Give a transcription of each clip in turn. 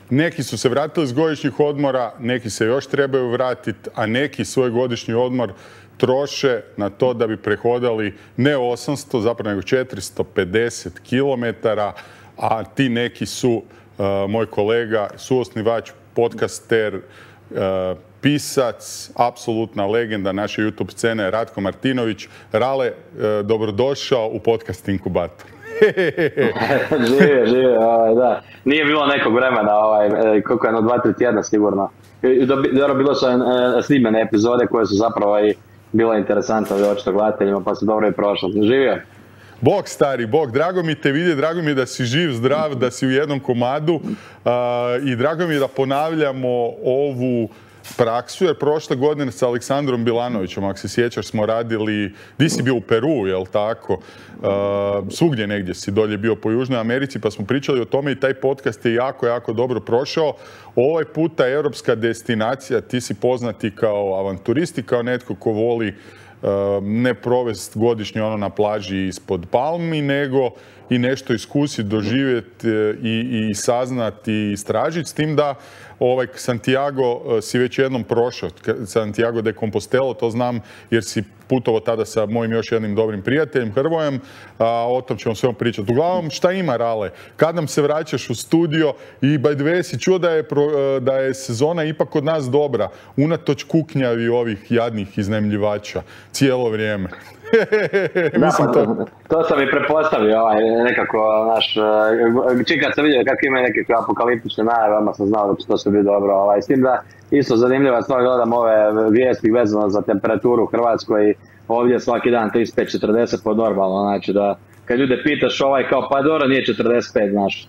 Neki su se vratili s godišnjih odmora, neki se još trebaju vratiti, a neki svoj godišnji odmor troše na to da bi prehodali ne 800, zapravo nego 450 km, a ti neki su moj kolega, suosnivač, podcaster, pisac, apsolutna legenda naše YouTube scene, Ratko Martinović. Rale, dobrodošao u podcast Inkubator. Žive, da. Nije bilo nekog vremena, koliko je, 2-3 tjedna sigurno. Dobro, bilo su snimene epizode koje su zapravo i bilo interesantno očito gledateljima, pa se dobro i prošlo. Živio? Bog stari, Bog, drago mi te vidjeti, drago mi je da si živ, zdrav, da si u jednom komadu i drago mi je da ponavljamo ovu praksu, jer prošle godine sa Aleksandrom Bilanovićem, ako se sjećaš, smo radili, di si bio u Peru, jel tako? Svugdje negdje si dolje bio po Južnoj Americi, pa smo pričali o tome i taj podcast je jako, jako dobro prošao. Ovaj puta europska destinacija, ti si poznati kao avanturisti, kao netko ko voli ne provesti godišnje ono na plaži ispod palmi, nego i nešto iskusiti, doživjeti i saznati i istražiti, s tim da Santiago si već jednom prošao, Santiago de Compostela, to znam jer si putovao tada sa mojim još jednim dobrim prijateljem Hrvojem, o tom ćemo svemu pričati. Uglavnom, šta ima, Rale? Kad nam se vraćaš u studio i by the way si čuo da je sezona ipak kod nas dobra, unatoč kuknjavi ovih jadnih iznajmljivača cijelo vrijeme. To sam i prepostavio, nekako, kad sam vidio kako ima neke apokaliptične najave, odmah sam znao da će to sve biti dobro. S tim da, isto zanimljiva stvar, gledam ove vijesti vezano za temperaturu u Hrvatskoj, ovdje svaki dan 35-40 pod normalno, znači da kad ljude pitaš kao pa dobro nije 45, znaš.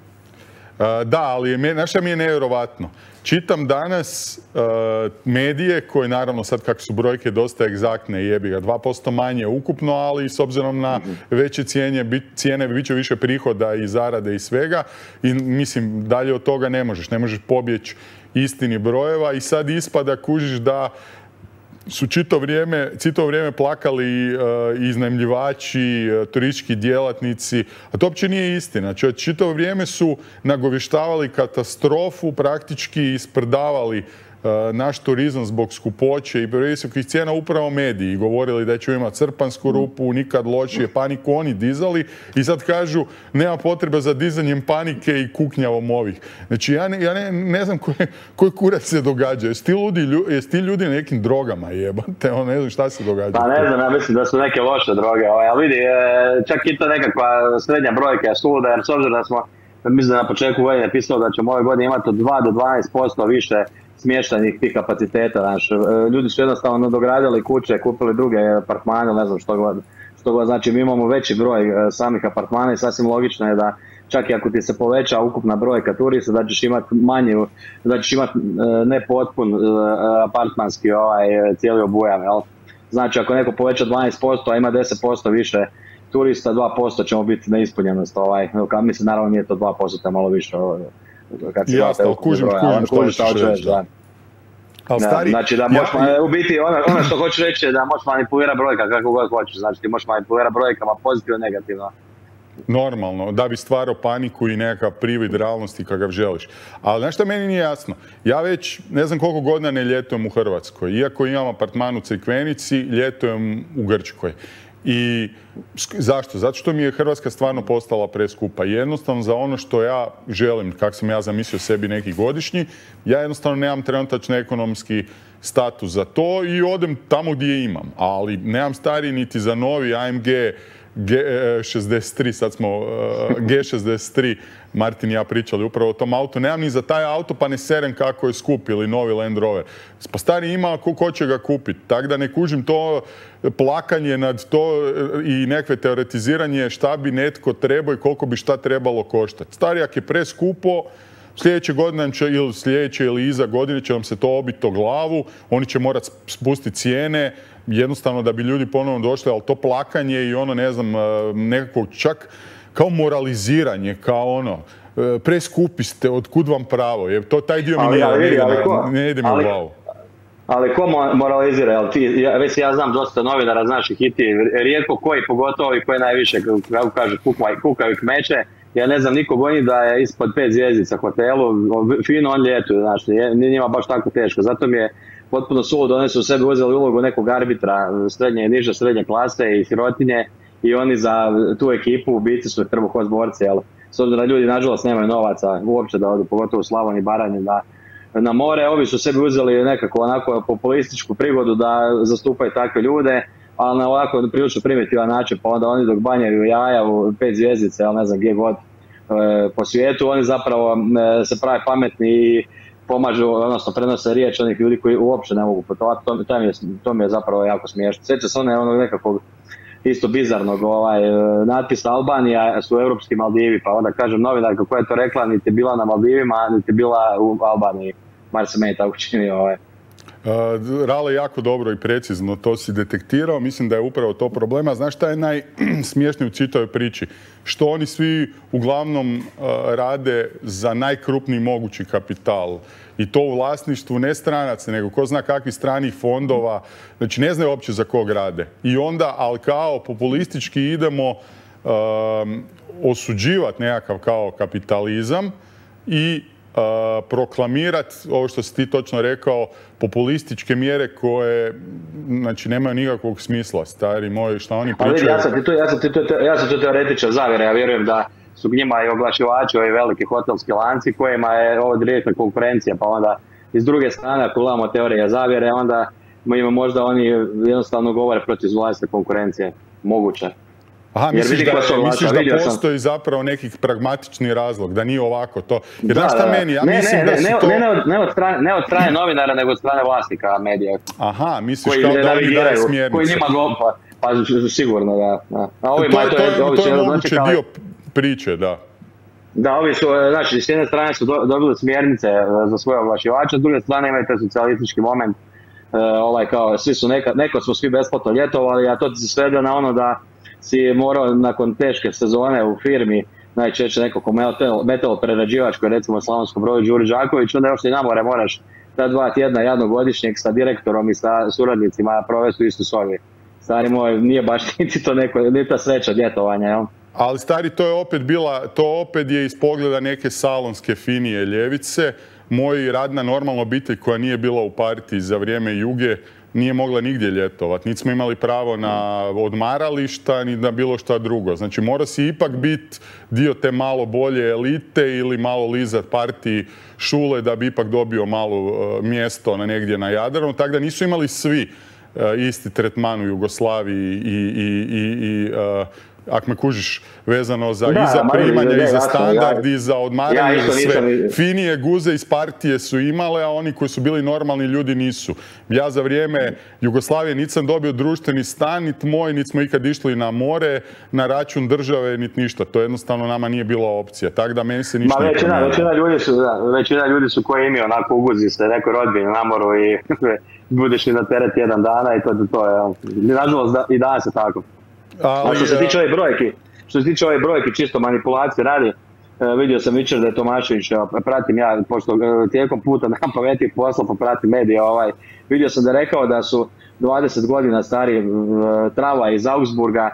Da, ali nešto mi je nevjerovatno. Čitam danas medije koje, naravno sad kako su brojke dosta egzaktne, jebi ga, 2% manje ukupno, ali s obzirom na veće cijene bit će više prihoda i zarade i svega. I mislim, dalje od toga ne možeš pobjeći istini brojeva i sad ispada, kužiš da su čito vrijeme plakali iznajmljivači, turistički djelatnici, a to uopće nije istina. Znači, čito vrijeme su nagovještavali katastrofu, praktički isprdavali naš turizam zbog skupoće i previsokih cijena upravo mediji. Govorili da će imati crpansku rupu, nikad lošije, paniku oni dizali i sad kažu nema potrebe za dizanjem panike i kuknjavom ovih. Znači ja ne znam koji kurac se događa. Jesi ti ljudi na nekim drogama jebate? Ne znam šta se događa. Pa ne znam, ja mislim da su neke loše droge. Ali vidi, čak i to nekakva srednja brojka je suluda, jer s obzirom da smo, mislim da na početku godine pisalo da ćemo ove godine imati od 2 do 12% više smještajnih tih kapaciteta. Ljudi su jednostavno nadogradili kuće, kupili druge apartmane, ne znam što god. Znači mi imamo veći broj samih apartmana i sasvim logično je da čak i ako ti se poveća ukupna brojka turista, da ćeš imati manju, da ćeš imati nepotpun apartmanski cijeli obujam. Znači ako neko poveća 12%, a ima 10% više turista, 2% ćemo biti neispunjenost. Mislim, naravno nije to 2%, to je malo više. Jasno, kužim što ćeš reći. Znači da možeš, u biti ono što hoću reći je da možeš manipulirati brojka kako god hoćeš, znači ti možeš manipulirati brojkama pozitivno i negativno. Normalno, da bi stvarao paniku i nekakav privid realnosti kakav želiš. Ali znaš što meni nije jasno? Ja već ne znam koliko godina ne ljetujem u Hrvatskoj. Iako imam apartman u Crikvenici, ljetujem u Grčkoj. I zašto? Zato što mi je Hrvatska stvarno postala preskupa. Jednostavno za ono što ja želim, kako sam ja zamislio sebi neki godišnji, ja jednostavno nemam trenutačno ekonomski status za to i odem tamo gdje imam. Ali nemam stari niti za novi AMG G63, sad smo G63, Martin i ja pričali upravo o tom autu. Nemam ni za taj auto pa ne serem kako je skup ili novi Land Rover. Pa stari ima ko će ga kupiti. Tako da ne kužim to plakanje nad to i nekve teoretiziranje šta bi netko trebao i koliko bi šta trebalo koštati. Stari, ako je preskupo, sljedeće godine ili sljedeće ili iza godine će vam se to obiti o glavu, oni će morati spustiti cijene, jednostavno da bi ljudi ponovno došli, ali to plakanje i ono, ne znam, nekako čak kao moraliziranje, kao ono, preskupi ste, otkud vam pravo, jer taj dio mi ne ide mi u glavu. Ali ko moralizira? Već ja znam dosta novinara, znaš ih i ti, rijetko koji, pogotovo i koji najviše, kako kažu, kukaju kmeće, Ja ne znam nikog od njih da je ispod 5 zvjezdica hotelu, fino on ljetuje, znači, nije njima baš tako teško. Zato mi je potpuno suludo, oni su u sebi uzeli ulogu nekog arbitra niže srednje klase i sirotinje i oni za tu ekipu u biti su trbuhozborci, jel? S obzirom da ljudi nažalost nemaju novaca uopće da odu, pogotovo u Slavoniji i Baranji, na more, ovi su sebi uzeli nekako onako populističku prigodu da zastupaju takve ljude, ali na ovako prilično primitivan način, pa onda oni dok banjaju jaja u 5 zvjezdice, ali ne znam gdje god po svijetu, oni zapravo se prave pametni i pomažu, odnosno prenose riječ onih ljudi koji uopće ne mogu putovati, to mi je zapravo jako smiješno. Sjeća se onog nekakvog isto bizarnog natpisa Albanija su europski Maldivi, pa onda kažem novinarka koja je to rekla, niti bila na Maldivima, niti bila u Albaniji, mar se meni tako čini. Rale, jako dobro i precizno to si detektirao, mislim da je upravo to problema. Znaš šta je najsmiješnije u čitavoj priči? Što oni svi uglavnom rade za najkrupniji mogući kapital. I to u vlasništvu ne stranaca, nego ko zna kakvih stranih fondova. Znači ne znaju uopće za kog rade. I onda, ali kao populistički idemo osuđivati nekakav kao kapitalizam i proklamirati, ovo što si ti točno rekao, populističke mjere koje, znači, nemaju nikakvog smisla, stari moji, šta oni pričaju. Ja sam tu teoretičar zavjere, ja vjerujem da su njima i oglašivači, ovi veliki hotelski lanci kojima je ovo direktna konkurencija, pa onda iz druge strane, ako gledamo teorije zavjere, onda možda oni jednostavno govore protiv vlastite konkurencije. Moguće. Aha, misliš da postoji zapravo nekih pragmatični razlog, da nije ovako to. Jer znaš šta meni, ja mislim da su to... Ne od strane novinara, nego od strane vlasnika medija. Aha, misliš kao da oni daju smjernice. Koji njima pa sigurno, da. To je moguće dio priče, da. Da, ovi su, znači, s jedne strane su dobili smjernice za svoje oglašivače, s druge strane imaju taj socijalistički moment, kao, svi su neko smo svi besplatno ljetovali, a to ti se svede na ono da si morao nakon teške sezone u firmi, najčešće nekako metaloprerađivačkoj, recimo Slavonskom Brodu, Đuri Đaković, onda još i na more moraš ta 2 tjedna jednogodišnjeg sa direktorom i sa suradnicima provesti u istu sobi. Stari moj, nije baš niti to nije ta sreća ljetovanja, jel? Ali stari, to opet je iz pogleda neke salonske finije ljevice. Moj radna normalna obitelj koja nije bila u partiji za vrijeme Juge nije mogla nigdje ljetovati. Niti smo imali pravo na odmarališta, ni na bilo šta drugo. Znači, mora si ipak biti dio te malo bolje elite ili malo lizat partiji šule da bi ipak dobio malo mjesto negdje na Jadranu. Tako da nisu imali svi isti tretman u Jugoslaviji i ako me kužiš, vezano za primanja i za standard i za odmaranje, za sve. Finije guze iz partije su imale, a oni koji su bili normalni ljudi nisu. Ja za vrijeme Jugoslavije nisam dobio društveni stan, niti moj, niti smo ikad išli na more, na račun države, niti ništa. To jednostavno nama nije bila opcija. Tako da meni se ništa ne promijenilo. Većina ljudi su koji imaju onako uguzi se nekoj rodbini na moru i budeš li na teret jedan dana i to je. Nažalost, i danas je tako. Što se tiče ove brojke, čisto manipulacije radi, vidio sam jučer da je Tomašević, pratim ja, pošto tijekom puta nam pametih posla, pa pratim medije, vidio sam da je rekao da su 20 godina stari tramvaj iz Augsburga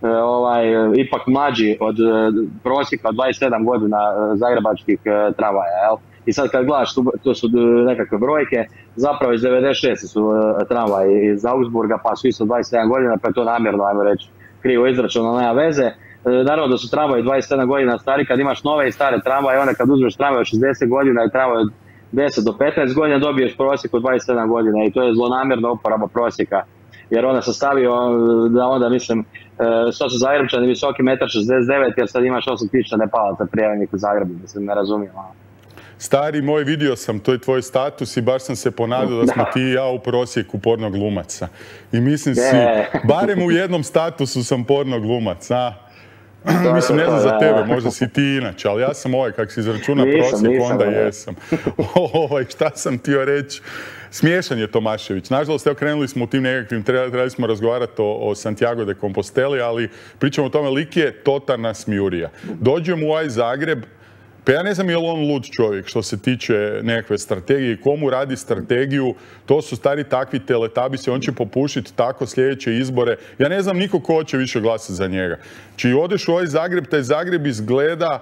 ipak mlađi od prosjeka od 27 godina zagrebačkih tramvaja, jel? I sad kad gledaš, to su nekakve brojke, zapravo iz 96 su tramvaji iz Augsburga, pa su isto 27 godina, pa je to namjerno, ajmo reći, krivo izračunano, nema veze. Naravno da su tramvaji 27 godina stari, kad imaš nove i stare tramvaje, onda kad uzmeš tramvaj od 60 godina i tramvaj od 10 do 15 godina, dobiješ prosjek od 27 godina i to je zlonamjerna uporaba prosjeka. Jer onda sam stavio da onda, mislim, što su Zagrebčani visoki 1,69 m, jer sad imaš 8.000 Nepalaca prijavljenih u Zagrebu, mislim, ne razumijem. Stari moj, vidio sam, to je tvoj status i baš sam se ponadao da smo ti i ja u prosjeku porno glumaca. I mislim si, barem u jednom statusu sam porno glumac, a? Mislim, ne znam za tebe, možda si ti inače, ali ja sam kak si izračuna prosjek, onda jesam. Šta sam htio reći? Smiješan je Tomašević. Nažalost, krenuli smo u tim nekakvim, trebali smo razgovarati o Santiago de Composteli, ali pričamo o tome, lik je totalna smijurija. Dođem u ovaj Zagreb, Pa ja ne znam je li on lud čovjek što se tiče nekakve strategije i komu radi strategiju, to su stari takvi teletabisi, on će popušiti tako sljedeće izbore. Ja ne znam niko ko će više glasati za njega. Či odeš u ovaj Zagreb, taj Zagreb izgleda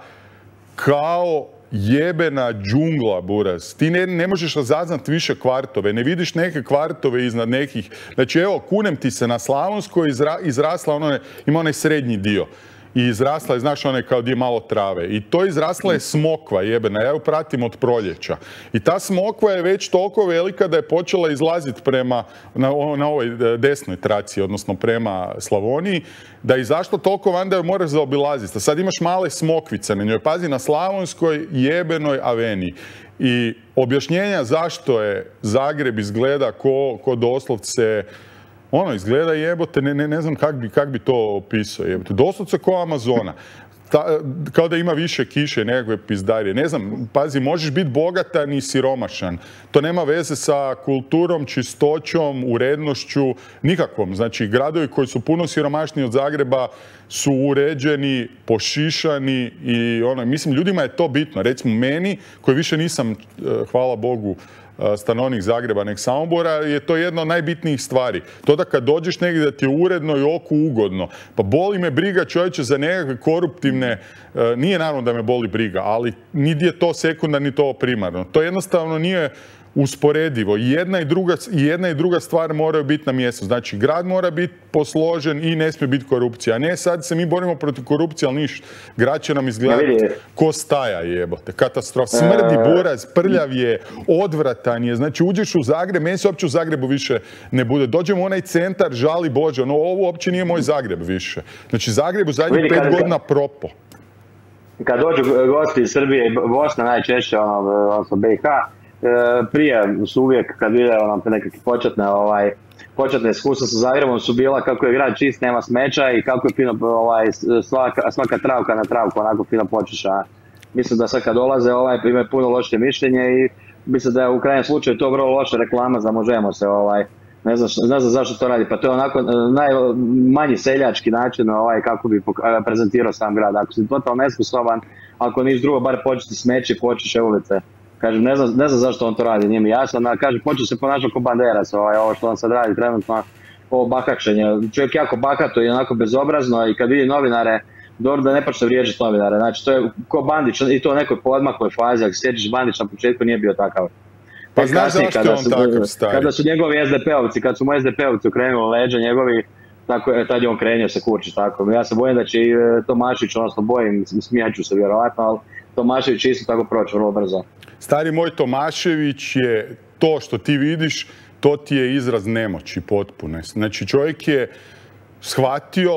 kao jebena džungla, buraz. Ti ne možeš razaznat više kvartove, ne vidiš neke kvartove iznad nekih. Znači evo, kunem ti se, na Slavonskoj izrasla, ima onaj srednji dio. I izrasla je, znaš, onaj kao gdje malo trave. I to izrasla je smokva jebena, ja ju pratim od proljeća. I ta smokva je već toliko velika da je počela izlaziti na ovoj desnoj traci, odnosno prema Slavoniji, da je izašla toliko van da ju moraš zaobilaziti. A sad imaš male smokvice na njoj. Pazi, na Slavonskoj jebenoj aveniji. I objašnjenja zašto je Zagreb izgleda ko doslovce, izgleda jebote, ne znam kak bi to opisao, jebote. Doslovce ko Amazona. Kao da ima više kiše, nekakve pizdarije. Ne znam, pazi, možeš biti bogatan i siromašan. To nema veze sa kulturom, čistoćom, urednošću, nikakvom. Znači, gradovi koji su puno siromašniji od Zagreba su uređeni, pošišani i mislim, ljudima je to bitno. Recimo, meni, koji više nisam, hvala Bogu, stanovnik Zagreba nek Samobora, je to jedna od najbitnijih stvari. To da kad dođeš negdje da ti je uredno i oku ugodno. Pa boli me briga, čovječe, za nekakve koruptivne, nije naravno da me boli briga, ali niti je to sekundarno, ni to primarno. To jednostavno nije usporedivo. I jedna i druga stvar moraju biti na mjestu. Znači, grad mora biti posložen i ne smije biti korupcija. A ne sad se mi borimo protiv korupcije, ali ništa. Grad će nam izgledati ko staja, jebote. Katastrofa. Smrdi, buraz, prljav je, odvratan je. Znači, uđeš u Zagreb, meni se uopće u Zagrebu više ne bude. Dođemo u onaj centar, žali Bože, ovo uopće nije moj Zagreb više. Znači, Zagreb u zadnjih 5 godina propo. Kad dođu gosti iz Srbije i Bosna najčešće, odnosno BiH, prije su uvijek, kad vide nekakve početne iskustva sa Zagrebom, su bila kako je grad čist, nema smeća i kako je fino svaka travka na travku onako fino počeša. Mislim da sad kad dolaze imaju puno loše mišljenje i mislim da je u krajnjem slučaju to vrlo loša reklama za Možemo se. Ne znam zašto to radi, pa to je onako najmanji seljački način kako bi prezentirao sam grad. Ako si totalno nesposoban, ako niš drugo, bar početi smeći i počeše ulice. Kažem, ne znam zašto on to radi, nije mi jasno. Kažem, počeo se ponašati kao banderac, ovo što on sad radi trenutno, ovo bakačenje. Čovjek jako bakato i onako bezobrazno i kad vidi novinare, dobro da ne počne vrijeđati novinare. Znači, to je ko Bandić i to u nekoj podmakoj fazi, ako se sjećaš, Bandić na početku nije bio takav. Pa znaš zašto je on takav stari? Kada su njegovi SDP-ovci, kad su mu SDP-ovci okrenuli leđa njegovi, tad je on krenio se kurči tako. Ja se bojim da će i Tomašević, odnosno bojim, smijaću se vjerovatno, ali Tomašević će isto tako proći vrlo brzo. Stari moj, Tomašević je to što ti vidiš, to ti je izraz nemoći potpune. Znači, čovjek je shvatio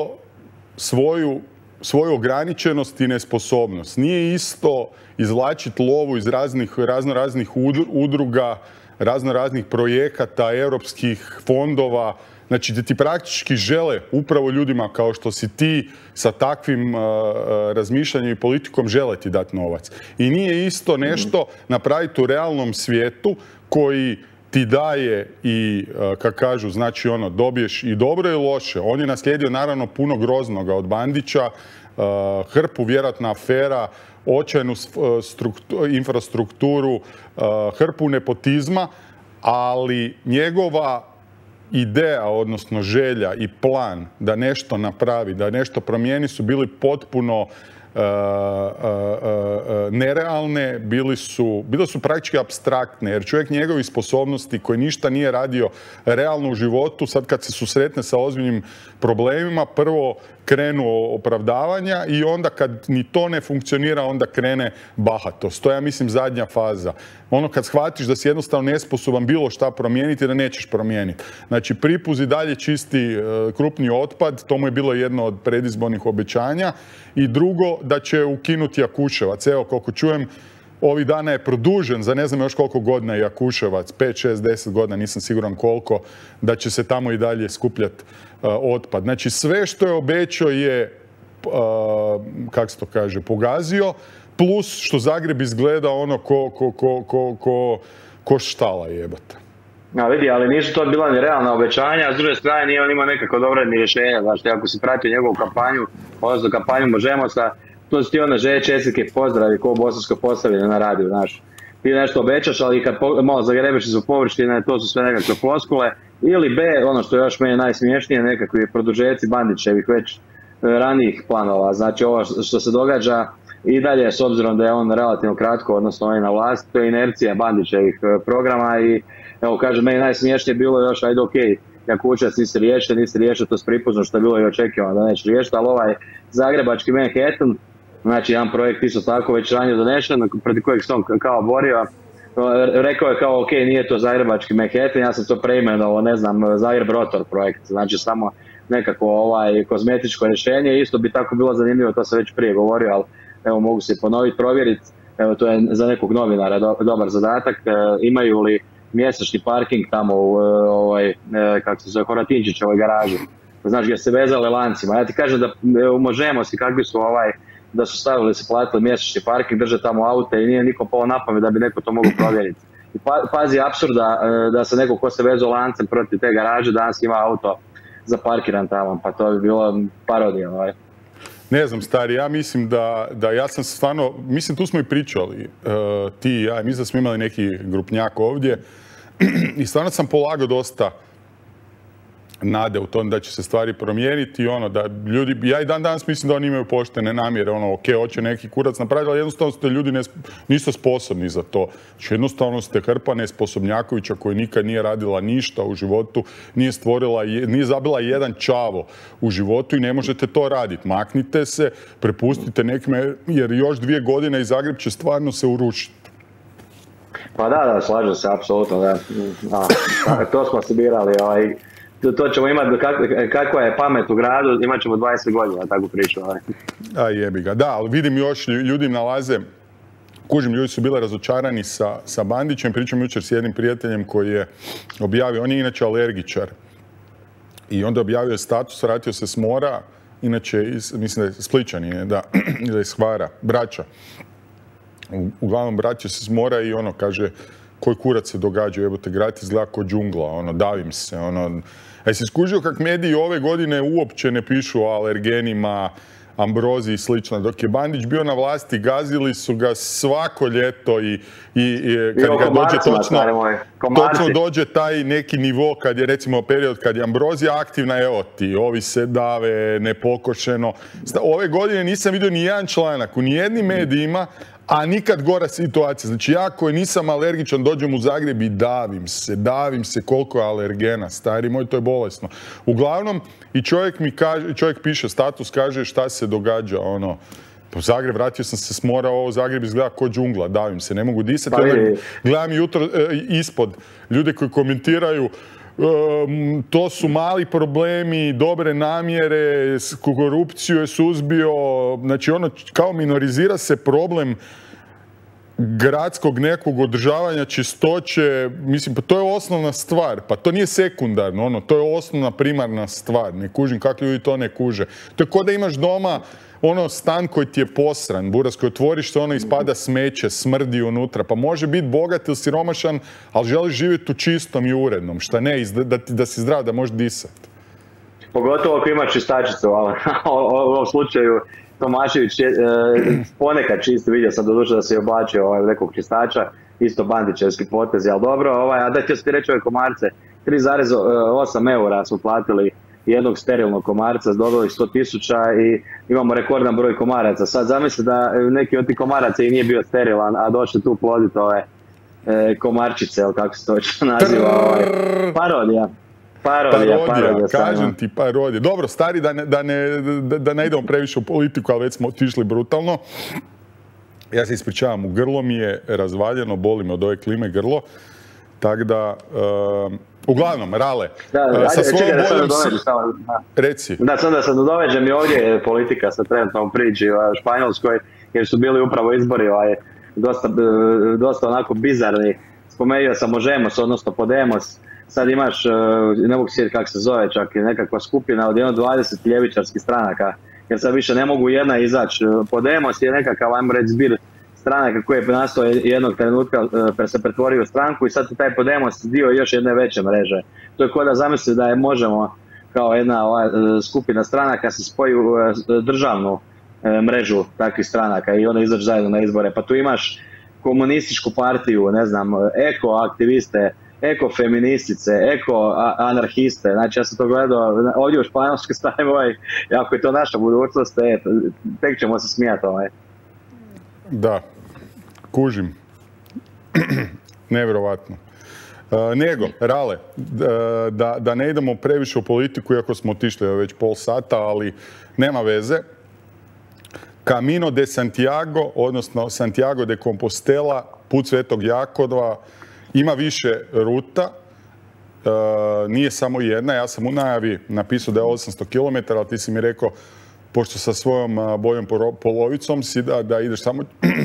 svoju ograničenost i nesposobnost. Nije isto izvlačiti lovu iz raznih udruga, raznih projekata, europskih fondova. Znači, da ti praktički žele upravo ljudima kao što si ti sa takvim razmišljanjem i politikom žele ti dati novac. I nije isto nešto napraviti u realnom svijetu koji ti daje i, kako kažu, znači dobiješ i dobro i loše. On je naslijedio naravno puno groznoga od Bandića, hrpu vjerojatno afera, očajnu infrastrukturu, hrpu nepotizma, ali njegova ideja, odnosno želja i plan da nešto napravi, da nešto promijeni su bili potpuno nerealne, bile su praktički apstraktne, jer čovjek njegovih sposobnosti koji ništa nije radio realno u životu, sad kad se susretne sa ozbiljnim problemima, prvo krenu opravdavanja i onda kad ni to ne funkcionira, onda krene bahatost. To je, ja mislim, zadnja faza. Kad shvatiš da si jednostavno nesposoban bilo šta promijeniti, da nećeš promijeniti. Znači, pripuzi dalje čisti krupni otpad, to mu je bilo jedno od predizbornih obećanja. I drugo, da će ukinuti Jakuševac. Evo, koliko čujem, ovih dana je produžen za ne znam još koliko godina Jakuševac, 5, 6, 10 godina, nisam siguran koliko, da će se tamo i dalje skupljati otpad. Znači, sve što je obećao je, kako se to kaže, pogazio, plus što Zagreb izgleda ko štala jebate. Vidi, ali nisu to bila ni realna obećanja, a s druge strane nije on imao nekako dobre ni rješenja. Znači, ako si pratio njegovu kampanju, odnosno kampanju Možemosa, to su ti one želje, čestitke, pozdravi ko u Bosanskoj Posavini na radiju, znaš. Ti nešto obećaš, ali kad malo zagrebeš iz površine, to su sve nekakve floskule. Ili B, ono što je još meni najsmiješnije, nekakvi produžeci Bandićevih već ranijih planova. Znači ovo što se događa i dalje, s obzirom da je on relativno kratko, odnosno on je na vlasti, to je inercija Bandićevih programa i evo kažem, meni najsmiješnije bilo još, ajde okej, Jakučevac nisi riješio, to s pripuzno što je bilo i očekivano da neće riješiti, ali ovaj zagrebački Manhattan, znači jedan projekt isto tako već ranije donešen, protiv kojeg se on kao borio, rekao je kao ok, nije to zagrebački Manhattan, ja sam to preimenovao, ne znam, Zagreb Rotor projekt, znači samo nekako kozmetičko rješenje, isto bi tako bilo zanimljivo, to sam već prije govorio, ali evo mogu se ponoviti, provjeriti, evo to je za nekog novinara dobar zadatak, imaju li mjesečni parking tamo u kako se zove, Horatinčićevoj garaži, znaš gdje se vezale lancima, ja ti kažem da možemo si kakvi su da su stavili se platili mjesečni parking, drže tamo aute i nije nikom palo na pamet da bi neko to mogao provjeriti. I pazi apsurda da se neko ko se vezao lancem protiv te garaže danas ima auto zaparkiran tamo, pa to bi bilo parodija. Ne znam, stari, ja mislim da ja sam stvarno, mislim tu smo i pričali, ti i ja, mislim da smo imali neki grupnjak ovdje i stvarno sam polagao dosta nade u tom da će se stvari promijeniti, da ljudi, ja i dan danas mislim da oni imaju poštene namjere, ok, hoće neki kurac napraviti, ali jednostavno ste ljudi nisu sposobni za to. Znači, jednostavno ste hrpa nesposobnjakovića koji nikad nije radila ništa u životu, nije zabila jedan čavo u životu i ne možete to raditi. Maknite se, prepustite nekome, jer još 2 godine i Zagreb će stvarno se urušiti. Pa da, slažem se, apsolutno, da. To smo se birali, to ćemo imati, kakva je pamet u gradu, imat ćemo 20 godina takvu priču. A jebi ga, da, ali vidim još ljudi nalaze, kužim, ljudi su bili razočarani sa Bandićem, pričam jučer s jednim prijateljem koji je objavio, on je inače alergičar i onda objavio status, vratio se s mora, inače, mislim da je Splićanin, da, ili iz Hvara, braća. Uglavnom, vraća se s mora i kaže, koji kurac se događa, jebote, grad izgleda ko džungla, davim se, Jesi skužio kak mediji ove godine uopće ne pišu o alergenima, ambroziji i slično. Dok je Bandić bio na vlasti, gazili su ga svako ljeto i kad ga dođe točno dođe taj neki nivo, kad je recimo period kad je ambrozija aktivna, evo ti, ovi se dave nepokošeno. Ove godine nisam vidio ni jedan članak u nijednim medijima, a nikad gora situacija. Znači ja koji nisam alergičan dođem u Zagreb i davim se koliko je alergena, stari moj, to je bolesno. Uglavnom, i čovjek piše status, kaže šta se događa, po Zagreb, vratio sam se s mora, Zagreb izgleda ko džungla, davim se, ne mogu disati. Gledam jutro ispod ljude koji komentiraju, to su mali problemi, dobre namjere, korupciju je suzbio, znači kao minorizira se problem gradskog nekog održavanja čistoće, mislim, pa to je osnovna stvar, pa to nije sekundarno, to je osnovna primarna stvar, ne kužim kako ljudi to ne kuže. To je ko da imaš doma stan koji ti je posran, buras, koji otvoriš se, ispada smeće, smrdi unutra, pa može biti bogat ili siromašan, ali želiš živjeti u čistom i urednom, šta ne, da si zdrav, da možeš disati. Pogotovo ako imaš čistačicu, ali u ovom slučaju Tomašević ponekad čisti, vidio sam doduše da se je oblačio nekog čistača, isto bandićevski potezi, ali dobro, a da ću ti reći ove komarce, 3,8 eura su platili jednog sterilnog komarca, dobili 100.000 i imamo rekordan broj komaraca. Sad zamisli da neki od tih komaraca i nije bio sterilan, a došli tu ploditi ove komarčice, ili kako se to već naziva, parodija. Parodija, kažem ti, parodija. Dobro, stari, da ne idemo previše u politiku, ali već smo otišli brutalno. Ja se ispričavam, u grlo mi je razvaljeno, boli me od ove klime grlo. Tako da, uglavnom, Rale, sa svojom boljom reci. Da, sam da se dodoveđem i ovdje politika sa trenutnom priči u Španjolskoj, jer su bili upravo izbori dosta onako bizarni. Spomenuo sam Možemos, odnosno Podemos. Sad imaš, ne mogu sjetiti kako se zove, čak i nekakva skupina od 20 ljevičarskih stranaka, jer sad više ne mogu jedna izaći. Podemos je nekakav, ajmo reći, zbir stranaka koji je nastao jednog trenutka, se pretvorio u stranku i sad je taj Podemos dio još jedne veće mreže. To je kao da zamisli da je Možemo kao jedna skupina stranaka se spoji u državnu mrežu takvih stranaka i onda izaći zajedno na izbore. Pa tu imaš komunističku partiju, ne znam, ekoaktiviste, ekofeministice, ekoanarhiste. Znači ja sam to gledao ovdje u Španjolskoj stavim ako je to naša budućnost, tek ćemo se smijati Da, kužim. Nevjerovatno. Nego, Rale, da ne idemo previše u politiku, iako smo otišli već pol sata, ali nema veze. Camino de Santiago, odnosno Santiago de Compostela, put Svetog Jakova, ima više ruta, nije samo jedna. Ja sam u najavi napisao da je 800 km, ali ti si mi rekao, pošto sa svojom boljom polovicom si da ideš samo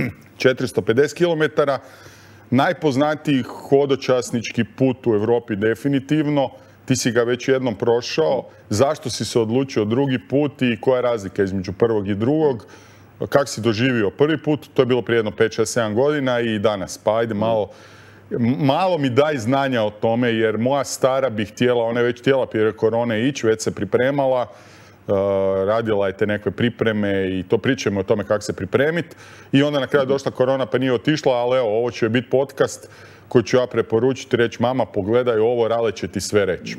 450 km. Najpoznatiji hodočasnički put u Europi definitivno. Ti si ga već jednom prošao. Zašto si se odlučio drugi put i koja je razlika između prvog i drugog? Kako si doživio prvi put? To je bilo prije jedno 5, 6, 7 godina i danas. Pa ajde malo mi daj znanja o tome, jer moja stara bi htjela, ona je već htjela prije korone ići, već se pripremala, radila je te neke pripreme i to pričamo o tome kako se pripremiti. I onda na kraju došla korona pa nije otišla, ali evo, ovo će biti podcast koji ću ja preporučiti, reći mama pogledaj ovo, Rale će ti sve reći.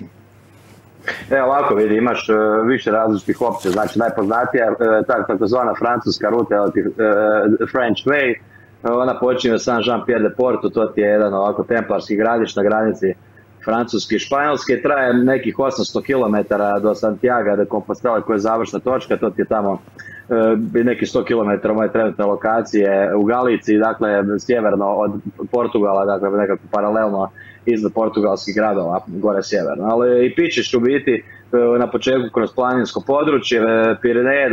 Ovako vidi, imaš više različitih opcija, znači najpoznatija takozvana francuska ruta, French Way, ona počinje Saint-Jean-Pied-de-Port, to ti je jedan ovako templarski gradić na granici Francuske i Španjolske, traje nekih 800 km do Santiago de Compostela koja je završna točka, to ti je tamo nekih 100 km moje trenutne lokacije u Galiciji, dakle sjeverno od Portugala, dakle nekako paralelno iznad portugalskih gradova, gore sjeverno. Ali i pićeš u biti na početku kroz planinsko područje Pirineje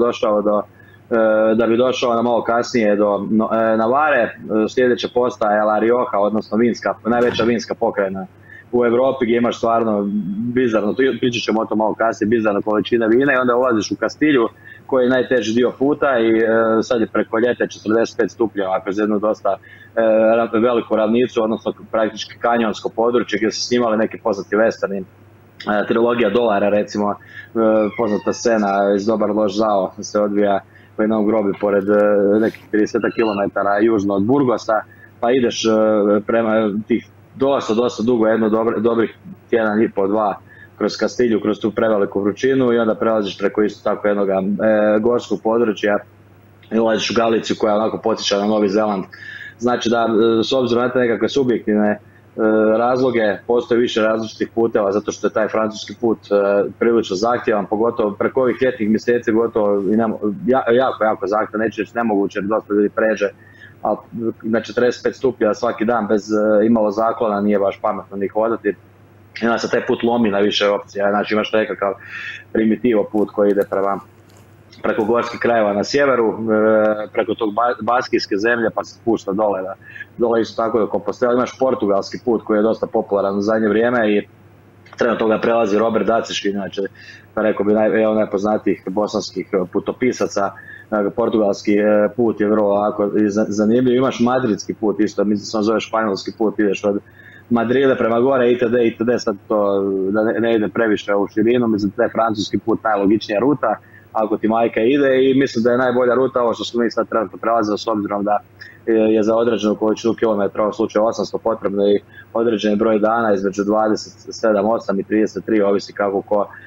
da bi došao na malo kasnije do Navare, sljedeća postaja je La Rioja, odnosno najveća vinska pokrajina u Europi gdje imaš stvarno bizarno, pričat ćemo o to malo kasnije, bizarno količine vina i onda ulaziš u Kastilju koji je najteži dio puta i sad je preko ljeta 45 stupnjeva kroz jednu dosta veliku ravnicu, odnosno praktički kanjonsko područje gdje su snimali neki poznati westerni. Trilogija Dolara, recimo, poznata scena iz Dobar loš zao se odvija u jednom grobi pored nekih 30 km južno od Burgosa, pa ideš prema tih dosta dugo, jedno dobrih tjedan i po dva kroz Kastilju, kroz tu preveliku vrućinu i onda prelaziš preko isto tako jednog gorskog područja i ulaziš u Galiciju koja onako podsjeća na Novi Zeland. Znači da s obzirom na te nekakve subjektivne razloge postoji više različitih puteva zato što je taj francuski put prilično zahtjevan, pogotovo preko ovih ljetnih mjeseci gotovo jako zahtjevan, neće reći nemoguće jer dosta ljudi pređe, ali na 45 stupnjeva svaki dan bez imalo zaklona nije baš pametno ni hodati. I onda se taj put lomi na više opcija, znači imaš nekakav primitivo put koji ide preko gorskih krajeva na sjeveru, preko tog baskijske zemlje pa se spušta dole isto tako do Compostela. Imaš portugalski put koji je dosta popularan u zadnje vrijeme i trenutno ga prelazi Robert Daciški, znači rekao bi jedan najpoznatijih bosanskih putopisaca. Portugalski put je vrlo zanimljiv. Imaš madridski put isto, mislim se on zove španjolski put, ideš od Madrida prema gore itd. Sad to da ne ide previše u širinu, mislim da je francuski put najlogičnija ruta ako ti majka ide i mislim da je najbolja ruta ovo što smo mi sad trenutno prelazili s obzirom da je za određenu količinu kilometra, u slučaju 800 potrebno i određeni broj dana između 27, 8 i 33, ovisi kako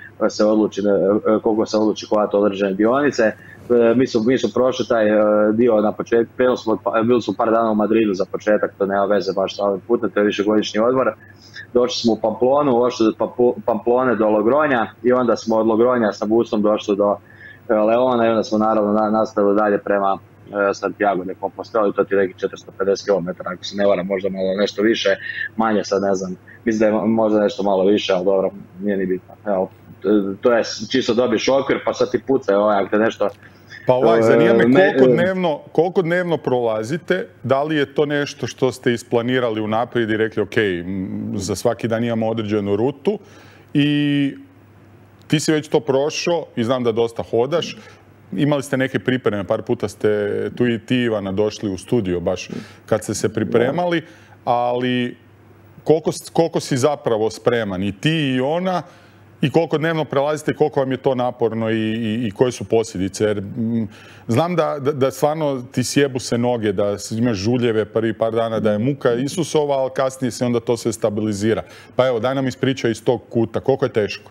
koliko se odluči hodati određene dionice. Mi su prošli taj dio na početku, bili smo par dana u Madridu za početak, to nema veze baš sa ovim putem, to je višegodišnji odmor. Došli smo u Pamplonu, došli od Pamplone do Logronja i onda smo od Logronja sa busom došli do Leona i onda smo naravno nastavili dalje prema Santiago de Compostela i to ti je neki 450 km, ako se ne varam, možda malo nešto više, manje sad ne znam, mislim da je možda nešto malo više, ali dobro, nije ni bitno. Evo, to je čisto dobiš okvir pa sad ti pucaj ako te nešto... Pa zanima me koliko dnevno prolazite, da li je to nešto što ste isplanirali unaprijed i rekli ok, za svaki dan imamo određenu rutu i ti si već to prošao i znam da dosta hodaš. Imali ste neke pripreme, par puta ste tu i ti Ivana došli u studio baš kad ste se pripremali, ali koliko si zapravo spreman i ti i ona I koliko dnevno prelazite, koliko vam je to naporno i koje su posljedice? Jer znam da stvarno ti sjebu se noge, da imaš žuljeve prvi par dana, da je muka Isusova, ali kasnije se onda to sve stabilizira. Pa evo, daj nam ispričaj iz tog kuta, koliko je teško?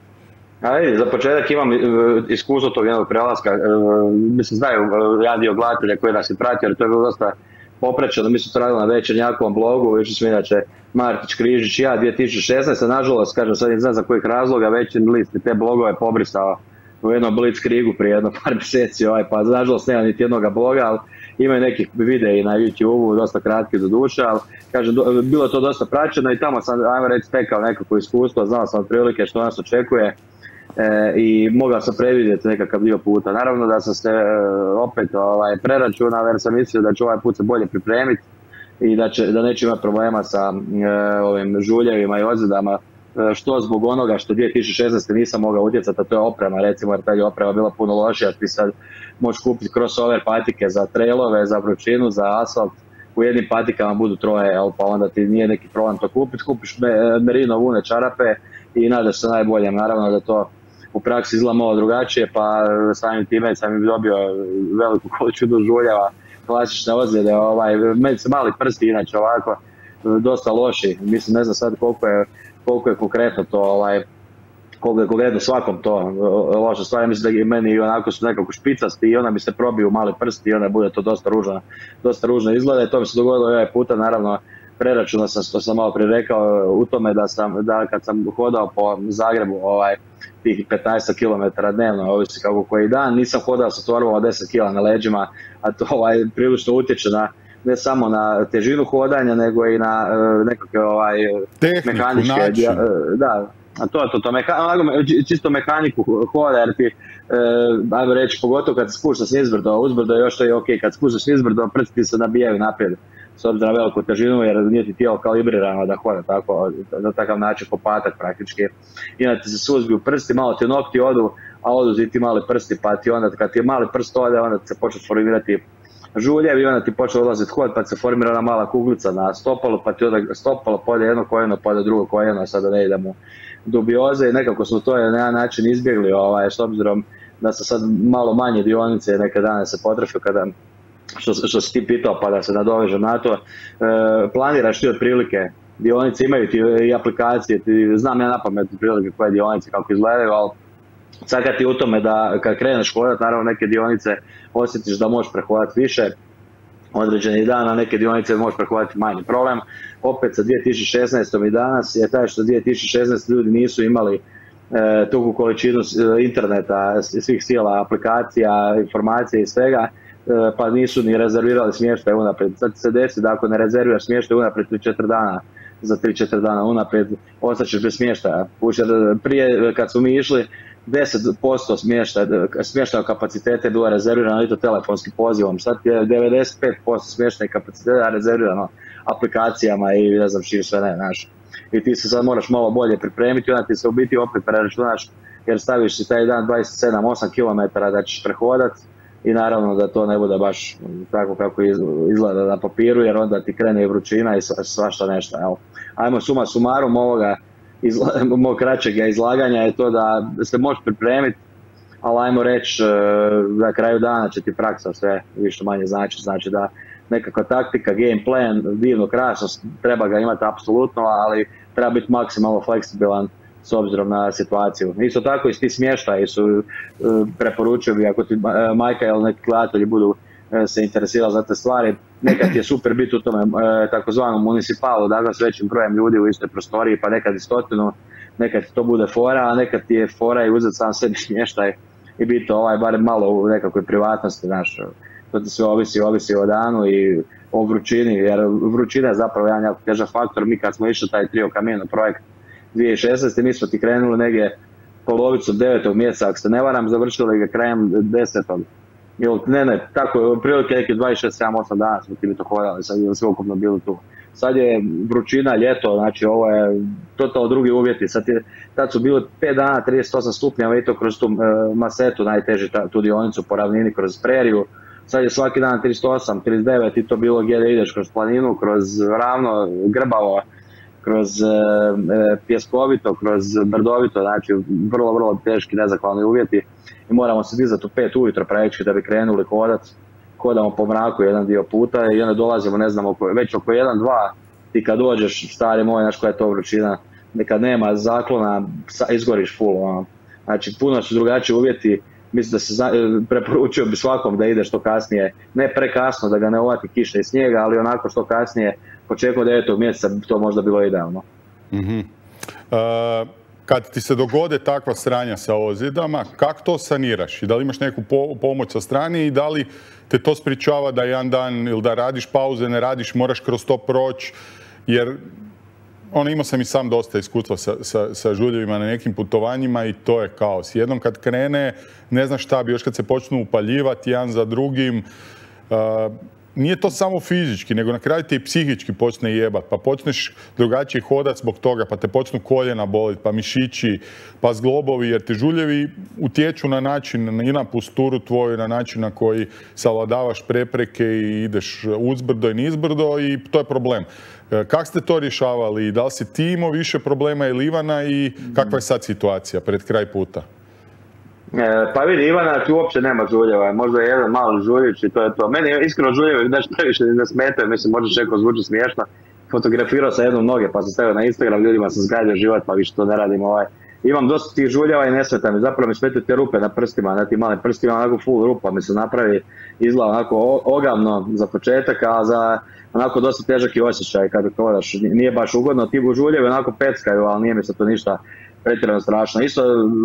Za početak imam iskustvo tog jednog prelaska. Mislim, znaju jedan dio gledatelja koji nas je pratio, jer to je bilo dosta poprečeno. Mi smo to radili na Večernjakovom blogu, više smo inače Martić, Križić i ja 2016. Nažalost, kažem sad ne znam za kojih razloga, Večernji list te blogove pobrisao u jednom Blitzkriegu prije jedno par mjeseci, pa nažalost nema niti jednoga bloga, ali imaju nekih videi na YouTube-u, dosta kratki do duše, ali kažem, bilo je to dosta praćeno i tamo sam, ajmo reći, stekao nekako iskustvo, znao sam otprilike što nas očekuje. I mogao sam predvidjeti nekakav dio puta. Naravno da sam se opet preračunao jer sam mislio da ću ovaj put se bolje pripremiti i da neće imati problema sa ovim žuljevima i ozljedama, što zbog onoga što 2016. nisam mogao utjecati, a to je oprema, recimo, jer tad je oprema bila puno lošija. Ti sad možeš kupiti crossover patike za trailove, za vrućinu, za asfalt, u jednim patikama budu troje, pa onda ti nije neki problem to kupiti, kupiš merino vune čarape i nadaš se najboljem. Naravno da to u praksi izgleda malo drugačije, pa samim time sam dobio veliku količinu žuljeva, klasične ozljede, meni se mali prsti inače ovako, dosta loši, mislim ne znam sad koliko je konkretno to, koliko je konkretno svakom to loša stvar. Mislim da meni onako su nekako špicasti i onda mi se probiju mali prsti i onda bude to dosta ružno izgleda i to mi se dogodilo i ovaj puta. Naravno preračunao sam, što sam malo prije rekao, u tome da kad sam hodao po Zagrebu tih 15 km dnevno, ovisi kako koji dan, nisam hodao sa torbom od 10 kg na leđima, a to prilično utječe ne samo na težinu hodanja, nego i na nekakve mehaničke, da, a to čisto mehaniku hoda, jer ti, ajmo reći, pogotovo kad se spuštaš nizbrdo, uzbrdo još to je ok, kad spuštaš nizbrdo, prsti se nabijaju naprijed, s obzirom na veliku težinu, jer nije ti tijelo kalibrirano da hoda tako, na takav način po patak praktički. I onda ti se suzbiju prsti, malo ti nokti odu, a odu ti mali prsti, pa ti onda kad ti mali prst ode, onda se počne formirati žuljev i onda ti počne odlaziti hod, pa se formira ona mala kuglica na stopalu, pa ti onda stopalo pode jedno koljeno, pode drugo koljeno, sada ne idemo dubioze i nekako smo to na jedan način izbjegli, s obzirom da se sad malo manje dionice neke dane se potrefio kada što si ti pitao pa da se nadovežem na to, planiraš ti otprilike, dionice imaju ti i aplikacije, znam ja napamet otprilike koje dionice kako izgledaju, ali sad kad ti u tome da kad kreneš hodati, naravno neke dionice osjetiš da možeš prehodati više određenih dana, neke dionice možeš prehodati manji problem. Opet sa 2016. i danas je taj što 2016. ljudi nisu imali toliko količinu interneta, svih sila, aplikacija, informacija i svega, pa nisu ni rezervirali smještaj unaprijed. Sad se desi da ako ne rezerviraš smještaj unaprijed 3-4 dana, za 3-4 dana unaprijed ostaćeš bez smještaja. Prije kad su mi išli 10% smještajnog kapaciteta je bilo rezervirano i to telefonskim pozivom. Sad je 95% smještajnog kapaciteta rezervirano aplikacijama i ne znam čim sve ne, znaš. I ti se sad moraš malo bolje pripremiti, onda ti se u biti opet preračunaš jer staviš si taj dan 27-8 km da ćeš prehodat i naravno da to ne bude baš tako kako izgleda na papiru jer onda ti krene i vrućina i svašta nešto. Evo. Ajmo suma sumarum mog kraćeg izlaganja je to da se možeš pripremiti, ali ajmo reći na kraju dana će ti praksa sve više manje znači da nekakva taktika, game plan, divno, krasno, treba ga imati apsolutno, ali treba biti maksimalno fleksibilan s obzirom na situaciju. Isto tako i ti smještaji su preporučuju, ako ti majka ili neki gledatelji budu se interesirali za te stvari, nekad je super biti u tome takozvanom municipalu, dakle s većim brojem ljudi u istoj prostoriji, pa nekad i 100, nekad to bude fora, a nekad ti je fora i uzeti sam sebi smještaj i biti barem malo u nekakvoj privatnosti, znaš. To ti sve ovisi o danu i o vrućini, jer vrućina je zapravo jedan jako težak faktor. Mi kad smo išli taj Trio Camino projekt 2016. mi smo ti krenuli negdje polovicom 9. mjeseca, ako se ne varam, završili ga krajem 10. Ne, tako, prilike neke 26-7-8 dana smo ti to hodali, sad je sve ukupno bili tu. Sad je vrućina, ljeto, znači ovo je totalno drugi uvjeti. Tad su bili 5 dana, 38 stupnjeva i to kroz tu masetu, najteži tu dionicu po ravnini, kroz preriju. Sad je svaki dan 38, 39 i to bilo gdje da ideš kroz planinu, kroz ravno, grbavo. kroz pjeskovito, kroz brdovito, znači vrlo, vrlo teški, nezahvalni uvjeti i moramo se dizati u 5 ujutro praktički da bi krenuli hodamo po mraku jedan dio puta i onda dolazimo, ne znam, već oko 1-2 ti kad dođeš, stari moj, znaš koja je to vrućina, kad nema zaklona, izgoriš full, Znači, puno su drugačiji uvjeti, mislim da se preporučio bi svakom da ide što kasnije, ne prekasno, da ga ne uvati kiša i snijega, ali onako što kasnije, početkom 9. mjeseca, to možda bilo idealno. Kad ti se dogode takva sranja sa ozljedama, kako to saniraš? I da li imaš neku pomoć sa strane i da li te to sprječava da jedan dan ili da radiš pauze, ne radiš, moraš kroz to proći? Jer imao sam i sam dosta iskustva sa žuljevima na nekim putovanjima i to je kaos. Jednom kad krene, ne znaš šta bi, još kad se počnu upaljivati jedan za drugim, nije to samo fizički, nego na kraju te i psihički počne jebat, pa počneš drugačije hodat zbog toga, pa te počnu koljena boliti, pa mišići, pa zglobovi, jer ti žuljevi utječu na način i na posturu tvoju, na način na koji savladavaš prepreke i ideš uzbrdo i nizbrdo i to je problem. Kako ste to rješavali? Da li si ti imao više problema ili Ivana i kakva je sad situacija pred kraj puta? Pa vidi, Ivana ti uopće nema žuljeva, možda je jedan mali žuljić i to je to. Meni iskreno žuljevi nešto previše ne smetaju, mislim možda čekao zvuči smiješno. Fotografirao sam jednom noge pa sam stavio na Instagram, ljudima sam zgradio život pa više to ne radim. Imam dosta tih žuljeva i ne smeta mi, zapravo mi smetaju te rupe na prstima, na tim malim prstima, onako full rupa mi se napravi, izgleda onako ogavno za početak, a za onako dosta težak i osjećaj kada hodaš. Nije baš ugodno, ti žuljevi onako peckaju, ali nije mi se to ništa pretjerano strašno. Isto,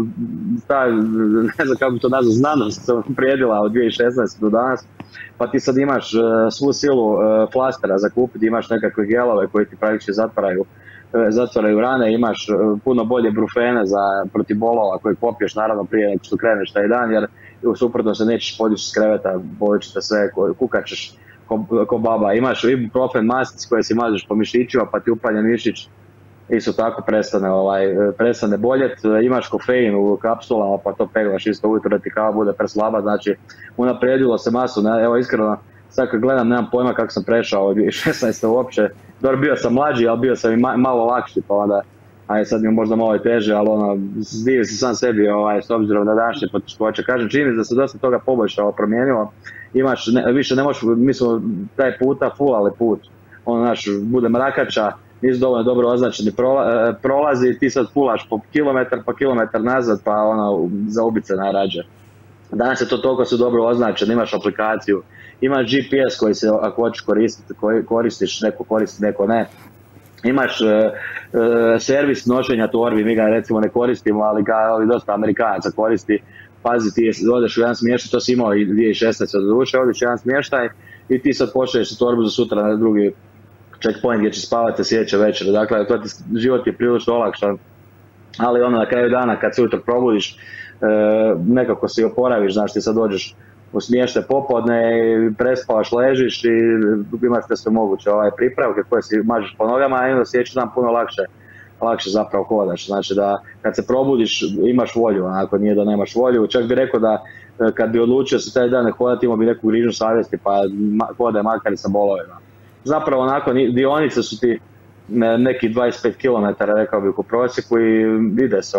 ne znam kako to nazva, znanost se prijedila od 2016. do danas, pa ti sad imaš svu silu flastera za kupiti, imaš nekakve gelove koji ti praktički zatvaraju rane, imaš puno bolje brufene protiv bolova koji popiješ naravno prije nego što kreneš taj dan, jer suprotno se nećeš podići s kreveta, bolit će te sve, kukaćeš ko baba. Imaš ibuprofen mastice koje si mažeš po mišićima pa ti upalje mišić, isto tako prestane boljet. Imaš kofein u kapsulama pa to peglaš isto ujutro da ti kava bude preslaba, znači unaprijedilo se masu. Evo iskreno, sad kad gledam nemam pojma kako sam prešao od 2016. uopće. Dobro, bio sam mlađi, ali bio sam i malo lakši, pa onda sad mi je možda malo i teže, ali zdivi se sam sebi s obzirom na današnje poteškoće. Kažem, čini da se dosta toga poboljšalo, promijenilo. Imaš, više ne možeš, mi smo taj puta fulali put. Bude mrakača, nisu dovoljno dobro označeni prolazi, ti sad fulaš po kilometar nazad, pa za ubice najrađe. Danas je to toliko su dobro označeno, imaš aplikaciju, imaš GPS koji se ako hoćeš koristiti, koristiš, neko koristi, neko ne. Imaš servis nošenja torbi, mi ga recimo ne koristimo, ali dosta Amerikanaca koristi. Pazi, ti odeš u jedan smještaj, to si imao i 2016. doduše, odeš u jedan smještaj i ti sad pošalješ torbu za sutra na drugi checkpoint gdje će spavati sljedeće večer. Dakle, život je prilično olakšan, ali na kraju dana kad se ujutro probudiš, nekako se oporaviš, znaš, ti sad dođeš u smještaj popodne, prespavaš, ležiš i imaš sve moguće pripravke koje si mažeš po nogama i onda sljedeći dan puno lakše zapravo hodaš. Znači da kad se probudiš imaš volju, ako nije da nemaš volju. Čak bi rekao da kad bi odlučio se taj dan ne hodati, imao bi neku grižnju savjesti pa hodaj makar i sa bolovima. Zapravo onako dionice su ti nekih 25 km, rekao bih u prosjeku i vide se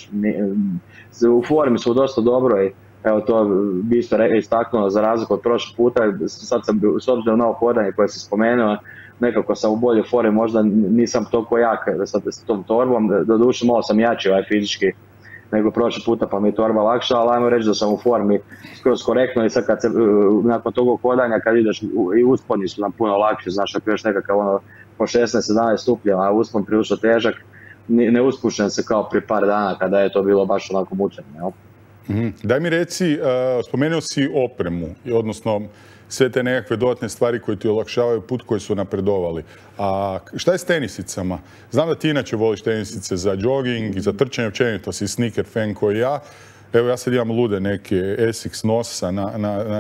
u formi su dosta dobro i evo to bi isto istaknulo za razliku od prošlog puta. Sad sam, s obzirom na ovo hodanje koje si spomenuo, nekako sam u boljoj formi, možda nisam toliko jak sad s tom torbom, doduše malo sam jači fizički nego prošli puta pa mi je torba lakša, ali ajmo reći da sam u formi skroz korektno i sad kad se nakon tog hodanja kad ideš i usponi su nam puno lakše, znaš ako još nekakav po 16-17 stupnjeva, a uspon prilično težak, ne uspušen se kao prije par dana kada je to bilo baš onako mučenje. Daj mi reci, spomenuo si opremu, odnosno sve te nekakve dodatne stvari koje ti olakšavaju put koji su napredovali. A šta je s tenisicama? Znam da ti inače voliš tenisice za jogging i za trčanje, općenito si sneaker fan koji ja. Evo ja sad imam lude neke Essex nosa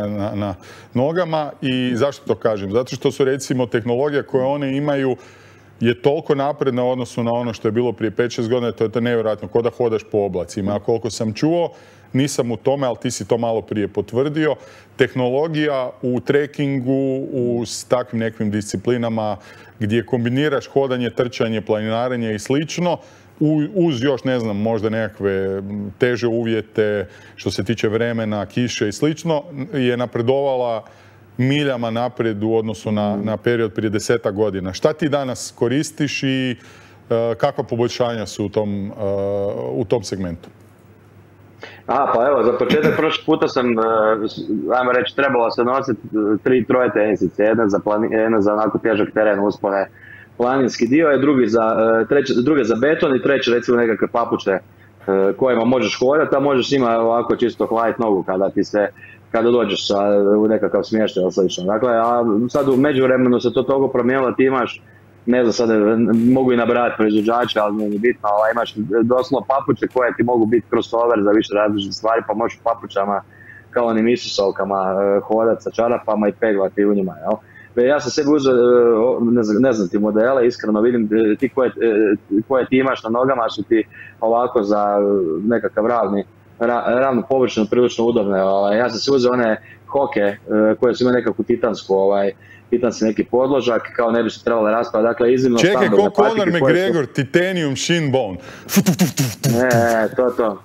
na nogama i zašto to kažem? Zato što su recimo tehnologija koje one imaju je toliko napredna u odnosu na ono što je bilo prije 5-6 godina, to je nevjerojatno, ko da hodaš po oblacima. A koliko sam čuo, nisam u tome, ali ti si to malo prije potvrdio, tehnologija u trekingu, s takvim nekim disciplinama gdje kombiniraš hodanje, trčanje, planinarenje i slično, uz još, ne znam, možda nekakve teže uvjete što se tiče vremena, kiše i slično, je napredovala miljama naprijed u odnosu na period prije 10 godina. Šta ti danas koristiš i kakva poboljšanja su u tom segmentu? Pa evo, za početak prošli puta sam, ajmo reći, trebalo se nositi 3 tenisice, jedna za onako težak teren, uspone, planinski dio je, druge za beton i treće recimo nekakve papuče kojima možeš hodati, a možeš njima ovako čisto hladiti nogu kada dođeš u nekakav smještaj ili slično. Dakle, a sad u međuvremenu se to toliko promijenilo, ti imaš, ne znam sad, mogu i nabrati proizvođače, ali nije bitno, imaš doslovno papuče koje ti mogu biti crossover za više različitih stvari, pa možeš papučama kao onim isusovkama hodati sa čarapama i peglati u njima, jel? Ja sam sebi uzeo, ne znam ti modele, iskreno vidim, ti koje ti imaš na nogama su ti ovako za nekakav ravnu površinu prilično udobne. Ja sam se uzeo one hoke koje su imaju nekakvu titanski neki podložak, kao ne bi se trebalo raspati, dakle iznimno standardne patike. Čekaj, ko Conor McGregor, titanium shin bone. To.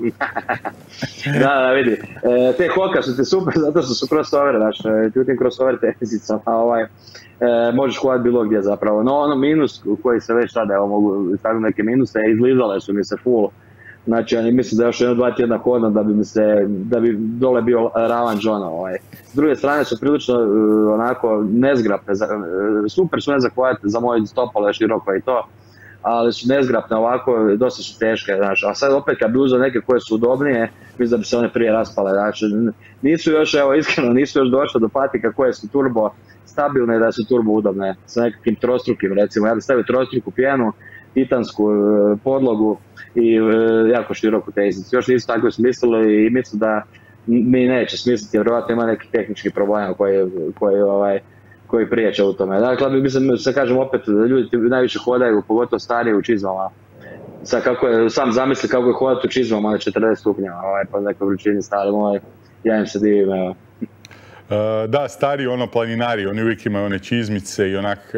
Da, vidi. Te hoka su ti super, zato što su crossover, znaš, ti u tim crossover tenisicama, možeš hodati bilo gdje zapravo. No, ono minus koji se već sada, evo mogu staviti neke minuse, izlizale su mi se full. Znači, mislim da još 1-2 tjedna hodam da bi dole bio ravan džona. S druge strane su prilično onako nezgrapne, super su nezahvate za moje stopalo je široko i to, ali su nezgrapne ovako, dosta su teške, znaš, a sad opet kad bi uzeo neke koje su udobnije, mislim da bi se one prije raspale, znači, nisu još, evo iskreno, nisu još došle do patika koje su turbo stabilne da su turbo udobne, sa nekakvim trostrukim, recimo, ja bi stavio trostruku pjenu, titansku podlogu i jako široku tenisicu. Još nisu tako smislili i mislim da mi neće smisliti, jer vjerojatno ima neki tehnički problema koji priječe u tome. Dakle, mislim, se kažem opet, ljudi najviše hodaju, pogotovo stariji u čizmama. Sad sam zamisli kako je hodati u čizmama na 40 stupnjeva, pa nekoj vrućini stari moj, ja im se divim, evo. Da, stari planinari, oni uvijek imaju one čizmice i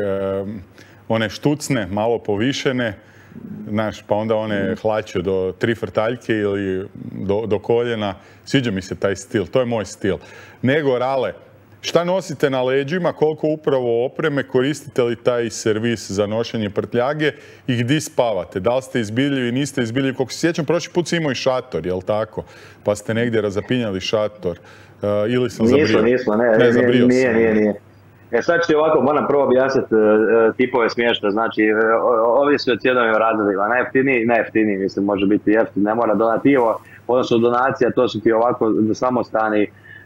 one štucne, malo povišene, znaš, pa onda one hlače do 3 frtaljke ili do koljena. Sviđa mi se taj stil, to je moj stil. Nego, Rale, šta nosite na leđima, koliko upravo opreme, koristite li taj servis za nošenje prtljage i gdje spavate? Da li ste izbiljivi, niste izbiljivi? Koliko se sjećam, prošli put si imao i šator, jel tako? Pa ste negdje razapinjali šator. Ili sam zabrio? Nismo, nije. Sad ću ti ovako, moram prvo objasniti tipove smješta, znači ovisi o cijenovim razredima, najjeftiniji, mislim, može biti jeftin, ne mora donativo, odnosno donacija, to su ti ovako samostani,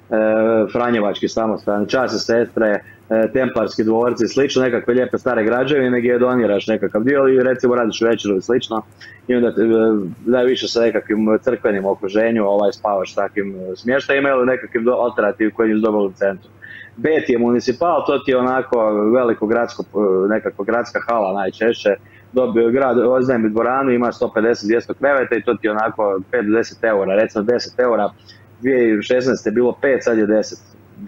franjevački samostani, časne sestre, templarski dvorci i slično, nekakve lijepe stare građevine gdje doniraš nekakav dio i recimo radiš večeru i slično i onda najviše sa nekakvim crkvenim okruženju spavaš takvim smještajima ili nekakvim alternativu koji je dobili u centru. Bet je municipal, to ti je onako veliko nekakva gradska hala najčešće, grad oznajmi dvoranu, ima 150-200 kreveta i to ti je onako 5 do 10 eura, recimo 10 eura, 2016 je bilo 5, sad je 10,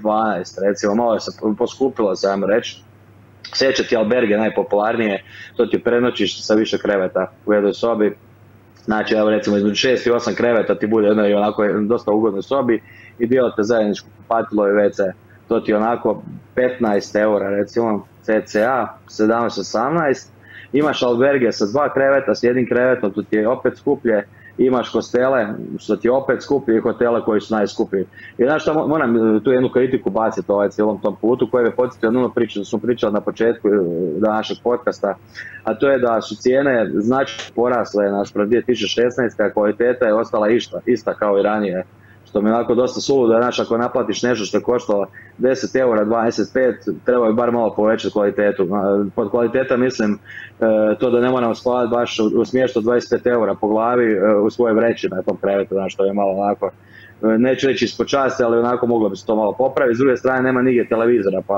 12 recimo, malo se poskupilo, ajmo reći. Sjeća ti alberge najpopularnije, to ti prenoćiš sa više kreveta u jednoj sobi, znači evo recimo između 6 i 8 kreveta ti bude jednoj onako dosta ugodnoj sobi i dijelite zajedničko kupatilo i WC. To ti je onako 15 eura recimo, cca, 17-18. Imaš alberge sa 2 kreveta, s 1 krevetom, to ti je opet skuplje. Imaš hostele, što ti je opet skuplje i hotele koji su najskuplji. I znaš šta, moram tu jednu kritiku baciti cijelom tom putu koji me podsjetio na onu priču da smo pričali na početku našeg podcasta, a to je da su cijene značajno porasle naspram 2016, a kvaliteta je ostala ista kao i ranije. Što mi je onako dosta suludo, znaš, ako naplatiš nešto što je koštalo 10 eura, 25, treba je bar malo povećati kvalitetu. Pod kvaliteta mislim to da ne moramo spavati baš u smještu 25 eura po glavi u svoje vreći na tom krevetu, znaš, što je malo onako, neću reći ispod časti, ali onako moglo bi se to malo popraviti. S druge strane nema nigdje televizora, pa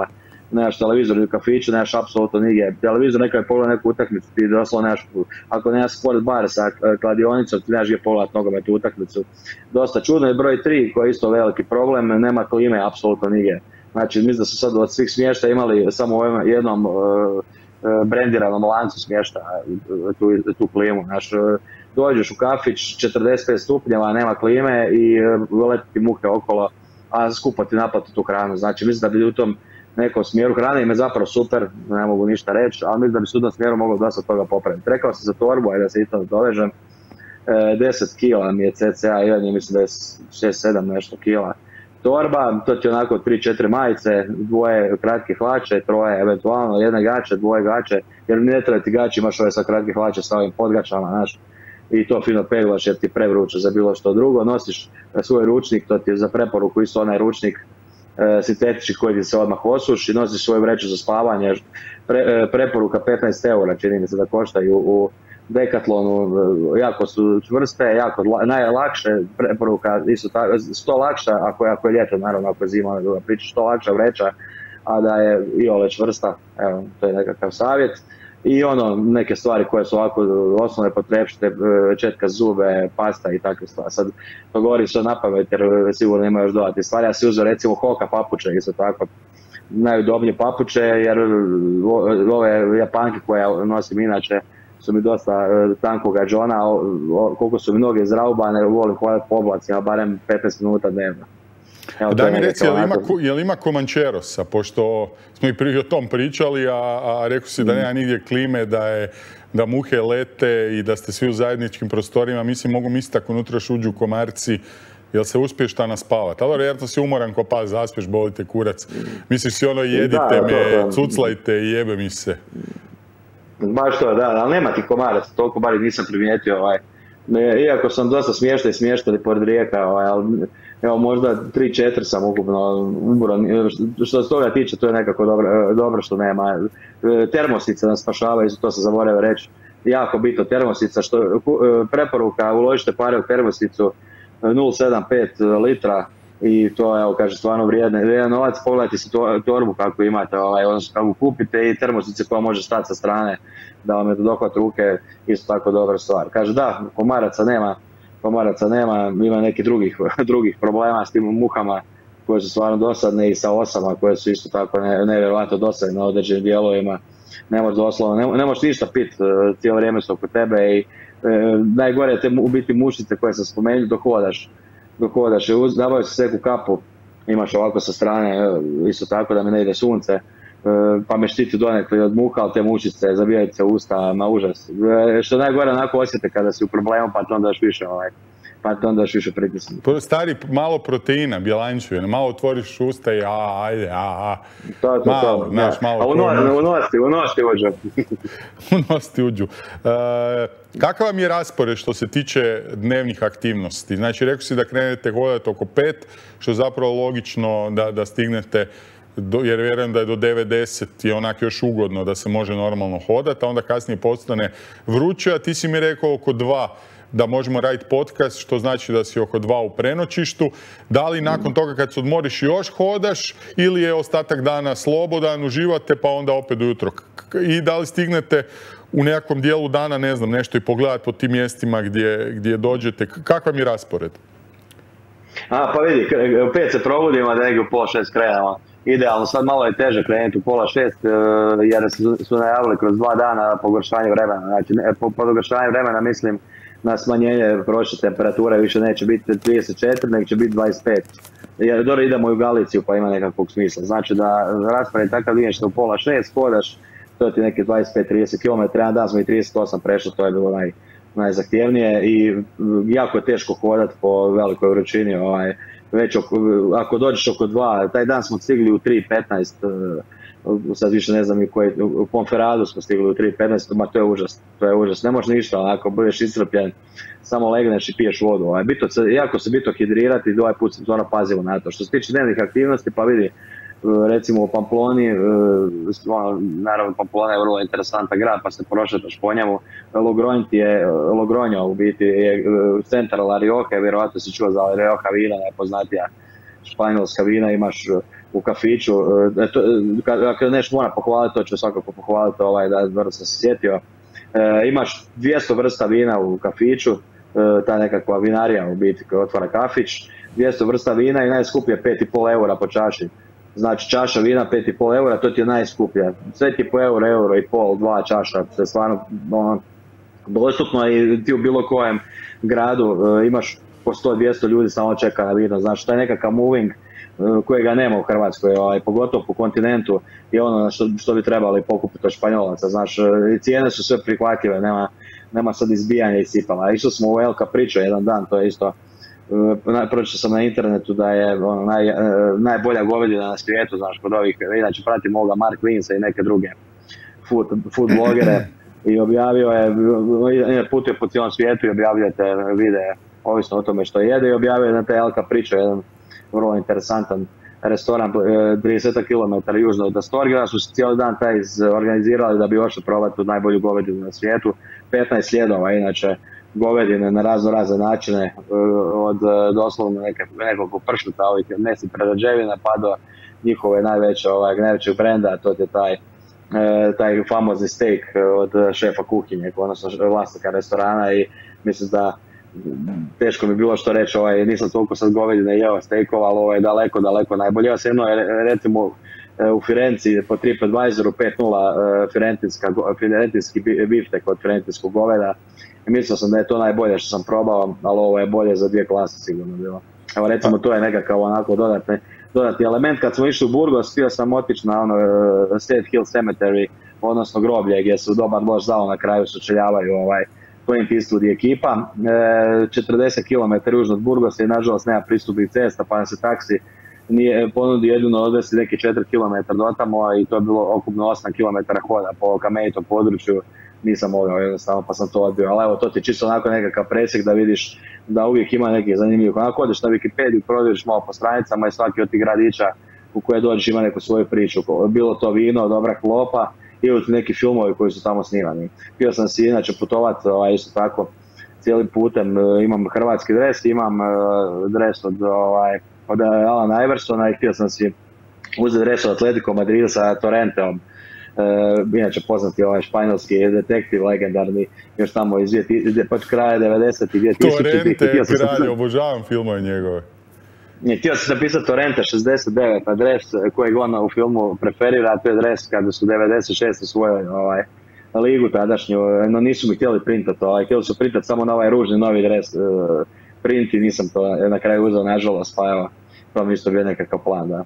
nemaš televizor u kafiću, nemaš apsolutno nigdje. Televizor nekad je pogledao neku utakmicu, ti doslovno nemaš, ako nemaš sport bar sa kladionicom, ti nemaš gdje pogledati nogometnu utakmicu. Dosta čudno. I broj 3, koji je isto veliki problem, nema klime apsolutno nigdje. Znači, mislim da su sad od svih smještaja imali samo u jednom brendiranom lancu smješta tu klimu. Znaš, dođeš u kafić, 45 stupnjeva, nema klime i leti ti muhe okolo, a skupo ti naplati tu hranu. Znači, mislim da bi u tom nekom smjeru, hrana im je zapravo super, ne mogu ništa reći, ali mislim da bi se u tom smjeru moglo dosta toga popraviti. Rekao sam za torbu, ajde da se isto dovežem, 10 kila mi je cca, jedan mislim da je 6-7 nešto kila. Torba, to ti je onako 3-4 majice, 2 kratke hlače, 3 eventualno, 1 gače, 2 gače, jer ne treba ti gači, imaš ove sa kratkih hlače sa ovim podgačama, znaš, i to fino peglaš jer ti prevruće za bilo što drugo. Nosiš svoj ručnik, to ti je za preporuku isto onaj ručnik sintetički koji ti se odmah osuši, nosiš svoju vreću za spavanje, preporuka 15 eura, čini mi se da koštaju u Decathlonu, jako su čvrste, jako najlakše, preporuka isto tako, 100 lakša, ako je ljeto, naravno, ako je zima, ona druga priča, 100 lakša vreća, a da je i ove čvrsta, evo, to je nekakav savjet. I neke stvari koje su ovako osnovne potrepštine, četka zube, pasta i takve stvari. Sad to govori sve na pamet jer sigurno ima još dodatnih stvari. Ja si uzeo recimo Hoka papuče, isto tako, najudobnije papuče, jer ove Japanke koje nosim inače su mi dosta tankoga džona, koliko su mi noge izraubane, volim hodati po oblacima, barem 15 minuta dnevno. Daj mi reci, je li ima Comancherosa, pošto smo i prije o tom pričali, a rekao si da nema nigdje klime, da muhe lete i da ste svi u zajedničkim prostorima. Mislim, mogu misliti ako unutra još uđu komarci, jel se uspiješ ta naspavati? Ali vjerojatno si umoran ko pas, zaspiješ, boli te kurac. Misliš si jedite me, cuclajte i jebe mi se. Baš to, da, ali nema ti komaraca, toliko bar nisam primijetio. Iako sam dosta smještali pored rijeka, ali evo možda 3-4 sam ukupno umro. Što se toga tiče, to je nekako dobro što nema. Termosice nas spašavaju, to se zaboravio reći. Jako bitno termosica, što preporuka, uložite pare u termosicu 0,75 litra i to, evo, kaže, stvarno vrijedan novac. Pogledajte si torbu kako imate, odnosno kako kupite i termosice koja može stati sa strane da vam je do dohvat ruke, isto tako dobra stvar. Kaže, da, komaraca nema, ima nekih drugih problema s tim muhama koje su stvarno dosadne i sa osama koje su isto tako nevjerojatno dosadne na određenim dijelovima. Ne možeš ništa piti, cijelo vrijeme su oko tebe i najgore je te u biti mušice koje sam spomenuo dok hodaš. Davaju se seku kapu, imaš ovako sa strane, isto tako da mi ne ide sunce, pa me štiti donekle od muha, ali te mušice zabijaju se u usta, na užas. Što najgore onako osjete kada si u problemu, pa to onda još više pritisne. Stari, malo proteina, bjelančuje, malo otvoriš usta i ajde. To. Unosti uđu. Unosti uđu. Kakav vam je raspored što se tiče dnevnih aktivnosti? Znači, rekao si da krenete hodati oko 5, što je zapravo logično da stignete, jer vjerujem da je do 9-10 je onak još ugodno da se može normalno hodati, a onda kasnije postane vruće, a ti si mi rekao oko 2 da možemo raditi podcast, što znači da si oko 2 u prenoćištu. Da li nakon toga kad se odmoriš još hodaš ili je ostatak dana slobodan, uživate pa onda opet ujutro? I da li stignete u nekakvom dijelu dana, ne znam, nešto i pogledati po tim mjestima gdje dođete? Kakav je raspored? Pa vidi, u 5 se probudimo, da negdje u 5:30 krenemo. Idealno, sad malo je teže krenuti u 5:30 jer su najavili kroz 2 dana pogoršanje vremena. Znači, po pogoršanje vremena mislim na smanjenje prosječne temperature, više neće biti 34, nego će biti 25. Jer dobro, idemo i u Galiciju pa ima nekakvog smisla. Znači da raspored je takav što u 5:30 hodaš, to ti neke 25-30 km, jedan dan smo i 38 prešli, to je bilo najzahtjevnije i jako je teško hodati po velikoj vrućini. Već ako dođeš oko 2, taj dan smo stigli u 3:15, sad više ne znam i koji, u Ponferradu smo stigli u 3:15, ma to je užas, ne možeš ništa, ako budeš iscrpljen, samo legneš i piješ vodu. Jako se bitno hidrirati i ovaj put se stvarno pazimo na to. Što se tiče dnevnih aktivnosti, pa vidi, recimo u Pamploni, naravno Pamplona je vrlo interesantan grad, pa se prošetaš po njemu. Logroño u biti je centar La Rioja, vjerojatno si čuo za La Rioja vina, najpoznatija španjolska vina, imaš u kafiću, ako nešto mora pohvaliti, to ću svakako pohvaliti, da dobro sam se sjetio. Imaš 200 vrsta vina u kafiću, ta nekakva vinarija u biti koja otvara kafić, 200 vrsta vina i najskuplje 5,5 eura po čaši. Znači čaša vina 5,5 eura, to ti je najskuplje. Sve ti po euro i pol, 2 čaša, to je stvarno dostupno i ti u bilo kojem gradu imaš po 100-200 ljudi samo čeka na vino. Znači taj nekakav moving kojega nema u Hrvatskoj, pogotovo po kontinentu, je ono što bi trebali pokupiti od Španjolaca. Znači cijene su sve prihvatljive, nema sad izbijanja i sipala. Išli smo u El Capricho jedan dan, to je isto, pročitao sam na internetu da je najbolja govedina na svijetu, znaš, kod ovih, inače pratim ovoga Mark Vinsa i neke druge food blogere i objavio je, putuje po cijelom svijetu i objavljuje te videe, ovisno o tome što jede, i objavio je na te El Capricho, jedan vrlo interesantan restoran 30 km južno od Astorga, su se cijeli dan taj organizirali da bi ošli probati tu najbolju govedinu na svijetu, 15 sljedova, inače govedine na razne načine, od doslovno nekog pršuta, ovih mesnih prerađevina pa do njihove najvećeg brenda, to je taj famozni steak od šefa kuhinje, odnosno vlasnika restorana, i mislim da teško mi bilo što reći, nisam toliko sad govedine jeo steakova, ali ovo je daleko najbolje. Ja sam recimo u Firenci po TripAdvisoru 5.0 firentinski biftek od firentinskog goveda. Mislio sam da je to najbolje što sam probao, ali ovo je bolje za 2 klase sigurno bilo. Evo recimo to je nekakav onako dodatni element. Kad smo išli u Burgos, htio sam otići na State Hill Cemetery, odnosno groblje gdje su dobar loš zao na kraju sučeljavaju Clint Eastwood i ekipa. 40 km južno od Burgosa i nažalost nema pristupnih cesta, pa nam se taksi ponudi jedino odvesti neki 4 km do tamo, i to je bilo okupno 8 km hoda po kamenitom području. Nisam mogao jednostavno, pa sam to odbio, ali evo, to ti čisto onako nekakav presjek da vidiš da uvijek ima neki zanimljiv. Onako odeš na Wikipediju, provjeriš malo po stranicama i svaki od tih gradića u koje dođeš ima neku svoju priču. Bilo to vino, dobra klopa ili neki filmovi koji su tamo snimani. Htio sam si inače putovati isto tako cijelim putem, imam hrvatski dres, imam dres od Alana Iversona i htio sam si uzeti dres od Atletico Madrida sa Torrenteom. Inače poznati španjolski detektiv legendarni, još tamo iz kraja 90-ih, 2000-ih. Torrente, kralj, obožavam filmove njegove. Htio sam napisati Torrente 69 na dres kojeg on u filmu preferira, a to je dres kada su 96 osvojili ligu tadašnju, no nisu mi htjeli printati, htjeli su printati samo na ovaj ružni novi dres print i nisam to na kraju uzeo, nažalost, pa evo, to mi isto bio nekakav plan, da.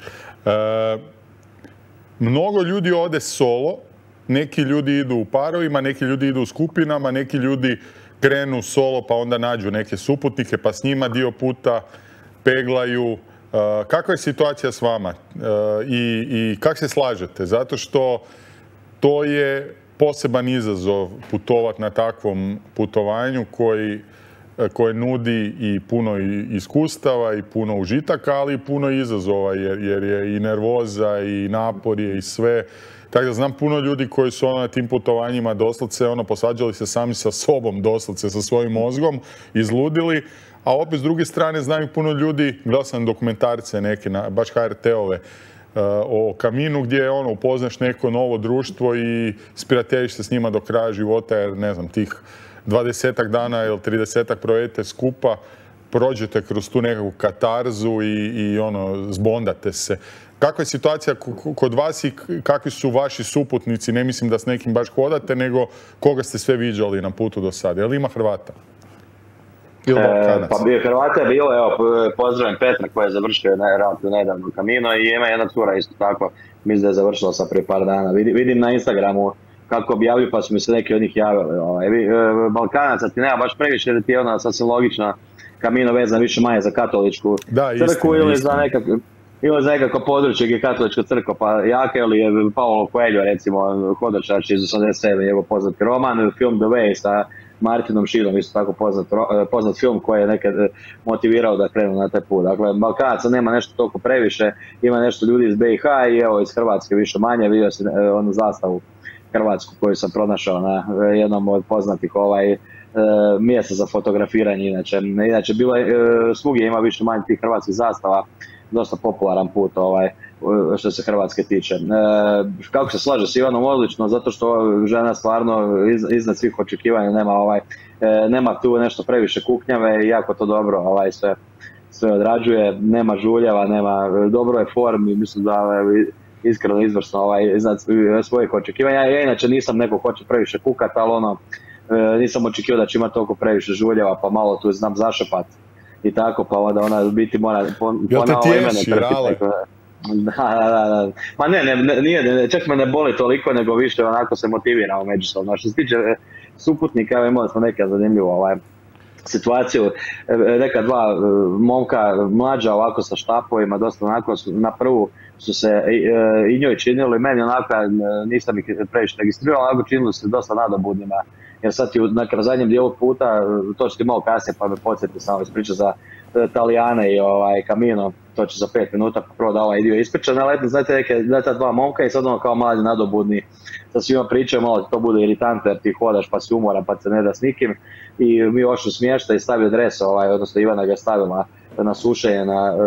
Mnogo ljudi ode solo, neki ljudi idu u parovima, neki ljudi idu u skupinama, neki ljudi krenu solo pa onda nađu neke suputnike pa s njima dio puta peglaju. Kakva je situacija s vama i kako se slažete? Zato što to je poseban izazov putovati na takvom putovanju koje nudi i puno iskustava i puno užitaka, ali i puno izazova jer je i nervoza i napor je i sve. Tako da znam puno ljudi koji su na tim putovanjima doslovce posađali se sami sa sobom, doslovce sa svojim mozgom, izludili, a opet s druge strane znam i puno ljudi, gledao sam dokumentarce neke, baš HRT-ove, o Kaminu gdje upoznaš neko novo društvo i sprijateljiš se s njima do kraja života, jer ne znam, tih 20 dana ili 30 provedete skupa, prođete kroz tu nekakvu katarzu i zbondate se. Kakva je situacija kod vas i kakvi su vaši suputnici? Ne mislim da s nekim baš hodate, nego koga ste sve viđali na putu do sada? Je li ima Hrvata? Pa Hrvata je bilo, evo, pozdravim Petra koji je završio relativno nedavno Kamino i ima jedna cura isto tako, mislim da je završila sa prije par dana. Vidim na Instagramu kako objavljuju, pa su mi se neki od njih javili. Balkanaca ti nema baš previše, jer ti je sasvim logično Kamino vezan više manje za katoličku crkvu ili za nekako područje gdje je katolička crkva pa jaka, ili je Paolo Coelho, recimo, Hodočač iz 87, njegov poznati roman, film The Way sa Martinom Sheenom, isto tako poznat film koji je nekad motivirao da krenu na taj put. Dakle, Balkanaca nema nešto toliko previše, ima nešto ljudi iz BiH i evo iz Hrvatske više manje, vidio sam onu zastavu hrvatsku koju sam pronašao na jednom od poznatih mjesta za fotografiranje. Inače bilo je, svugdje ima više manje tih hrvatskih zastava dosta popularan put što se Hrvatske tiče. Kako se slaže s Ivanom, odlično, zato što žena stvarno iznad svih očekivanja, nema tu nešto previše kuknjave i jako to dobro sve odrađuje, nema žuljeva, dobro je form i mislim da iskreno izvrsno iznad svojih očekivanja. Ja inače nisam neko ko će previše kukat, ali nisam očekivao da će imati toliko previše žuljeva, pa malo tu znam zašepat i tako, pa onda ona biti mora jel te tješi, Rale? Da. Ma nije, čak me ne boli toliko, nego više onako se motiviramo međusobno. Što se tiče suputnika, imali smo neka zanimljivu situaciju, neka dva momka mlađa ovako sa štapovima, dosta onako na prvu su se i njoj činili, meni onako nisam ih previše registrirao, onako činili su se dosta nadobudnima, jer sad ti na zadnjem dijelu puta, to ću ti malo kasnije pa me podsjeti samo ispriča za Talijane i Camino, to će za 5 minuta prvo da ovaj dio ispriča, znate ta dva momka i sad ono kao mladi nadobudni, sa svima pričaju, malo to bude iritantno jer ti hodaš pa si umoran pa se ne da s nikim i mi ošli smješta i stavio dres, odnosno Ivana ga je stavila na sušenje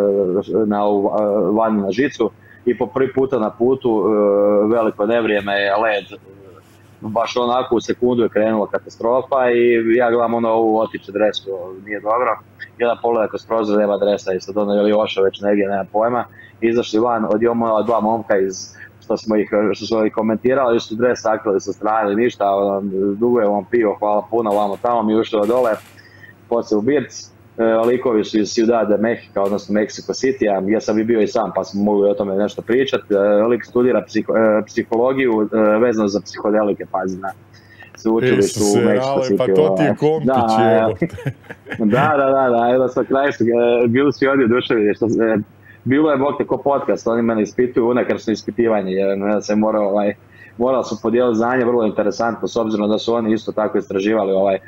vani na žicu i po prvi puta na putu veliko nevrijeme je led, baš onako u sekundu je krenula katastrofa i ja gledam ovu otiče dresu, nije dobro. Jedan pogleda kroz prozor, nema dresa i sad ili ošao već negdje, nema pojma. Izašli van, odijemo ova dva momka što smo ih komentirali, još su dres sakrili sa strane ili ništa, dugo je on pio, hvala puno, vamo tamo, mi ušli dole, poslije u Birc. Likovi su iz Ciudad de Mexico, odnosno Mexico City, ja sam bio i sam pa smo mogli o tome nešto pričati. Lik studira psihologiju vezano za psihodelike, pazi na sveučilištu u Mexico City. Pa to ti je kompić, evo. Da, sa kraju su bili svi ovdje oduševljeni. Bilo je bog te ko podcast, oni mene ispituju unakršno ispitivanje, jer se morali su podijeliti znanje, vrlo interesantno, s obzirom da su oni isto tako istraživali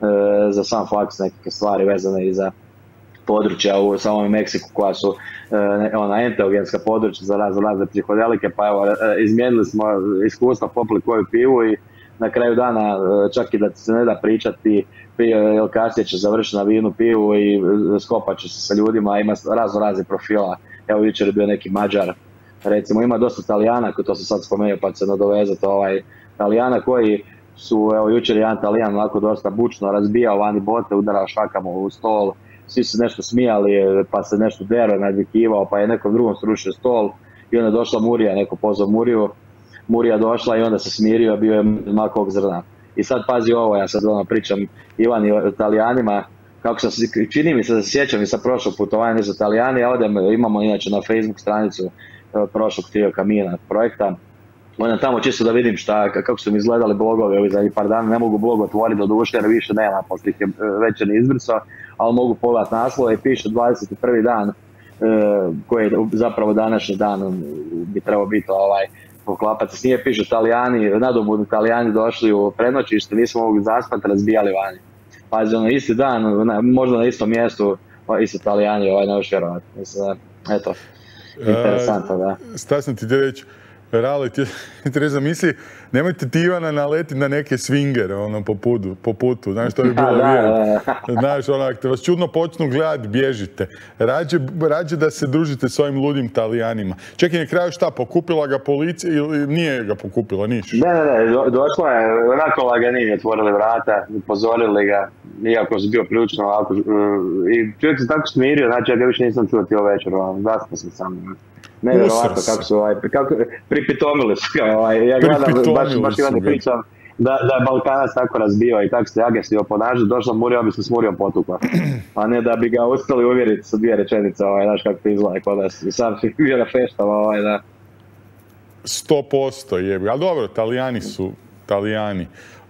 za sam faks neke stvari vezane i za područja u samom Meksiku koja su enteogenska područja za razne psihodelike, pa evo izmijenili smo iskustva, popili koju pivu i na kraju dana čak i da se ne da pričati prije kasnije će završiti na vinu pivu i skopat će se sa ljudima, ima raznih profila, evo jučer je bio neki Mađar, recimo ima dosta Talijana, to sam sad spomenuo pa će se nadovezati Talijana koji su, evo jučer jedan Talijan onako dosta bučno razbijao vani bote, udarao šakama u stol, svi su nešto smijali, pa se nešto dero nadvikivao, pa je nekom drugom srušio stol i onda je došla Murija, neko pozvao Muriju, Murija došla i onda se smirio, bio je makog zrna. I sad pazi ovo, ja sad pričam Ivan i o Talijanima, kako sam čini mi se da se sjećam i sa prošlog putovanja za Talijani, ja imamo inače na Facebook stranicu prošlog Trio Camina projekta, onda tamo čisto da vidim kako su mi izgledali blogovi ovih zadnjih par dana, ne mogu blog otvoriti do duše jer više nema, poslije je večer izbrisao, ali mogu pogledati naslove i piše 21. dan, koji je zapravo današnji dan bi trebao biti poklapati s nije, piše Talijani, nadobudni Talijani došli u prenoćište, nismo mogli zaspati, razbijali vani. Pazi, isti dan, možda na istom mjestu, isto Talijani, ne još vjerovati. Mislim, eto, interesantno, da. Stasno ti te reći, Rale, ti treba zamisli, nemojte ti Ivana naletiti na neke swingere, po putu, znaš što bi bilo vjerno. Znaš, ako te vas čudno počnu gledati, bježite. Rađe da se družite s ovim ludim Talijanima. Čekaj, na kraju šta, pokupila ga policija ili nije ga pokupila, niš? Ne, došla je, onako laganim, otvorili vrata, upozorili ga, iako se bio prilično ovako, i čovjek se tako smirio, znači ja ga više nisam čuo cijelo večer, zaspao sam sam. Nevjerovatno kako pripitomili su ga, ja gledam, baš Ivane pričam da je Balkanac tako razbio i tako se agresivno ponaša, došla Murija, bi se s Murijom potukla, a ne da bi ga uspjeli uvjeriti sa dvije rečenice, znaš kako to izgleda kod nas, i sam si bio na feštama, da. 100% jebi, ali dobro, Talijani su Talijani.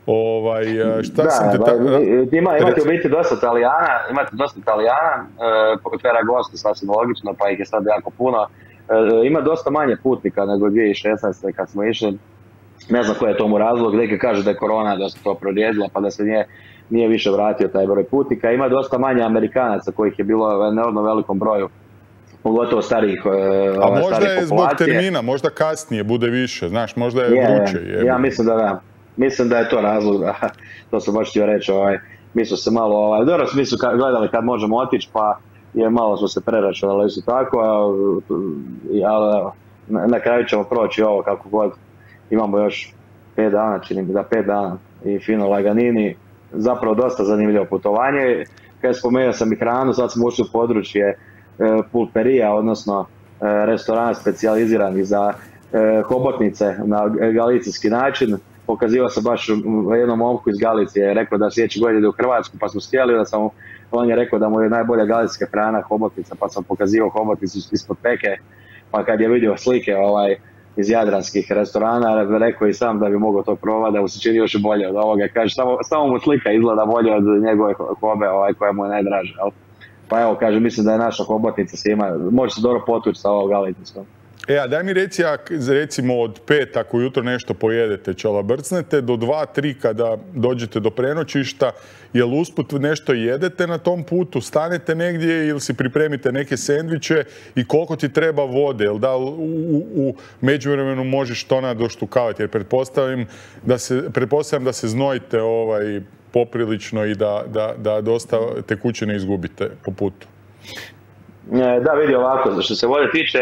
Imate u biti dosta Talijana, Ferragosto sasvim logično, pa ih je sad jako puno. Ima dosta manje putnika nego 2016. kad smo išli. Ne znam koji je tomu razlog, neki kažu da je korona dosta to prorijedila pa da se nije više vratio taj broj putnika. Ima dosta manje Amerikanaca kojih je bilo u enormno velikom broju, pogotovo starijih populacije. A možda je zbog termina, možda kasnije bude više, znaš, možda je vruće. Ja mislim da da. Mislim da je to razlog, to sam baš htio reći, mi su se malo, dobro mi su gledali kad možemo otići, pa je malo smo se preračunali isto tako, ali na kraju ćemo proći ovo kako god. Imamo još 5 dana, čini mi da 5 dana i fino laganini, zapravo dosta zanimljivo putovanje. Kad spomenuo sam i hranu, sad smo ušli u područje pulperija, odnosno restorana specijaliziranih za hobotnice na galicijski način. Pokazivao sam baš jednom momku iz Galicije, rekao da sljedeće godine ide u Hrvatsku, pa smo htjeli, on je rekao da mu je najbolja galicijska hrana hobotnica, pa sam pokazivao hobotnicu ispod peke, pa kad je vidio slike iz jadranskih restorana, rekao i sam da bi mogao to probati, da mu se čini još i bolje od ovoga. Kaže, samo mu slika izgleda bolje od njegove hobe koja mu je najdraža. Pa evo, kaže, mislim da je naša hobotnica svima, može se dobro potući sa ovog galicijskom. A daj mi reci, recimo od 5 ako ujutro nešto pojedete, čalabrcnete, do 2-3 kada dođete do prenoćišta, jel usput nešto jedete na tom putu, stanete negdje ili si pripremite neke sendviče i koliko ti treba vode, jel da u međuvremenu možeš to nadoštukavati, jer pretpostavljam da se znojite poprilično i da dosta tekućine izgubite po putu. Da, vidi ovako, što se vode tiče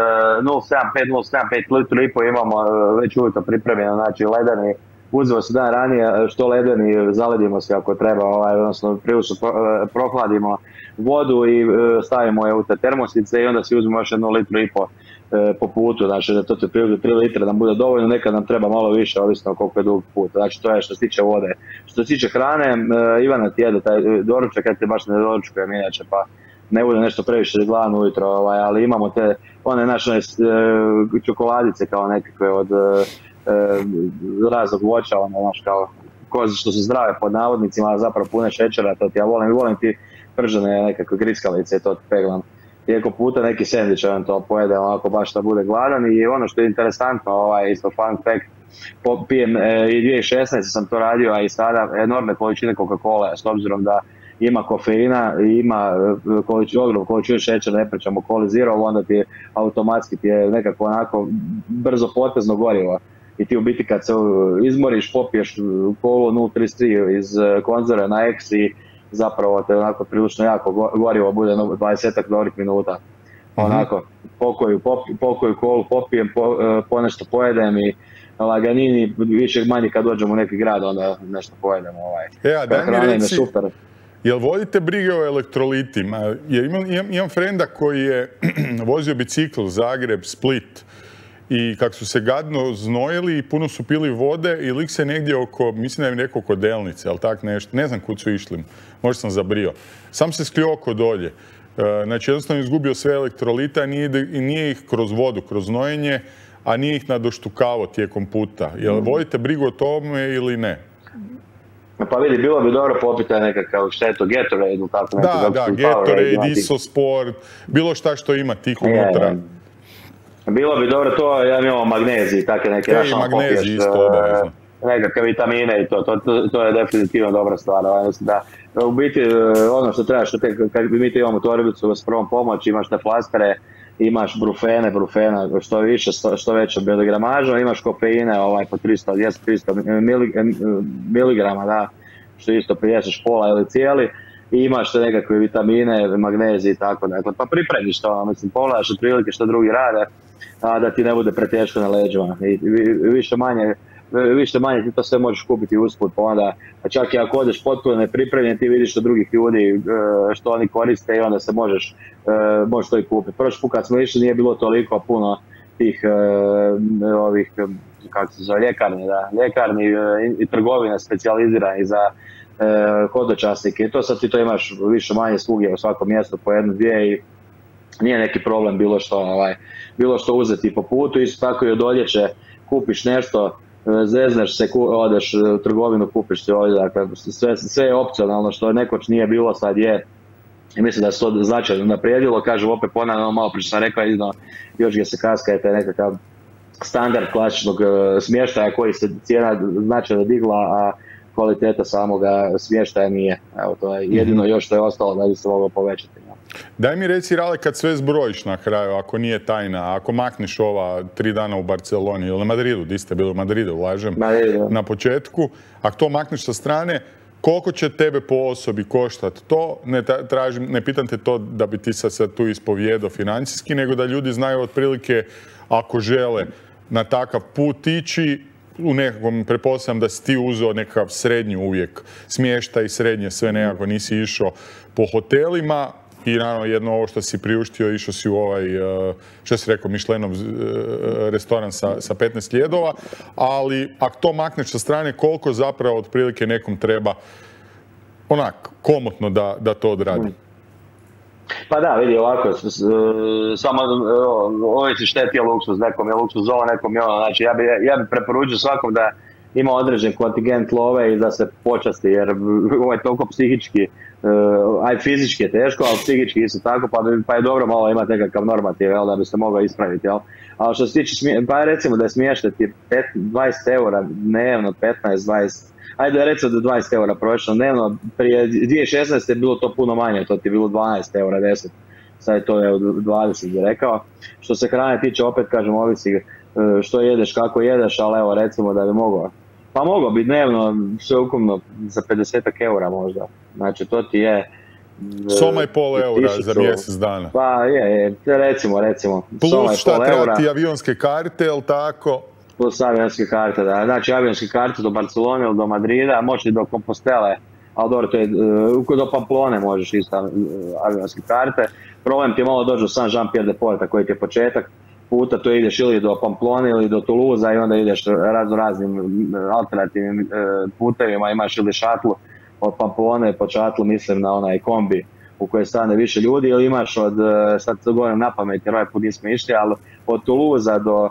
0,75 litru i po imamo već ujutro pripremljeno, znači ledeni, uzeo se dan ranije, što ledeni, zaledimo se ako treba, odnosno prilično prohladimo vodu i stavimo je u te termosice i onda si uzmemo još 1,5 litru po putu, znači da to je prilike 3 litre da bude dovoljno, nekad nam treba malo više, ovisno koliko je dug put, znači to je što se tiče vode. Što se tiče hrane, Ivana ti jede taj doručak, kad ti baš ne doručkujem inače, pa ne bude nešto previše gladan ujutro, ali imamo te one naše čokoladice kao nekakve od raznog voća, kao koze što su zdrave pod navodnicima, a zapravo pune šećera, to ti ja volim ti pržene nekakve griskalice, to ti peglam. Tijeko puta neki sendvič to pojedem ovako baš da bude gladan i ono što je interesantno, isto fun fact, pijem i 2016 sam to radio, a i sada enormne količine Coca-Cola, s obzirom da ima kofeina, ima ogromnu količinu šećera, ne pričamo o Cola Zero, onda ti automatski ti je nekako onako brzo potezno gorivo. I ti u biti kad se izmoriš, popiješ kolu 0,33 iz konzerve na X i zapravo te onako prilično jako gorivo bude 20 dobrih minuta. Onako, pokoju kolu popijem, ponešto pojedem i laganini, više manje kad dođemo u neki grad, onda nešto pojedemo. Daj mi reci, jel vodite brige o elektrolitima? Jer imam frenda koji je vozio bicikl Zagreb, Split i kako su se gadno znojili i puno su pili vode i lik se negdje oko, mislim da je rekao oko Delnice, ali tak nešto, ne znam kud su išli, možda sam zabrio. Sam se skljoko dolje. Znači jednostavno izgubio sve elektrolita i nije ih kroz vodu, kroz znojenje, a nije ih nadoštukavao tijekom puta. Jel vodite brigu o tome ili ne? Pa vidi, bilo bi dobro popiti nekakav šteto Gatorade ili tako nešto. Da, Gatorade, Isosport, bilo šta što ima tih unutra. Bilo bi dobro to, ja imamo magnezij i takve neke. Magnezij isto obavezno. Nekakve vitamine i to je definitivno dobra stvar. Da, u biti ono što trebaš, kad mi imamo torbicu s prvom pomoći, imaš te flastere, imaš brufena, što više, što veća miligramaža, imaš kofeine po 200-300 miligrama, da, što isto priješiš pola ili cijeli, i imaš te nekakve vitamine, magnezij i tako, dakle, pa pripremiš to, mislim, pogledaš otprilike što drugi rade, a da ti ne bude preteško na leđima, i više manje ti to sve možeš kupiti usput, pa onda, čak i ako odeš potpuno nepripremljen, ti vidiš od drugih ljudi što oni koriste i onda se možeš to i kupiti. Prošli put kad smo išli nije bilo toliko puno tih ovih, kako se zove, ljekarni i trgovine specijalizirani za hodočasnike i to sad ti to imaš više manje svugdje u svakom mjestu po jednu, dvije i nije neki problem bilo što uzeti po putu. Isto tako i od odjeće kupiš nešto, zezneš se, odeš u trgovinu, kupiš se ovdje, dakle sve je opcionalno, što nekoć nije bilo, sad je. I mislim da se to značajno naprijedilo, kažem opet ponavljam, malo prije sam rekao, još ga se kaskajete nekakav standard klasičnog smještaja koji se cijena značajno digla, a kvaliteta samoga smještaja nije. Evo, to je jedino još što je ostalo da bi se moglo povećati. Daj mi reci, Rale, kad sve zbrojiš na kraju, ako nije tajna, ako makneš ova 3 dana u Barceloni ili Madridu, di ste bili u Madridu, lažem, na početku, ako to makneš sa strane, koliko će tebe po osobi koštati to, ne pitam te to da bi ti sad tu ispovjedao financijski, nego da ljudi znaju otprilike ako žele na takav put ići, u nekakvom, pretpostavljam da si ti uzeo nekakav srednji uvijek smještaj i srednje sve nekako, nisi išao po hotelima i naravno jedno ovo što si priuštio, išao si u ovaj, što si rekao, Michelinov restoran sa 15 ljedova, ali ako to makneš sa strane, koliko zapravo otprilike nekom treba onak, komotno da to odradi? Pa da, vidi ovako, samo ovisi šta je ti je luksuz, nekom je luksuz ovo, nekom je ono, znači ja bi preporučio svakom da ima određen kontingent love i da se počasti, jer ovo je toliko psihički, aj fizički je teško, ali psihički isto tako, pa je dobro malo imati nekakav normativ, jel, da bi se mogao ispraviti, jel. Ali što se tiče, pa recimo da je smještati 20 eura dnevno, 15-20, ajde recimo da 20 eura prošlo dnevno, prije 2016 je bilo to puno manje, to ti je bilo 12 eura, 10, sad je to 20 bi rekao. Što se hrane tiče, opet kažem, ovisi što jedeš, kako jedeš, ali evo recimo da bi mogao bi dnevno sveukupno za 50 eura možda, znači to ti je... Soma i pol eura za mjesec dana. Pa je, recimo. Plus šta treba ti avionske karte, jel tako? Plus avionske karte, da. Znači avionske karte do Barcelone ili do Madrida, možeš i do Compostele, ali dobro, to je, do Pamplone možeš isto avionske karte. Problem ti je malo dođu San Jean-Pierre-de-Port, koji ti je početak puta, to ideš ili do Pamplone ili do Toulouse i onda ideš raznim alternativnim putevima, imaš ili šatlu od Pamplone po šatlu, mislim na onaj kombi u kojoj stane više ljudi, ili imaš od, sad to govorim na pamet jer ovaj put nismo išli, ali od Toulouse do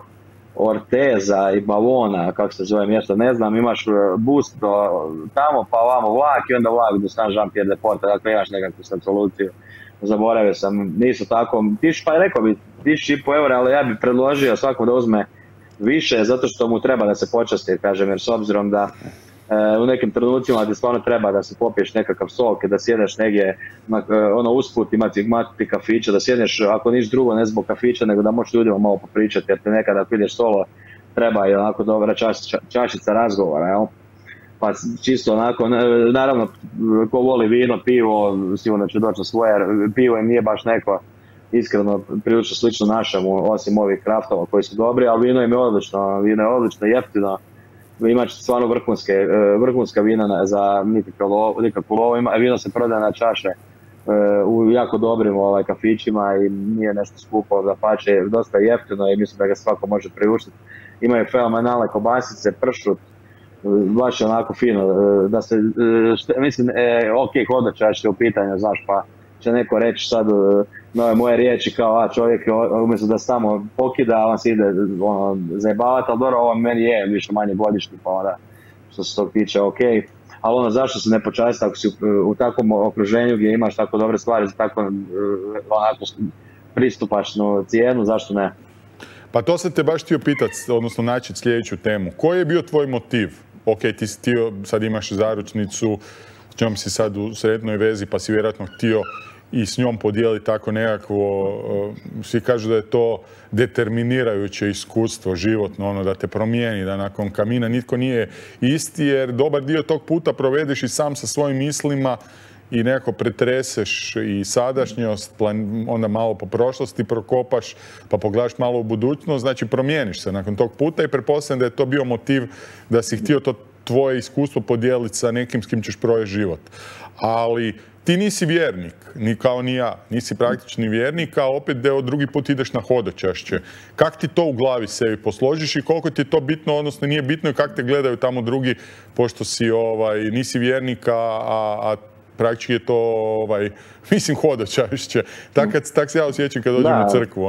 Orteza i Bavona, kako se zove mjesto, ne znam, imaš bus do tamo, pa ovamo vlak i onda vlak do San Jean-Pierre-de-Port, dakle imaš nekakvu sad soluciju. Zaboravio sam, nisu tako, pa rekao bi 1.500 eura, ali ja bih predložio svakom da uzme više, zato što mu treba da se počasti, kažem, jer s obzirom da u nekim trenucima ti stvarno treba da se popiješ nekakav sok, da sjedeš negdje, ono usput imati kafića, da sjedneš, ako niš drugo, ne zbog kafića, nego da možeš ljudima malo popričati, jer te nekada ako ideš solo, treba i onako dobra čašica razgovora, jel? Pa čisto onako, naravno, ko voli vino, pivo, sigurno će doći na svoje, pivo im nije baš neko iskreno prilično slično našemu, osim ovih kraftova koji su dobri, ali vino im je odlično, jeftino, imaš stvarno vrhunska vina za nikakvu lovu, vino se prodaje na čaše u jako dobrim kafićima i nije nešto skupo, dapače, dosta jeftino i mislim da ga svako može priuštiti. Imaju fenomenalne kobasice, pršut, baš je onako fino, da se, mislim, ok, hodočaš je u pitanju, znaš, pa će neko reći sad nove moje riječi kao, čovjek umjesto da se tamo pokida, on se ide zajebavati, ali dobro, ovo meni je više manje godišnji, pa onda što se tog tiče ok, ali ono, zašto se ne počasti ako si u takvom okruženju gdje imaš tako dobre stvari za tako onako pristupačnu cijenu, zašto ne? Pa to sam te baš htio pitati, odnosno naći sljedeću temu. Koji je bio tvoj motiv? Ok, ti si htio, sad imaš zaručnicu, s njom si sad u sretnoj vezi, pa si vjerojatno htio i s njom podijeliti tako nekakvo, svi kažu da je to determinirajuće iskustvo životno, ono da te promijeni, da nakon kamina nitko nije isti, jer dobar dio tog puta provedeš i sam sa svojim mislima i nekako pretreseš i sadašnjost, onda malo po prošlosti prokopaš, pa pogledaš malo u budućnost, znači promijeniš se nakon tog puta i pretpostavljam da je to bio motiv da si htio to tvoje iskustvo podijeliti sa nekim s kim ćeš provesti život. Ali ti nisi vjernik, ni kao ni ja, nisi praktični vjernik, a opet drugi put ideš na hodočašće. Kako ti to u glavi sebi posložiš i koliko ti je to bitno, odnosno nije bitno i kako te gledaju tamo drugi, pošto si nisi vjernik, a praktički je to, mislim, hodočašće. Tak se ja osjećam kad dođem u crkvu,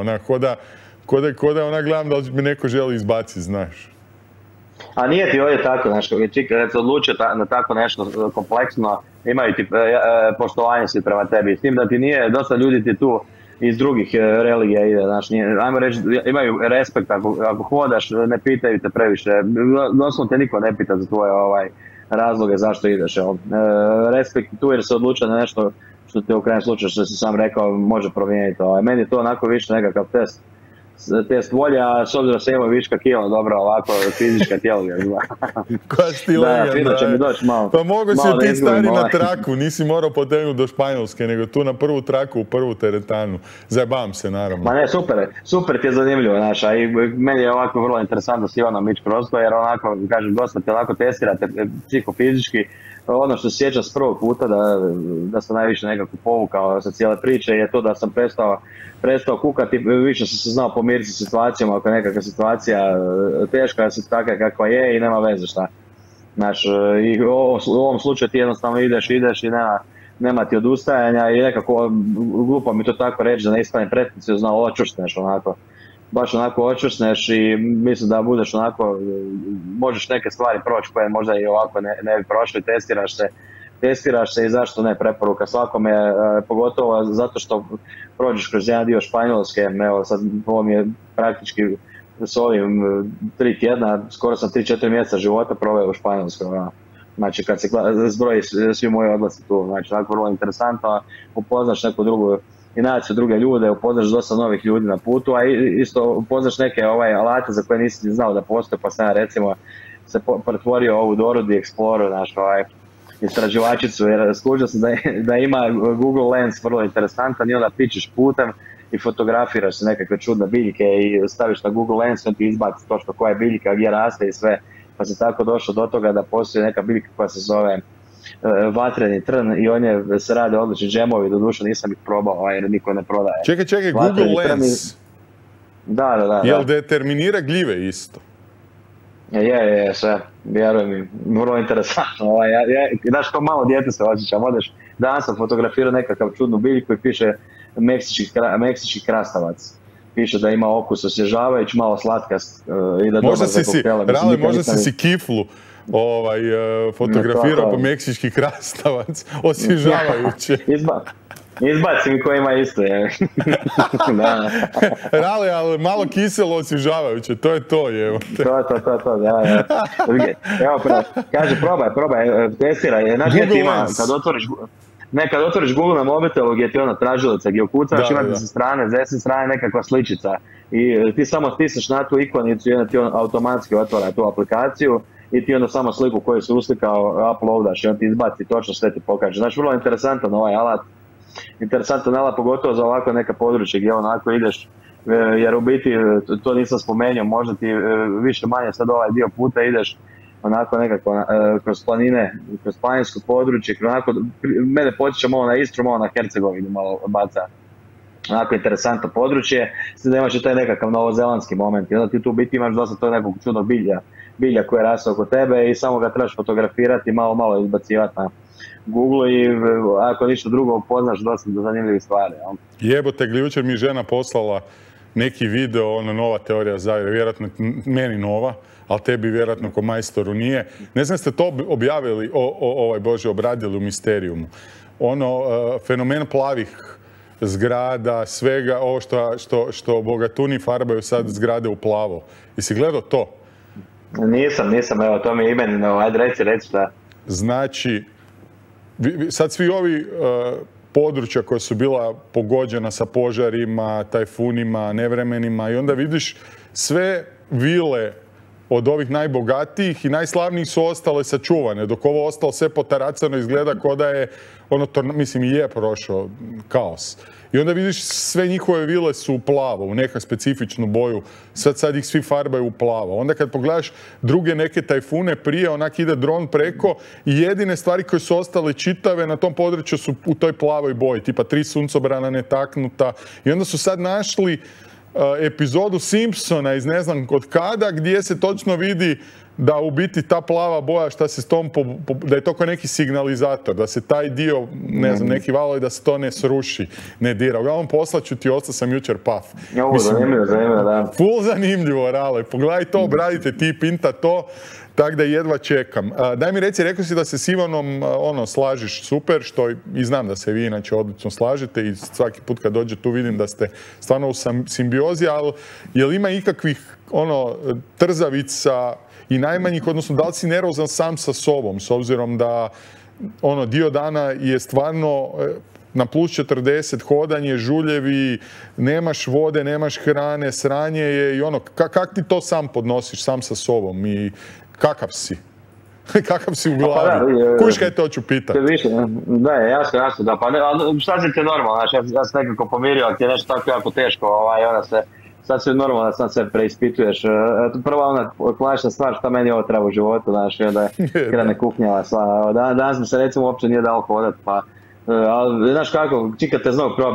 ko da ona gledam da mi neko želi izbaciti, znaš. A nije ti ovdje tako, znaš, kad se odlučio na tako nešto kompleksno, imaju ti poštovanje svi prema tebi. S tim da ti nije, dosta ljudi ti tu iz drugih religija ide, znaš, ajmo reći, imaju respekt ako hodaš, ne pitaju te previše, doslovno te niko ne pita za tvoje razloge zašto ideš, jel. Respekt tu jer se odlučio na nešto što te u krajnjem slučaju, što si sam rekao, može promijeniti. Meni je to onako više nekakav test test volje, a s obzirom se imao viška kila, dobro, ovako fizička tijela. Koja si ti legenda. Fino će mi doći malo. Pa mogu si ti stari na traku, nisi morao potegnuti do Španjolske, nego tu na prvu traku, u prvu teretanu. Zajebam se, naravno. Ma ne, super ti je zanimljivo, znaš, a i meni je ovako vrlo interesantno s Ivanom ići kroz to, jer onako, kažem, dosta te onako testirate psihofizički. Ono što se sjećam s prvog puta da sam najviše nekako povukao sa cijele priče je to da sam prestao kukati, više sam se znao pomiriti sa situacijama, ako je nekakva situacija teška, da se takva kakva je i nema veze šta. Znaš, i u ovom slučaju ti jednostavno ideš i nema ti odustajanja i nekako glupo mi to tako reći da ne ispadne pretnicu, znao očvrstneš onako. Baš onako očvrsneš i mislim da budeš onako, možeš neke stvari proći koje možda i ovako ne bi prošli, testiraš se i zašto ne, preporuka svakome, pogotovo zato što prođeš kroz jedan dio Španjolske, evo sad ovo mi je praktički s ovim 3 tjedna, skoro sam 3-4 mjeseca života proveo u Španjolskoj, znači kad se zbroji svi moji odlasci tu, znači onako vrlo interesantno, upoznaš neku drugu i naći druge ljude, upoznaš dosta novih ljudi na putu, a isto upoznaš neke alate za koje nisi znao da postoje, pa sam recimo se pretvorio ovu Dora the Explorer, naš istraživačicu, jer skužio sam da ima Google Lens vrlo interesantan i onda pičeš putem i fotografiraš se nekakve čudne biljke i staviš na Google Lens, on ti izbaci točno koja je biljka, gdje raste i sve, pa sam tako došao do toga da postoji neka biljka koja se zove vatreni trn i on se rade odlični džemovi, doduše nisam ih probao jer niko ne prodaje. Čekaj, Google Lens. Da. Jel determinira gljive isto? Je, sve, vjeruj mi, vrlo interesantno. Znaš, kao malo dijete se osjećam, odeš, danas sam fotografirao nekakav čudnu biljku i piše meksički krastavac. Piše da ima okus osvježavajući, malo slatkast i da možda si kiflu fotografirao po meksički krastavac, osvježavajuće. Izbaci mi ko ima isto, je. Rale, ali malo kiselo osvježavajuće, to je to, je. To, da. Evo, kaže, probaj, testiraj. Znaš gdje ti ima, kad otvoriš Google na mobitelu gdje ti je ona tražilica, gdje ukucaš, imate sa strane, s desne strane nekakva sličica. I ti samo stisneš na tu ikonicu i onda ti on automatski otvara tu aplikaciju i ti onda samo sliku koju si uslikao uploadaš i on ti izbaci točno sve ti pokaže. Znači, vrlo interesantan ovaj alat. Interesantan alat, pogotovo za ovako neka područja gdje onako ideš, jer u biti, to nisam spomenuo, možda ti više manje sad ovaj dio puta ideš onako nekako kroz planine, kroz planinsko područje, onako, mene podsjeća malo na Istru, malo na Hercegovinu, malo baca. Onako interesantno područje, s da imaš i taj nekakav novozelandski moment i onda ti tu u biti imaš dosta to nekog čudnog bilja koje raste oko tebe i samo ga trebaš fotografirati, malo izbacivati na Google i ako ništa drugo upoznaš dosta zanimljivih stvari. Jebote, jučer mi žena poslala neki video, nova teorija zavjere, vjerojatno meni nova, ali tebi vjerojatno ko majstoru nije. Ne znam ste to objavili, obradili u Misteriumu. Fenomen plavih zgrada, svega, ovo što bogatuni farbaju sad zgrade u plavo. Jesi gledao to? Nisam, evo, to mi je imenino, ajde reci šta. Znači, sad svi ovi područja koja su bila pogođena sa požarima, tajfunima, nevremenima i onda vidiš sve vile od ovih najbogatijih i najslavnijih su ostale sačuvane, dok ovo ostalo sve potaracano izgleda kao da je, mislim i je prošao kaos. I onda vidiš sve njihove vile su u plavo, u neka specifičnu boju, sad ih svi farbaju u plavo. Onda kad pogledaš druge neke tajfune prije, onak ide dron preko i jedine stvari koje su ostale čitave na tom području su u toj plavoj boji, tipa 3 suncobrana netaknuta. I onda su sad našli epizodu Simpsona iz ne znam od kada, gdje se točno vidi da u biti ta plava boja šta se s tom, da je to kao neki signalizator, da se taj dio, ne znam, neki valovi da se to ne sruši, ne dira. Uglavnom poslaću ti, ostao sam jučer paf. Zanimljivo, da. Full zanimljivo, Rale. Pogledaj to, obradite ti, pinta to, tako da jedva čekam. Daj mi reci, rekao si da se s Ivanom slažiš super, što i znam da se vi inače odlično slažete i svaki put kad dođe tu vidim da ste stvarno u simbiozi, ali je li ima ikakvih trzavica i najmanjih, odnosno da li si nervozan sam sa sobom, s obzirom da dio dana je stvarno na plus 40, hodanje, žuljevi, nemaš vode, nemaš hrane, sranje je i ono, kak ti to sam podnosiš, sam sa sobom i kakav si? Kakav si u glavi? Kužiš kaj to ću pitat? Da, jasno, da, pa ne, šta si ti normalno, znači, ja sam nekako pomirio, ako ti je nešto tako jako teško, onda se, sad sve normalno da sam sve preispituješ. Prva ona klasična stvar, šta meni ovo treba u životu, znači, onda krene kuhnjava sva. Danas mi se recimo uopće nije dalo hodat, pa, ali, znaš kako, čika te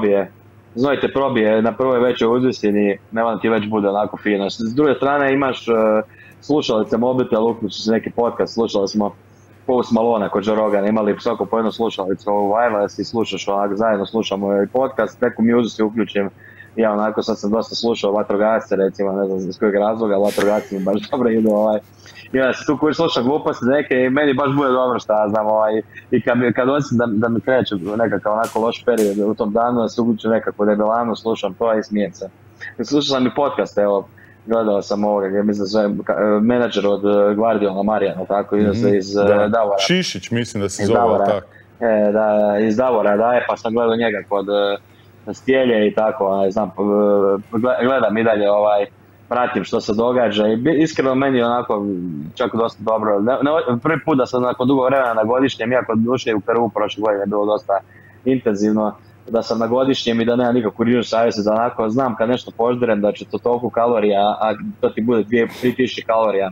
znoj te probije na prvoj većoj uzvisini, nema da ti već bude onako fino. S druge strane imaš slušalice, mobitel, uključi se neki podcast, slušali smo Post Malona kod Joe Rogana, imali svako po jednu slušalicu u wireless i slušaš onako, zajedno slušamo i podcast, neku muziku si uključim. Ja onako sad sam dosta slušao vatrogasce, recimo, ne znam iz kojeg razloga, vatrogasci mi baš dobro idu, i onda se tu koji slušam gluposti neke i meni baš bude dobro šta ja znam, i kad osjetim da mi kreće nekakav onako loš period u tom danu, da se uključim nekako debelano, slušam to i smijem se. Slušao sam i podcast, evo, gledao sam ovoga, gdje mislim da zove menadžer od Guardiola, Marijana, tako, ide se iz Davora. Šišić, mislim da se zove, tako. Da, iz Davora daje, pa sam gledao njega kod Stjelje i tako, znam, gledam i dalje, pratim što se događa i iskreno meni onako čak dosta dobro. Prvi put da sam nakon dugo vremena na godišnjem, iako duše u Peru prošle godine je bilo dosta intenzivno, da sam na godišnjem i da nema nikakvu rižu savjesti, da onako znam kad nešto poždirem da će to toliko kalorija, a to ti bude 3.000 kalorija,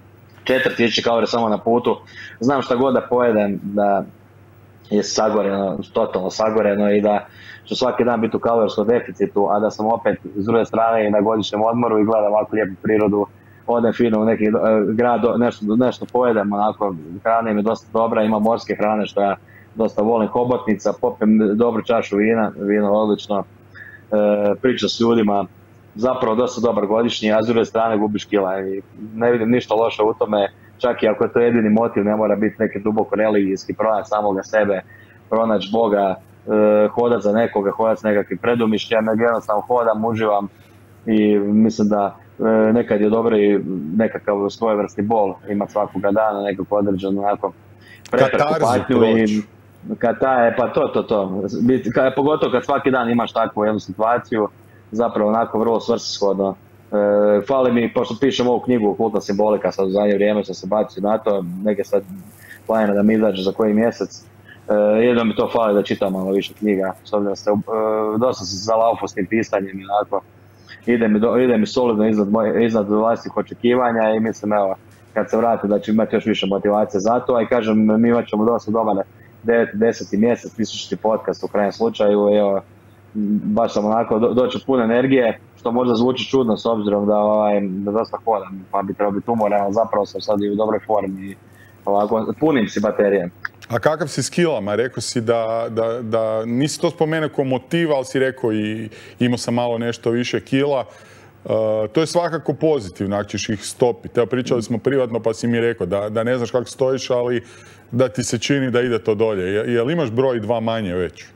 4.000 kalorija samo na putu, znam šta god da pojedem, da je sagoreno, totalno sagoreno i da ću svaki dan biti u kalorijskom deficitu, a da sam opet s druge strane i na godišnjem odmoru i gledam ovako lijepu prirodu, odem fino u neki grad, nešto pojedem, onako, hrana im je dosta dobra, ima morske hrane što ja dosta volim, hobotnica, popim dobru čašu vino odlično, pričam s ljudima, zapravo dosta dobar godišnji, a s druge strane gubiš kila i ne vidim ništa loše u tome, čak i ako je to jedini motiv, ne mora biti neki duboko religijski, pronaći samoga sebe, pronaći Boga, hodat za nekoga, hodat s nekakvim predumišljem, nego jednostavno hodam, uživam i mislim da nekad je dobro i nekakav svojevrsni bol ima svakoga dana, nekako određeno onako pretrku patnju i pa to. Pogotovo kad svaki dan imaš takvu jednu situaciju, zapravo onako vrlo svrsishodno. Fali mi, pošto pišem ovu knjigu Okultna simbolika, sad u zadnje vrijeme sam se bacio na to, neke sad planira da mi izađe za koji mjesec. Jedno mi to fali da čitam malo više knjiga, s obzirom da ste dosta se zalaufao s tim pisanjem i onako ide mi solidno iznad vlastitih očekivanja i mislim evo kad se vrati da će imati još više motivacije za to, a i kažem mi imat ćemo dosta dobar 9-10. mjesec, 1000. podcast u krajem slučaju i evo baš sam onako doći pun energije, što možda zvuči čudno s obzirom da dosta hodam, pa bi trebao biti umoran, ali zapravo sam sad i u dobroj formi i ovako punim si baterije. A kakav si s kilama? Rekao si da nisi to spomenuo kao motiv, ali si rekao i imao sam malo nešto više kila. To je svakako pozitivno, ako ćeš ih stopiti. Evo, pričali smo privatno pa si mi rekao da ne znaš kako stojiš, ali da ti se čini da ide to dolje. Jel imaš broj 2 manje već?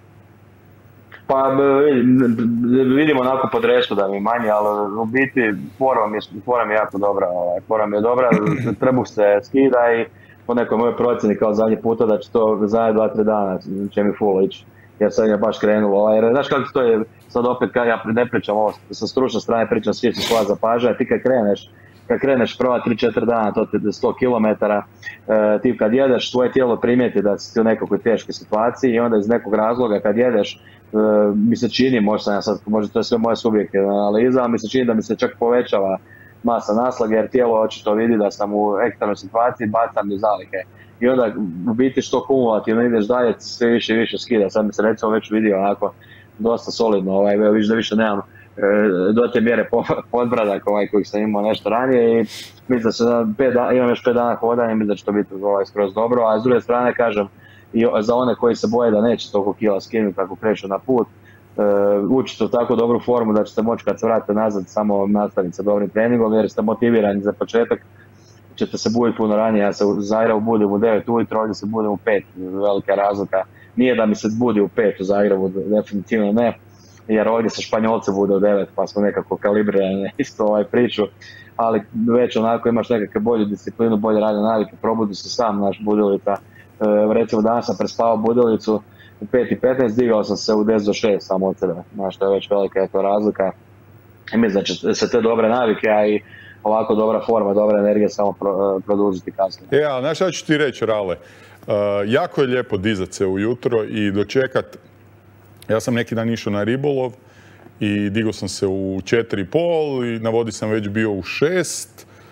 Pa vidimo onako po dresu da mi je manje, ali u biti forma je jako dobra. Forma je dobra, trebuh se skida i po nekoj mojoj procjeni kao zadnji puta da će to za 2-3 dana će mi full ići. Jer sad je baš krenulo. Jer znaš kako to je, sad opet ja ne pričam ovo sa stručne strane, pričam svi su svoja zapažaja, ti kad kreneš prva 3-4 dana, to ti je 100 km, ti kad jedeš, tvoje tijelo primijeti da si ti u nekakvoj teškoj situaciji i onda iz nekog razloga kad jedeš, mi se čini, možda to je sve moje subjektivna analiza, ali mi se čini da mi se čak povećava masa naslage jer tijelo očito vidi da sam u ekstremnoj situaciji, bacam mi zalihe. I onda u biti što kumulativno ideš dalje, sve više i više skida. Sad mi se recimo već vidio onako dosta solidno, vidiš da više nemam do te mjere podbradak kojih sam imao nešto ranije i mislim da imam još 5 dana hodanja i mislim da će to biti skroz dobro, a s druge strane kažem i za one koji se boje da neće toliko kila skinuti kako kreću na put, učite u tako dobru formu da ćete moći kad se vratite nazad samo nastaviti sa dobrim treningom jer ste motivirani za početak, ćete se buditi puno ranije, ja se u Zagrebu budim u 9 ujutro, ovdje se budim u 5, velika razlika, nije da mi se budi u 5 u Zagrebu, definitivno ne, jer ovdje se Španjolci bude u 9 pa smo nekako kalibrirani isto priču, ali već onako imaš nekakve bolju disciplinu, bolje radne navike, probudi se sam naš budilica, recimo danas sam prespavao budilicu u 5:15, digao sam se u 10 do 6 samo od sebe, znaš, to je već velika je to razlika. I mislim da će se te dobre navike, a i ovako dobra forma, dobra energija samo produžiti kasnije. Ali znaš šta ću ti reći, Rale? Jako je lijepo dizat se ujutro i dočekat. Ja sam neki dan išao na ribolov i digao sam se u 4:30 i na vodi sam već bio u 6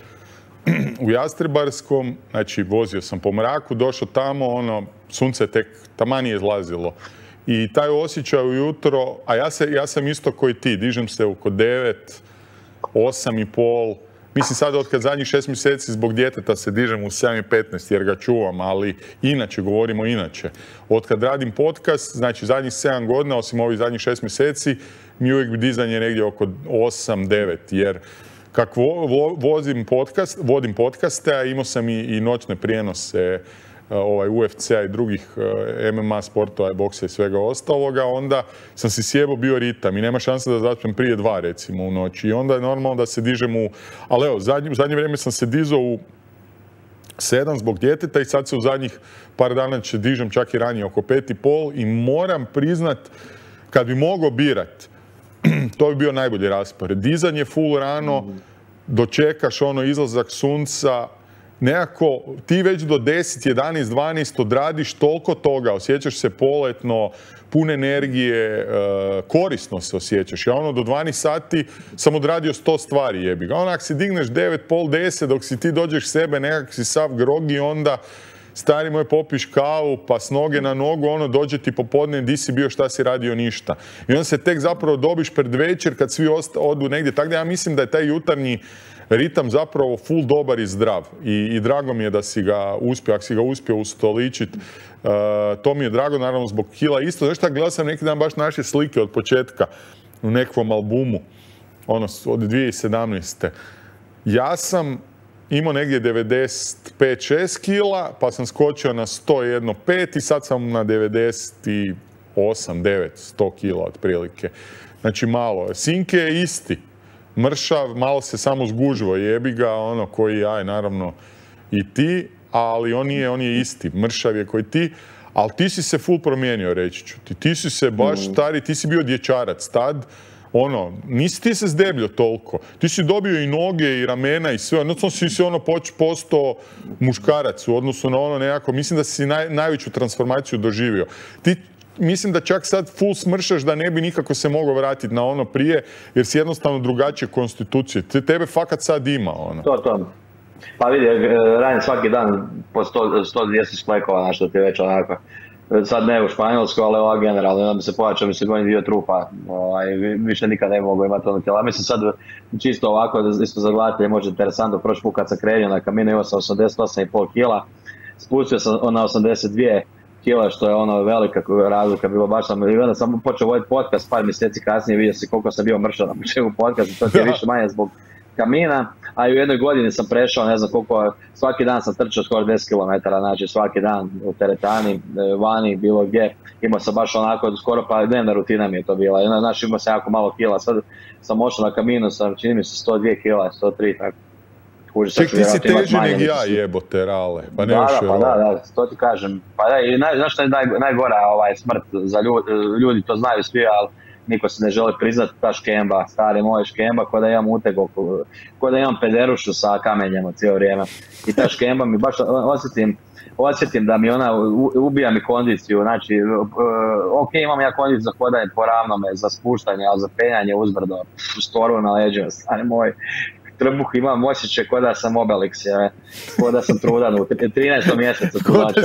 u Jastrebarskom, znači vozio sam po mraku, došao tamo, sunce tek taman je izlazilo. I taj osjećaj ujutro, a ja sam isto koji ti, dižem se oko 9, 8:30, mislim sad od kad zadnjih 6 mjeseci zbog djeteta se dižem u 7:15 jer ga čuvam, ali inače, govorimo inače. Od kad radim podcast, znači zadnjih 7 godina, osim ovih zadnjih 6 mjeseci, mi uvijek dizanje negdje oko 8, 9, jer kako vodim podcaste, a imao sam i noćne prijenose UFC-a i drugih MMA sportova, boksa i svega ostaloga, onda sam si sjebao bio ritam i nema šanse da zaspem prije 2 recimo u noći. I onda je normalno da se dižem ali evo, u zadnje vrijeme sam se dizao u 7 zbog djeteta i sad se u zadnjih par dana dižem čak i ranije, oko 5:30 i moram priznat, kad bi mogao birat, to bi bio najbolji raspored. Dizanje full rano, dočekaš izlazak sunca, nekako ti već do 10, 11, 12 odradiš toliko toga, osjećaš se poletno, pun energije, korisno se osjećaš. Ja do 12 sati sam odradio 100 stvari, jebi ga. Ako si digneš 9, pol 10, dok si ti dođeš sebe, nekak si sav grogi, onda stari moj popiš kavu, pa s noge na nogu, dođe ti popodne, di si bio, šta si radio, ništa. I onda se tek zapravo dobiš pred večer kad svi odu negdje. Tako da ja mislim da je taj jutarnji ritam zapravo full dobar i zdrav. I drago mi je da si ga uspio, ako si ga uspio ustoličit. To mi je drago, naravno, zbog kila isto. Znaš šta, gledao sam neki dan baš naše slike od početka u nekakvom albumu, od 2017. Ja sam imao negdje 95-6 kila, pa sam skočio na 101-5 i sad sam na 98-9, 100 kila otprilike. Znači malo. Sinke je isti. Mršav, malo se samo zgužvo, jebi ga, koji naravno i ti, ali on je isti. Mršav je koji ti, ali ti si se full promijenio, reći ću ti. Ti si se baš stari, ti si bio dječarac tad, nisi ti se zdebljio toliko. Ti si dobio i noge i ramena i sve, odnosno si postao muškarac u odnosu na nekako, mislim da si najveću transformaciju doživio. Ti mislim da čak sad full smršaš da ne bi nikako se mogao vratiti na prije, jer si jednostavno drugačije konstitucije. Tebe fakat sad ima, To. Pa vidi, radim svaki dan po 100-200 šplekova, što ti je već onako. Sad ne u Španjolsku, ali ova generalno, onda mi se pojačao, mi se gojim dio trupa, više nikad ne mogu imati tijela. Mislim sad, čisto ovako, isto za gledatelje može interesantno, prošli put kad sam krenio na Camino, imao sam 88,5 kila, spustio sam na 82 kila, što je velika razlika, bilo baš sam, i onda sam počeo voditi podcast, par mjeseci kasnije vidio si koliko sam bio mršao na početku podcasta, to je više manje zbog Camina, a i u jednoj godini sam prešao, ne znam koliko, svaki dan sam trčao skoro 10 km, znači svaki dan u teretani, vani, bilo gdje, imao sam baš onako, skoro pa dnevna rutina mi je to bila, znači imao sam jako malo kila, sad sam ošao na Caminu, čini mi se 102 kila, 103, tako. Ček, ti si teži nego ja, jebote, Rale. Da, to ti kažem. Pa da, i znaš što je najgora smrt za ljudi, to znaju svi, ali niko se ne želi priznati, ta škemba, stari moj škemba, ko da imam uteg, ko da imam pederušu sa kamenjama cijelo vrijeme. I ta škemba mi baš osjetim da mi ona ubija mi kondiciju, znači, ok, imam ja kondiciju za hodanje po ravnome, za spuštanje, ali za penjanje uzbrdo, storu na leđima, stari moj. Trbuh imam osjećaj ko da sam Obelix, ko da sam trudan u 13. mjesecu.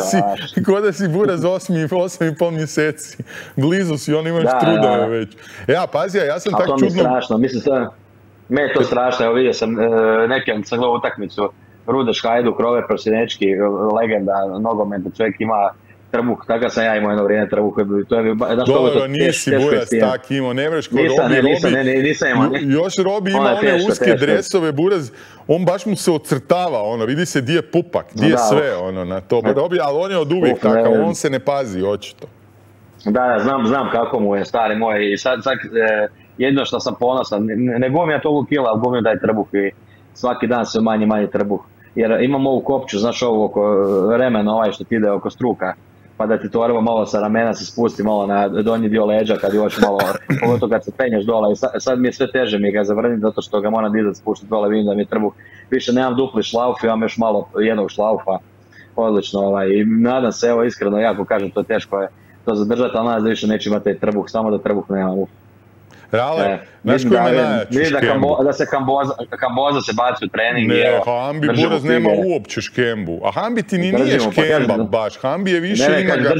Ko da si buraz 8,5 mjeseci. Blizu si, imaš trudove već. Pazi, ja sam tak čudno... to mi je strašno, mislim, me je to strašno, evo vidio sam, nekim sam gledao utakmicu, Rudeš Hajduk, Rover Prosinečki, legenda, nogometa, čovjek ima trbuh, tako sam ja imao jedno vrijeme trbuh. Dobro, nisi buraz tak imao, ne vreš ko Robi. Nisam imao. Još Robi ima one uske dresove, buraz, on baš mu se ocrtava, vidi se di je pupak, di je sve na to. Robi, ali on je od uvijek takav, on se ne pazi, očito. Da, znam kako mu je, stari moj, i sad jedno što sam ponosan, ne gumim ja toliko kila, ali gumim taj trbuh i svaki dan sve manje trbuh. Jer imam ovu kopču, znaš ovo oko remena što ti ide oko struka, pa da ti torba malo sa ramena se spusti malo na donji dio leđa kad još malo, pogotovo kad se penješ dole. I sad mi je sve teže mi ga zavrniti zato što ga moram dizati, spuštiti dole, vidim da mi je trbuh. Više nemam dupli šlauf, imam još malo jednog šlaufa. Odlično, i nadam se, evo iskreno, jako kažem, to je teško to zadržati, ali nadam se više neće imati trbuh, samo da trbuh nema. Rale, znaš koji ima najjaču škembu? Da se Kamboza se baci u trening. Ne, Hambi Buraz nema uopće škembu. A Hambi ti ni nije škemba baš. Hambi je više ima ga...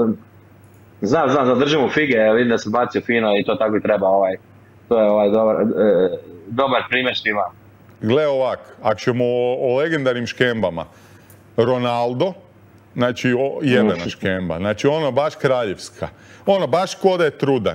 Znam, zadržimo fige, vidim da se bacio fino i to tako i treba. To je dobar primjer svima. Gle ovak, ako ćemo o legendarnim škembama, Ronaldo, znači jebena škemba, znači ono baš kraljevska, ono baš ko da je trudan.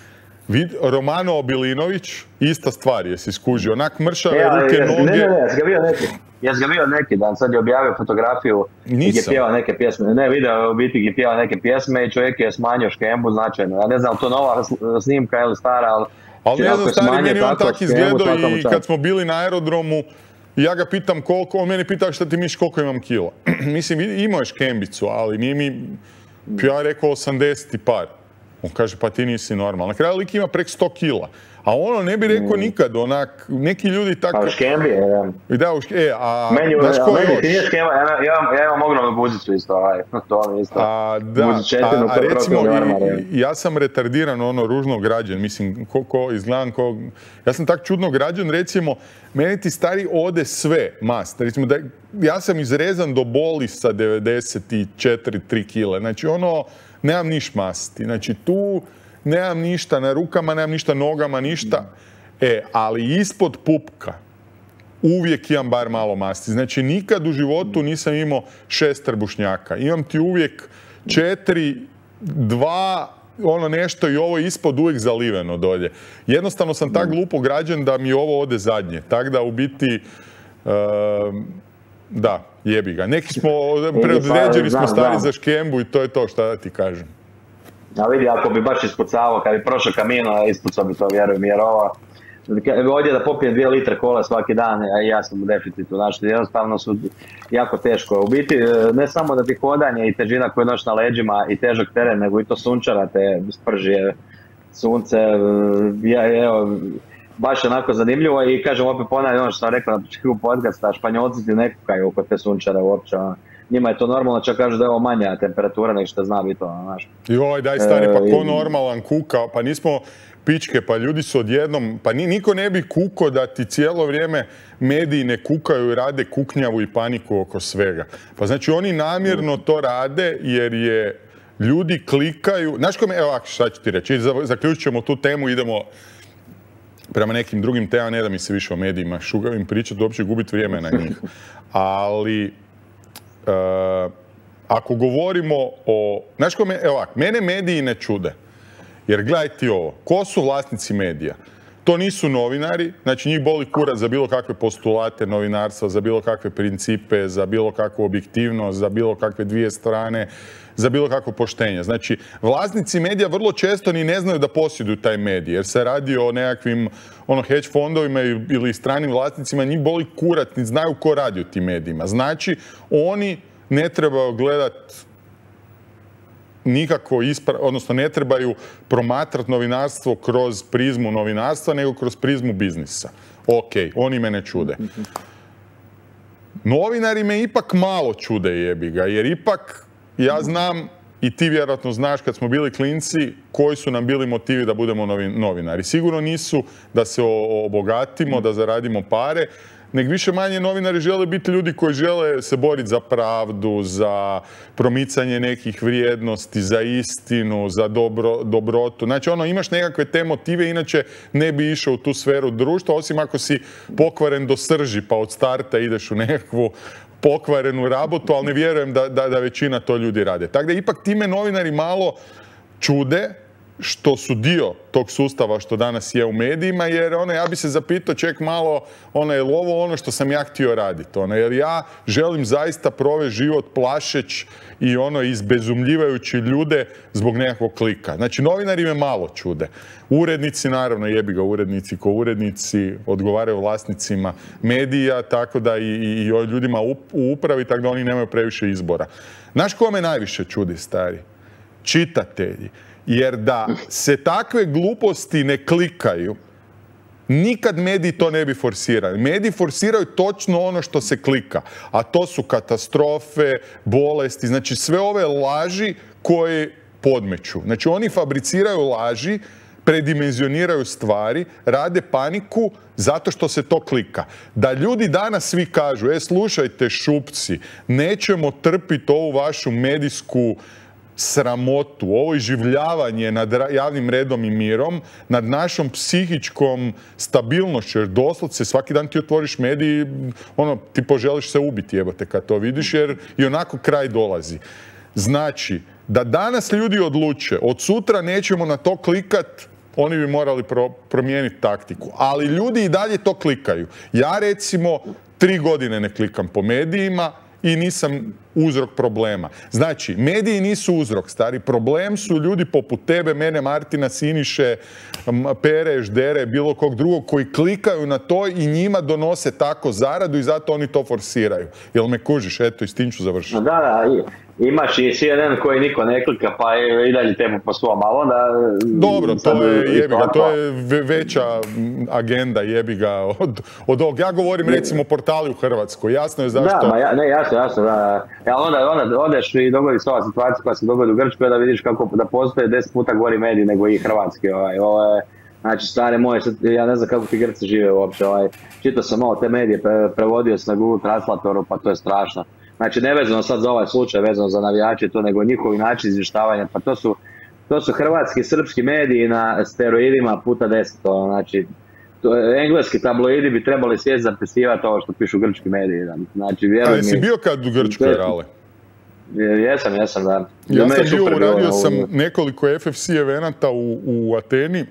Romano Obilinović, ista stvar, jesi skužio, onak mršave ruke, noge. Ne, ja sam ga bio neki dan, sad je objavio fotografiju gdje je pjevao neke pjesme, ne video u biti gdje pjevao neke pjesme i čovjek je smanjio škembu značajno. Ja ne znam, to nova snimka ili stara, ali ne znam, stari, meni on tak izgledao i kad smo bili na aerodromu, ja ga pitam koliko, on meni pita šta ti misliš koliko imam kila. Mislim, imao je škembicu, ali nije mi, ja rekao 80 i par. On kaže, pa ti nisi normalan. Na kraju lik ima prek 100 kila. A ono ne bi rekao nikad, onak, neki ljudi tako... A u škembi je, da. Da, meni ti nije škemba, ja imam ogromnu buzicu isto, to mi isto. A recimo, ja sam retardiran, ono, ružno građan, mislim, izgledam ko... Ja sam tak čudno građan, recimo, meni ti stari ode sve mast. Recimo, ja sam izrezan do boli sa 94-3 kile. Znači, ono, nemam niš masti. Znači, tu... Nemam ništa na rukama, nemam ništa nogama, ništa. Ali ispod pupka uvijek imam bar malo masti. Znači, nikad u životu nisam imao 6 trbušnjaka. Imam ti uvijek 4, 2, ono nešto i ovo ispod uvijek zaliveno dolje. Jednostavno sam tak glupo građan da mi ovo ode zadnje. Tako da u biti, da, jebi ga. Neki smo, predodređeni smo stari za škembu i to je to, šta da ti kažem. A vidi, ako bi baš ispucavao, kad bi prošao Camino, ispucao bi to, vjerujem, jer ovdje da popijem 2 litre kola svaki dan, a i ja sam u deficitu, znači jednostavno su jako teško. U biti, ne samo da ti hodanje i težina koju noš na leđima i težak teren, nego i to sunčara te sprži sunce, evo, baš onako zanimljivo i kažem opet ponavljam ono što sam rekao na početku podcasta, Španjolci ti ne kukaju oko te sunčare uopće, njima je to normalno, čak kažu da je ovo manja temperatura nego što zna biti ono, znaš. Joj, daj stari, pa ko normalan kuka, pa nismo pičke, pa ljudi su odjednom, pa niko ne bi kuko da ti cijelo vrijeme mediji ne kukaju i rade kuknjavu i paniku oko svega. Pa znači oni namjerno to rade jer je ljudi klikaju, znaš ko me, evo šta ću ti reći, zaključit ćemo tu temu, idemo prema nekim drugim temama, ne da mi se više o medijima šugavim pričati, uopće gubiti vrijeme na njih. Ali ako govorimo o... Znaš ko mene mediji ne čude. Jer gledaj ti ovo, ko su vlasnici medija? To nisu novinari, znači njih boli kurac za bilo kakve postulate novinarstva, za bilo kakve principe, za bilo kakvu objektivnost, za bilo kakve dvije strane, za bilo kakvo poštenje. Znači, vlasnici medija vrlo često ni ne znaju da posjeduju taj medij, jer se radi o nekakvim hedge fondovima ili stranim vlasnicima, njih boli kurac, ni znaju ko radi u tim medijima. Znači, oni ne trebaju gledati nikako odnosno ne trebaju promatrati novinarstvo kroz prizmu novinarstva, nego kroz prizmu biznisa. Ok, oni me ne čude. Novinari me ipak malo čude, jebi ga, jer ipak ja znam i ti vjerojatno znaš kad smo bili klinci koji su nam bili motivi da budemo novinari. Sigurno nisu da se obogatimo, da zaradimo pare, nego više manje novinari žele biti ljudi koji žele se boriti za pravdu, za promicanje nekih vrijednosti, za istinu, za dobrotu. Znači, imaš nekakve te motive, inače ne bi išao u tu sferu društva, osim ako si pokvaren do srži, pa od starta ideš u nekakvu pokvarenu rabotu, ali ne vjerujem da većina to ljudi rade. Tako da ipak time novinari malo čude, što su dio tog sustava što danas je u medijima, jer ja bi se zapitao, ček malo, je li ovo ono što sam ja htio raditi, jer ja želim zaista provesti život plašeć i izbezumljivajući ljude zbog nekakvog klika. Znači, novinari me malo čude. Urednici, naravno, jebi ga, urednici ko urednici odgovaraju vlasnicima medija, tako da i ljudima u upravi, tako da oni nemaju previše izbora. Znaš ko me najviše čudi, stari? Čitatelji. Jer da se takve gluposti ne klikaju, nikad mediji to ne bi forsirali. Mediji forsiraju točno ono što se klika, a to su katastrofe, bolesti, znači sve ove laži koje podmeću. Znači oni fabriciraju laži, predimenzioniraju stvari, rade paniku zato što se to klika. Da ljudi danas svi kažu, slušajte šupci, nećemo trpiti ovu vašu medijsku sramotu, ovo iživljavanje nad javnim redom i mirom, nad našom psihičkom stabilnošću, jer doslovce svaki dan ti otvoriš medij, ti poželiš se ubiti, jebote, kad to vidiš, jer i onako kraj dolazi. Znači, da danas ljudi odluče, od sutra nećemo na to klikat, oni bi morali promijeniti taktiku. Ali ljudi i dalje to klikaju. Ja recimo 3 godine ne klikam po medijima i nisam uzrok problema. Znači, mediji nisu uzrok, stari. Problem su ljudi poput tebe, mene, Martina, Siniše, Pere, Ždere, bilo kog drugog, koji klikaju na to i njima donose tako zaradu i zato oni to forsiraju. Jel me kužiš? Eto, i s tim ću završiti. Da, imaš i CNN koji niko ne klika, pa i dalje temu po svom, ali onda... Dobro, to je jebiga, to je veća agenda jebiga od ovog. Ja govorim recimo o portali u Hrvatskoj, jasno je zašto... Da, jasno, da. Onda odeš i dogodi se ova situacija koja se dogodi u Grčkoj, da vidiš kako da postoje 10 puta gori mediji nego i hrvatski. Znači, stare moje, ja ne znam kako ti Grci žive uopće. Čitao sam malo te medije, prevodio sam na Google Translatoru, pa to je strašno. Znači, ne vezano sad za ovaj slučaj, vezano za navijače, to nego njihovi način izvještavanja. Pa to su hrvatski i srpski mediji na steroidima puta 10. Znači, engleski tabloidi bi trebali sjeti zapisivati ovo što pišu grčki mediji. Znači, vjeruj mi... Jesi bio kad u Grčkoj, Rale? Jesam, da. Ja sam bio, uradio sam nekoliko FFC evenata u Ateni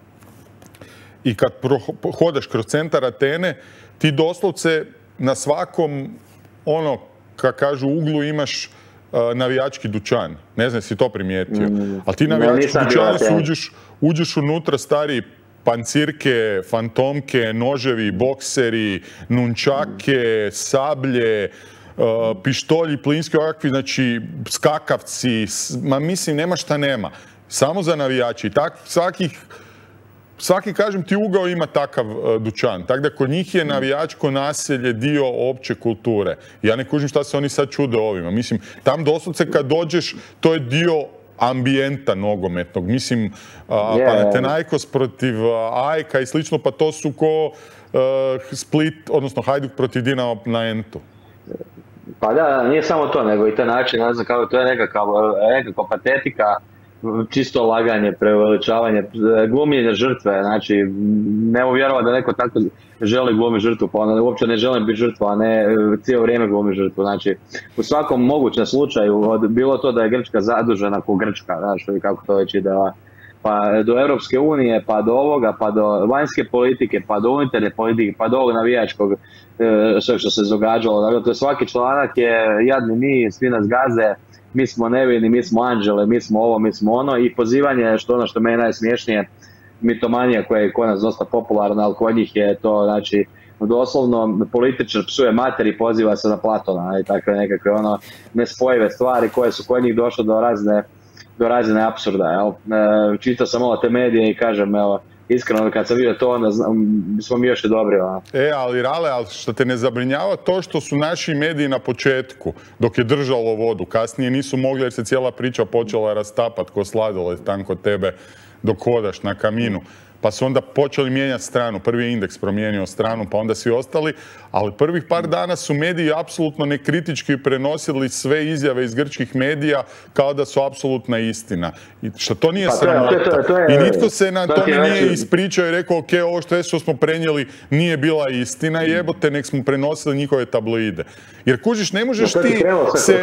i kad hodaš kroz centar Atene, ti doslovce na svakom, kako kažu, uglu imaš navijački dućan. Ne znam, si to primijetio. Ali ti navijački dućani uđeš unutra, stari, pancirke, fantomke, noževi, bokseri, nunčake, sablje, pištolji, plinski ovakvi, znači skakavci, mislim, nema šta nema. Samo za navijači. Svaki, kažem ti, ugao ima takav dućan. Tako da kod njih je navijačko naselje dio opće kulture. Ja ne kužim šta se oni sad čude ovima. Mislim, tam doslovce kad dođeš, to je dio ambijenta nogometnog. Mislim, Panathinaikos protiv AEK i slično, pa to su ko Split, odnosno Hajduk protiv Dinama na Entu. Pa da, nije samo to, nego i taj način, ne znam kako, to je nekakva patetika, čisto laganje, preuveličavanje, glumljenje žrtve. Znači, ne mogu vjerovati da neko tako želi glumiti žrtvu, pa onda uopće ne želim biti žrtva, a ne cijelo vrijeme glumi žrtvu. Znači, u svakom mogućem slučaju, bilo to da je Grčka zadužena ko Grčka, znaš, kako to već ide, pa do Europske unije, pa do ovoga, pa do vanjske politike, pa do unutarnje politike, pa do ovog navijačkog, sve što se događalo. Dakle, to svaki članak je jadni mi, svi nas gaze, mi smo nevini, mi smo anđele, mi smo ovo, mi smo ono, i pozivanje, ono što meni najsmiješnije, mitomanija koja je kod nas dosta popularna, ali kod njih je to, znači, doslovno političar psuje mater i poziva se na Platona, i takve nekakve nespojive stvari koje su kod njih došle do razine apsurda. Čitao sam ovo te medije i kažem, iskreno, kad sam vidio to, onda smo mi još i dobri. Ali Rale, što te ne zabrinjava to što su naši mediji na početku, dok je držalo vodu, kasnije nisu mogli jer se cijela priča počela rastapat ko sladoled tam kod tebe dok hodaš na Kaminu. pa su onda počeli mijenjati stranu. Prvi je Indeks promijenio stranu, pa onda svi ostali, ali prvih par dana su mediji apsolutno nekritički prenosili sve izjave iz grčkih medija kao da su apsolutna istina. I što to nije sramota. I nitko se na tome nije ispričao i rekao, ok, ovo što smo prenijeli nije bila istina, jebote, nek smo prenosili njihove tabloide. Jer kužiš, ne možeš ti se...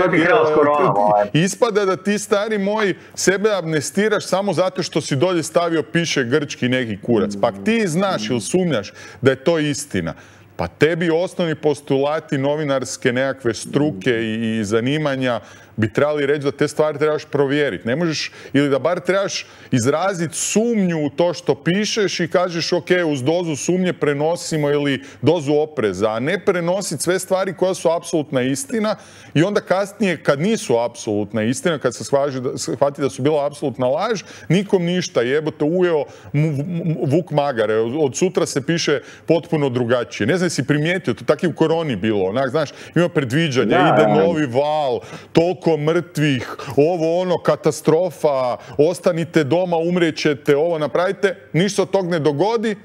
Ispada da ti, stari moj, sebe amnestiraš samo zato što si dolje stavio piše grčki neki kurac. Pa ti znaš ili sumnjaš da je to istina. Pa tebi osnovni postulati novinarske nekakve struke i zanimanja bi trebali reći da te stvari trebaš provjeriti. Ne možeš, ili da bar trebaš izraziti sumnju u to što pišeš i kažeš ok, uz dozu sumnje prenosimo ili dozu opreza, a ne prenositi sve stvari koje su apsolutna istina i onda kasnije kad nisu apsolutna istina, kad se shvati da su bila apsolutna laž, nikom ništa, jebote, ujeo vuk magare, od sutra se piše potpuno drugačije. Ne znam si primijetio, to tako i u koroni bilo, onak, znaš, ima predviđanja, ide novi val, toliko mrtvih, ovo ono, katastrofa, ostanite doma, umrećete, ovo napravite, ništa od tog ne dogodi,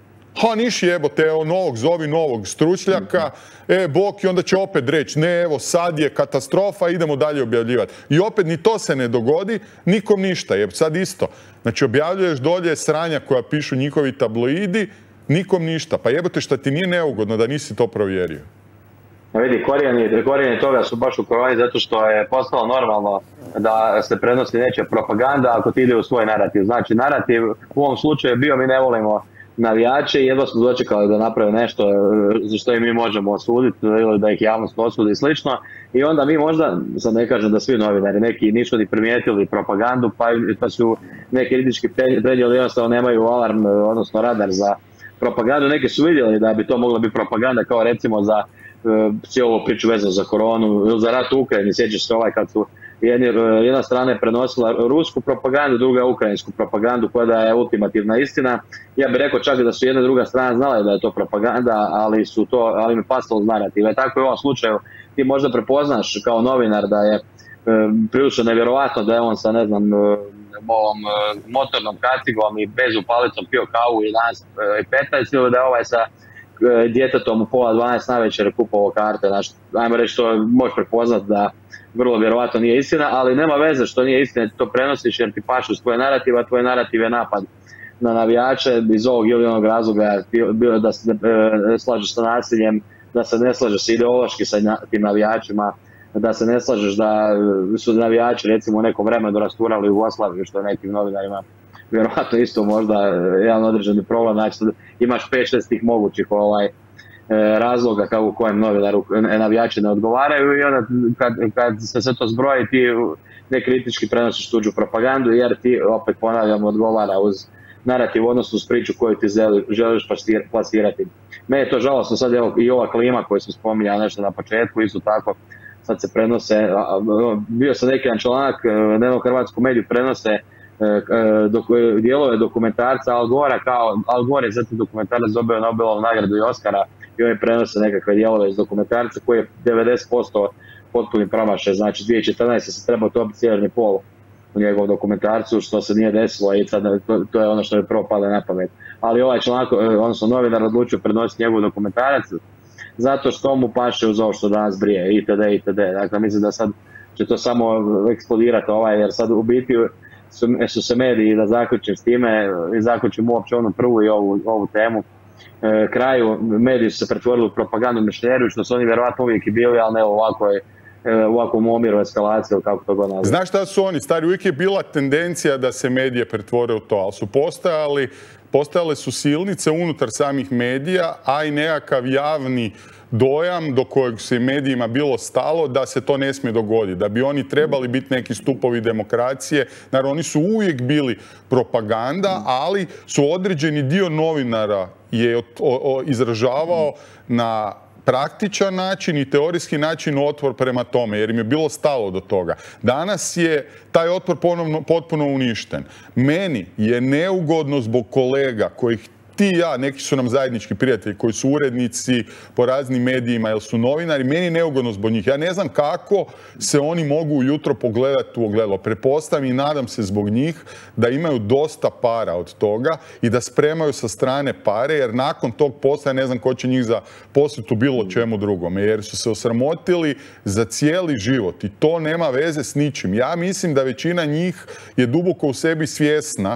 niš jebote, evo novog, zovi novog stručnjaka, bok, i onda će opet reći, ne, evo sad je katastrofa, idemo dalje objavljivati. I opet ni to se ne dogodi, nikom ništa, sad isto. Znači objavljuješ dolje sranja koja pišu njihovi tabloidi, nikom ništa. Pa jebote, šta ti nije neugodno da nisi to provjerio? Vidi, korijeni toga su baš u koroni zato što je postalo normalno da se prenosi nečija propaganda ako ti ide u svoj narativ. Znači, narativ u ovom slučaju je bio, mi ne volimo navijače i jedva smo dočekali da naprave nešto za što i mi možemo osuditi ili da ih javnost osudi i slično. I onda mi možda, sad ne kažem da svi novinari, neki nisu ni primijetili propagandu, pa su neki kritički predjeli jednostavno nemaju alarm, odnosno radar za propagandu. Neki su vidjeli da bi to mogla biti propaganda, kao recimo za cijelu priču vezanu za koronu ili za rat u Ukrajini. Sjećaš se kad su jedna strana je prenosila rusku propagandu, druga ukrajinsku propagandu koja je ultimativna istina. Ja bih rekao čak da su jedna i druga strana znala da je to propaganda, ali mi pasalo uz narativ. I tako je u ovom slučaju ti možda prepoznaš kao novinar da je prilično nevjerovatno da je on sa, ne znam, ovom motornom kacigom i bezu palicom pio kavu 11:15 ili da je ovaj sa djetetom u 11:30 navečer kupovao karte. Znači, ajmo reći, to možeš prepoznat da vrlo vjerovatno nije istina, ali nema veze što nije istina, ti to prenosiš jer ti pašu s tvoje narativa, a tvoj narativ je napad na navijače iz ovog ili onog razloga, bilo da se ne slažeš sa nasiljem, da se ne slažeš ideološki sa tim navijačima, da se ne slažeš da su navijači recimo u nekom vremenu rasturali Jugoslaviju, što je nekim novinarima vjerovatno isto možda jedan određeni problem. Znači imaš 5-6 tih mogućih razloga kako u kojem novinaru navijači ne odgovaraju i onda kad se sve to zbroji ti nekritički prenosiš tuđu propagandu jer ti, opet ponavljam, odgovara uz narativ, odnosno uz priču koju ti želiš plasirati. Mene je to žalostno, sad evo i ova klima koju sam spominjao nešto na početku, isto tako sad se prenose, bio sam neki članak, jednom hrvatskom mediju prenose dijelove dokumentarca Al Gora, kao Al Gore je zatim dokumentarac dobio Nobelovu nagradu i Oscara i oni prenose nekakve dijelove iz dokumentarca koji je 90% potpuni promašaj. Znači 2014. se trebao dobiti Sjeverni pol u njegovom dokumentarcu, što se nije desilo i sad to je ono što mi prvo pada na pamet. Ali ovaj članak, odnosno novinar odlučio prenositi njegov dokumentarac zato što mu paše uz ovo što danas brije, itd. Dakle, mislim da sad će to samo eksplodirati jer sad u biti su se mediji, da zaključim s time i zaključim uopće onu prvu i ovu temu, kraju, mediji su se pretvorili u propagandu mišljeriju, što su oni vjerovatno uvijek i bili, ali ne u ovakvom omjeru eskalacije, kako to god nazvati. Znaš šta su oni? Stari, uvijek je bila tendencija da se medije pretvore u to, ali su postojale su silnice unutar samih medija, a i nekakav javni dojam do kojeg se medijima bilo stalo da se to ne smije dogoditi, da bi oni trebali biti neki stupovi demokracije. Naravno, oni su uvijek bili propaganda, ali su određeni dio novinara je izražavao na praktičan način i teorijski način otpor prema tome, jer im je bilo stalo do toga. Danas je taj otpor potpuno uništen. Meni je neugodno zbog kolega koji ti i ja, neki su nam zajednički prijatelji koji su urednici po raznim medijima ili su novinari, meni je neugodno zbog njih. Ja ne znam kako se oni mogu ujutro pogledati u ogledalo. Pretpostavljam i nadam se zbog njih da imaju dosta para od toga i da spremaju sa strane pare, jer nakon tog posla ja ne znam ko će njih zaposliti u bilo čemu drugome, jer su se osramotili za cijeli život i to nema veze s ničim. Ja mislim da većina njih je duboko u sebi svjesna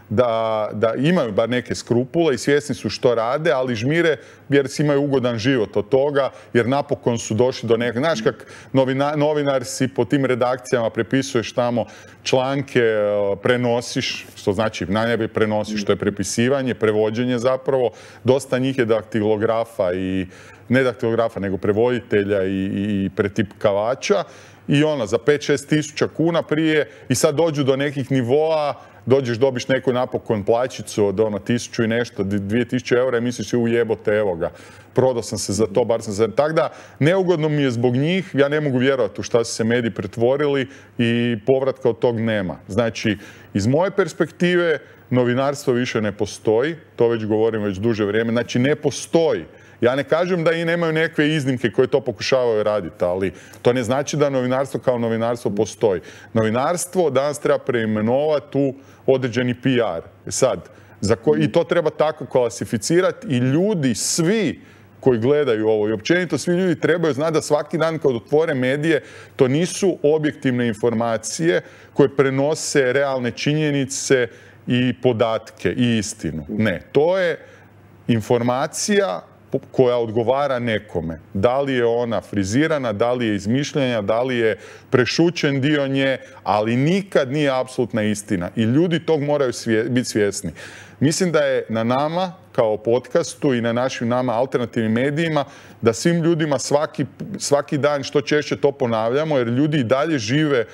da imaju bar neke skrupule i svjesni su što rade, ali žmire jer si imaju ugodan život od toga, jer napokon su došli do nekog. Znaš kak novinar si po tim redakcijama prepisuješ tamo članke, prenosiš, što znači najbolje prenosiš, to je prepisivanje, prevođenje zapravo. Dosta njih je daktilografa i ne daktilografa, nego prevoditelja i pretipkavača. I za 5-6 tisuća kuna prije i sad dođu do nekih nivoa, dobiš neku napokon plaćicu od 1000 i nešto, 2000 eura i misliš jebote, evo ga, prodao sam se za to, bar sam za... Tako da, neugodno mi je zbog njih, ja ne mogu vjerovati u šta su se mediji pretvorili i povratka od tog nema. Znači, iz moje perspektive, novinarstvo više ne postoji, to već govorim već duže vrijeme, znači ne postoji. Ja ne kažem da i nemaju nekakve iznimke koje to pokušavaju raditi, ali to ne znači da novinarstvo kao novinarstvo postoji. Novinarstvo danas treba preimenovati u određeni PR. Sad, i to treba tako klasificirati i ljudi svi koji gledaju ovo i općenito svi ljudi trebaju znati da svaki dan kad otvore medije to nisu objektivne informacije koje prenose realne činjenice i podatke i istinu. Ne, to je informacija koja odgovara nekome. Da li je ona frizirana, da li je izmišljena, da li je prešućen dio nje, ali nikad nije apsolutna istina. I ljudi tog moraju biti svjesni. Mislim da je na nama, kao podcastu i na našim nama alternativnim medijima, da svim ljudima svaki dan što češće to ponavljamo, jer ljudi i dalje žive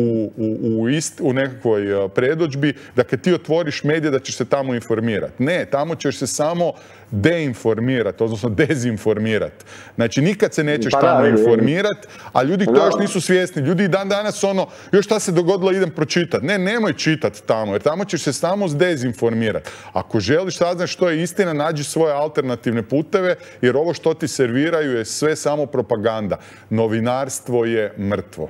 u nekakvoj predodžbi da kad ti otvoriš medije da ćeš se tamo informirati. Ne, tamo ćeš se samo deinformirati, odnosno dezinformirati. Znači, nikad se nećeš tamo informirati, a ljudi to još nisu svjesni. Ljudi dan danas još šta se dogodilo, idem pročitati. Ne, nemoj čitati tamo, jer tamo ćeš se samo dezinformirati. Ako želiš saznati što je istina, nađi svoje alternativne puteve, jer ovo što ti serviraju je sve samo propaganda. Novinarstvo je mrtvo.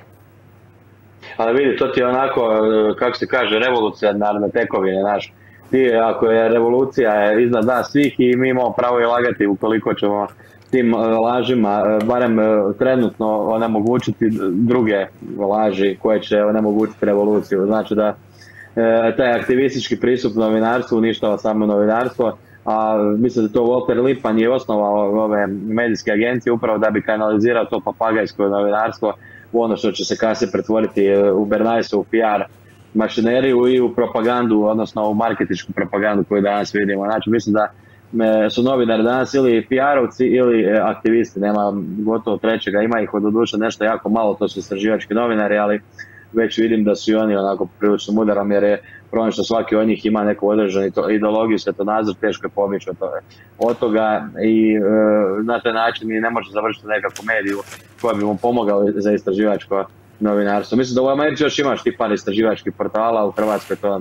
Ali vidi, to ti je onako, kako se kaže, revolucionarne tekovine, znaš. Ti, ako je revolucija iznad nas svih i mi imamo pravo i lagati ukoliko ćemo tim lažima, barem trenutno onemogućiti druge laži koje će onemogućiti revoluciju. Znači da taj aktivistički pristup novinarstvu uništava samo novinarstvo, a mislim da to Walter Lippmann je osnovao ove medijske agencije upravo da bi kanalizirao to papagajsko novinarstvo u ono što će se kasnije pretvoriti u Bernaysu, u PR mašineriju i u propagandu, odnosno u marketinšku propagandu koju danas vidimo. Znači, mislim da su novinari danas ili PR-ovci ili aktivisti, nema gotovo trećega, ima ih od doduše nešto jako malo, to su istraživački novinari, ali već vidim da su i oni onako prilično mudarom, jer je problem što svaki od njih ima neku određenu ideologiju, svjetonazor, teško je pobjeći od toga i na taj način ne može završiti nekakvu mediju koja bi mu pomogala za istraživačko novinarstvo. Mislim da u Americi još imaš ti par istraživačkih portala, u Hrvatskoj to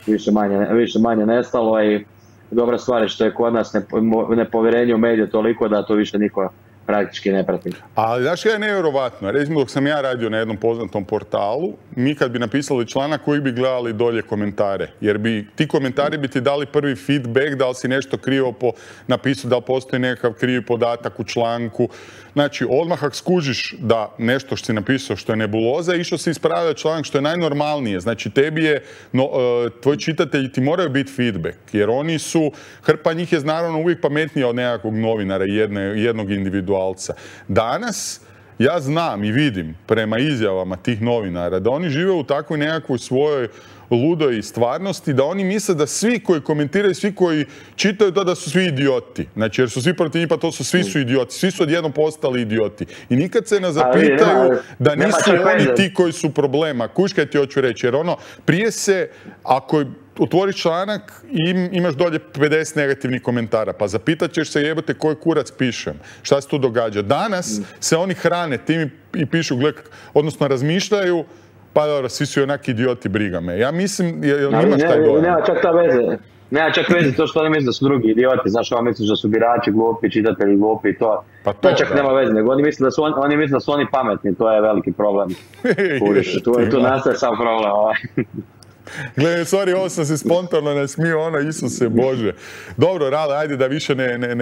više manje nestalo i dobra stvar je što je kod nas nepovjerenje u medije toliko da to više niko praktički ne prati. Ali znaš je nevjerovatno, recimo dok sam ja radio na jednom poznatom portalu, mi kad bi napisali članak koji bi gledali dolje komentare, jer bi ti komentari bi ti dali prvi feedback, da li si nešto krivo napisao, da li postoji nekakav krivi podatak u članku. Znači, odmah ako skužiš da nešto što si napisao što je nebuloza, išao si ispravljati članak što je najnormalnije. Znači, tebi je, tvoji čitatelji ti moraju biti feedback, jer oni su, hrpa njih je naravno uvijek pametnija od nekakvog novinara, jednog individualca. Danas, ja znam i vidim prema izjavama tih novinara da oni žive u takvoj nekakvoj svojoj ludoj stvarnosti, da oni misle da svi koji komentiraju, svi koji čitaju to da su svi idioti. Znači, jer su svi protiv njih, pa to su svi su idioti. Svi su odjednom postali idioti. I nikad se ne zapitaju da nisu oni ti koji su problema. Kuškaj ti hoću reći, jer prije se, ako otvoriš članak i imaš dolje 50 negativnih komentara, pa zapitat ćeš se jebote koji kurac pišem, šta se tu događa. Danas se oni hrane tim i pišu, odnosno razmišljaju, pa dobro, svi su onak idioti, briga me. Ja mislim, imaš taj dojam? Nema čak ta veze. Nema čak veze to što oni misle da su drugi idioti, znaš, oni misle da su birači glupi, čitatelji glupi i to. Pa to čak nema veze, nego oni misle da su oni pametni, to je veliki problem. Tu nastaje sam problem. Gledaj, sorry, ovo sam se spontano nasmio, Isuse Bože. Dobro, Rale, ajde da više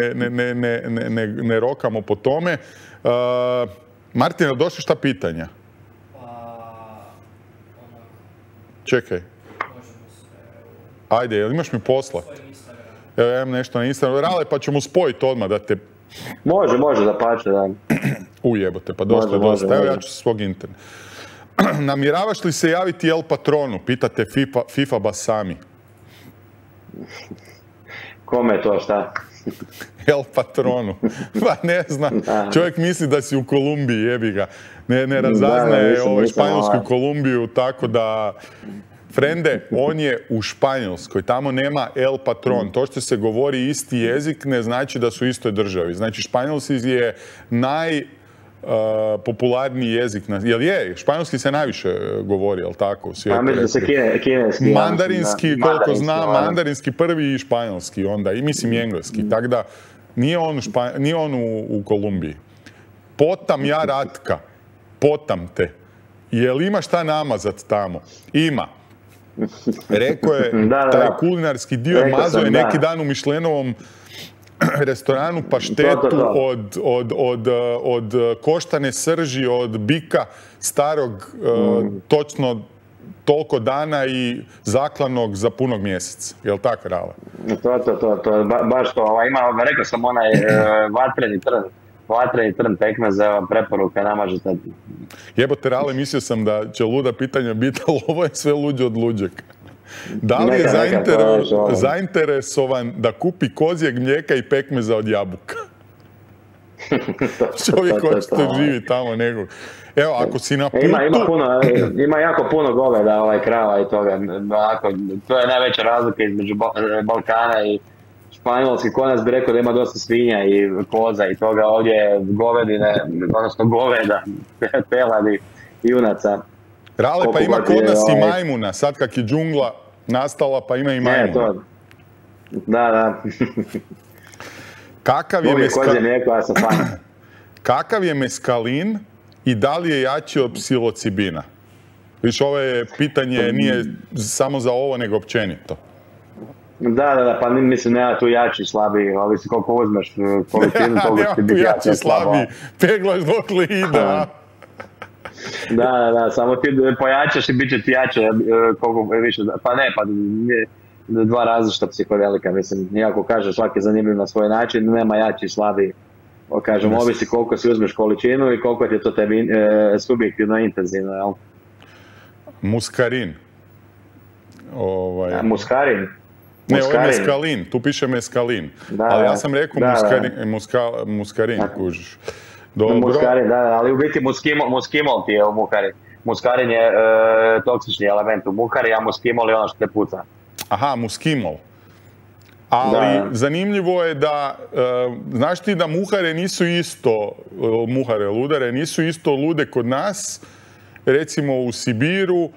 ne rokamo po tome. Martina, došli šta pitanja? Čekaj. Ajde, jel imaš mi posla? Evo, imam nešto na Instagramu. Rale, pa ćemo spojiti odmah da te... Može, da pače, da. Ujebote, pa dosta. Evo, ja ću se svog interneta. Namjeravaš li se javiti El Patronu? Pitate FIFA Basami. Kome je to, šta? El Patronu. Pa ne znam. Čovjek misli da si u Kolumbiji, jebi ga. Ne razaznaje Španjolsku Kolumbiju, tako da... Frende, on je u Španjolskoj, tamo nema El Patron. To što se govori isti jezik ne znači da su u istoj državi. Znači, španjolski je najpopularniji jezik. Jel je? Španjolski se najviše govori, jel tako? A mislim da se kineski. Mandarinski, koliko znam, mandarinski prvi i španjolski onda. I mislim i engleski. Tako da, nije on u Kolumbiji. Potam ja Ratka. Potam te. Jel ima šta namazat tamo? Ima. Rekao je, taj kulinarski dio je mazao je neki dan u Mišlenovom restoranu paštetu od koštane srži, od bika starog točno toliko dana i zaklanog za punog mjeseca. Jel' tako, Rale? To, baš to. Rekao sam onaj vatreni trn pekmez, za preporuka namažete. Jebote, Rale, mislio sam da će luda pitanja biti, ali ovo je sve luđe od luđeg. Da li je zainteresovan da kupi kozjeg mlijeka i pekmeza od jabuka? Čovjek očito živi tamo nekog. Evo, ako si na putu... Ima jako puno goveda, krava i toga. To je najveća razlika između Balkana i Španjolski. Kod nas bi rekao da ima dosta svinja i koza i toga. Ovdje je govedine, odnosno goveda, teladi, junaca. Rale, pa ima kod nas i majmuna. Sad kak je džungla nastala, pa ima i majmuna. Da. Kakav je meskalin i da li je jači od psilocibina? Viš, ovo je pitanje nije samo za ovo, nego općenito. Da, pa mislim, nema tu jači, slabiji, ovisi koliko uzmeš količinu, toga će biti jači, slabiji. Peglaš dok li ide, a? Da, samo ti pojačaš i bit će ti jače koliko više, pa dva različita psihodelika, mislim, iako kažeš svaki je zanimljiv na svoj način, nema jači i slabiji. Kažem, ovisi koliko si uzmeš količinu i koliko ti je to tebi subjektivno intenzivno, jel? Muskarin. Muskarin? Ne, ovo je meskalin, tu piše meskalin. Ali ja sam rekao muskarin, kužiš. Muskarin, ali u biti muskimol ti je u muhari. Muskarin je toksični element u muhari, a muskimol je ono što te puca. Aha, muskimol. Ali zanimljivo je da, znaš ti da muhare nisu isto, ludare nisu isto lude kod nas, recimo u Sibiru,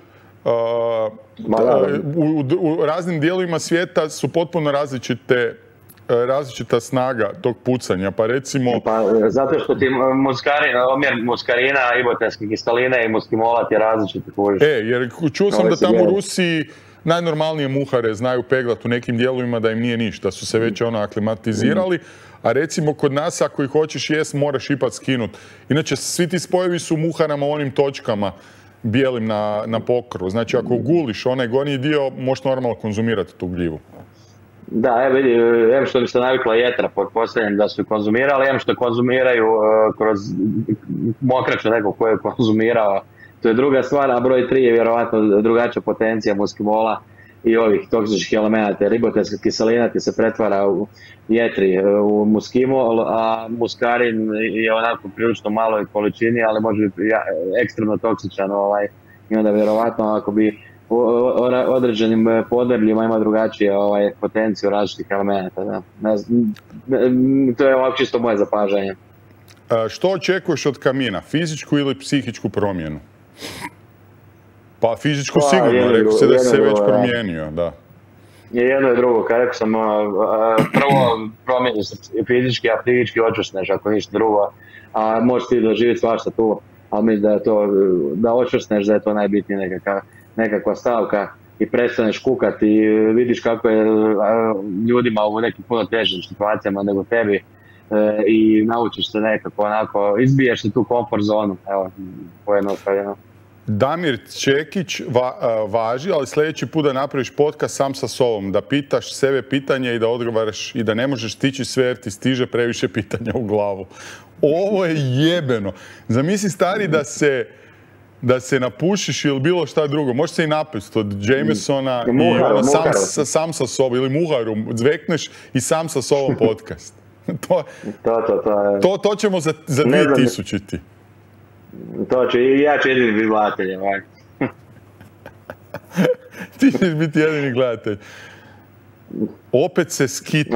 u raznim dijelovima svijeta su potpuno različita snaga tog pucanja, pa recimo... Zato što ti omjer muskarina, ibotenske kiseline i muskimola ti je različiti. Jer čuo sam da tamo u Rusiji najnormalnije muhare znaju peglat u nekim dijelovima da im nije ništa, su se već aklimatizirali, a recimo kod nas ako ih hoćeš jest moraš ipak skinut. Inače svi ti spojevi su u muharama u onim točkama bijelim na pokrovu. Znači ako guliš onaj gornji dio možeš normalno konzumirati tu gljivu. Da, vidi, što bi se navikla jetra, pretpostavljam da su konzumirali, što konzumiraju kroz mokraću nekog koje je konzumirao. To je druga stvar, a broj 3 je vjerovatno drugačija potencija muskimola i ovih toksičnih elemenata. Ribotenska kiselina ti se pretvara u jetri u muskimol, a muskarin je onako prilično maloj količini, ali može biti ekstremno toksičan. I onda vjerovatno ako bi određenim podnebljima ima drugačije potenciju različitih elemenata. To je ovako čisto moje zapažanje. Što očekuješ od kamina? Fizičku ili psihičku promjenu? Pa fizičku sigurno, rekao se da se već promijenio, da. Jedno i drugo, kad rekao sam, prvo promijeni se fizički, a psihički očvrsneš ako ništa drugo, a možeš ti doživjeti svašta tu, ali mislim da je to, da očvrsneš, da je to najbitnije nekakva stavka i prestaneš kukati i vidiš kako je ljudima u nekim puno težim situacijama nego tebi i naučiš se nekako onako, izbiješ se tu komfort zonu, evo, pojednostavljeno. Damir Čekić važi, ali sljedeći put da napraviš podcast sam sa sobom, da pitaš sebe pitanje i da odgovaraš i da ne možeš stići sve jer ti stiže previše pitanja u glavu. Ovo je jebeno. Zamisli stari da se napušiš ili bilo šta drugo. Možeš se i napiti od Jamesona i ono sam sa sobom ili muharu. Zvekneš i sam sa sobom podcast. To ćemo za 2000-ti. To ću, i ja ću jedini gledatelj. Ti ćeš biti jedini gledatelj. Opet se skita.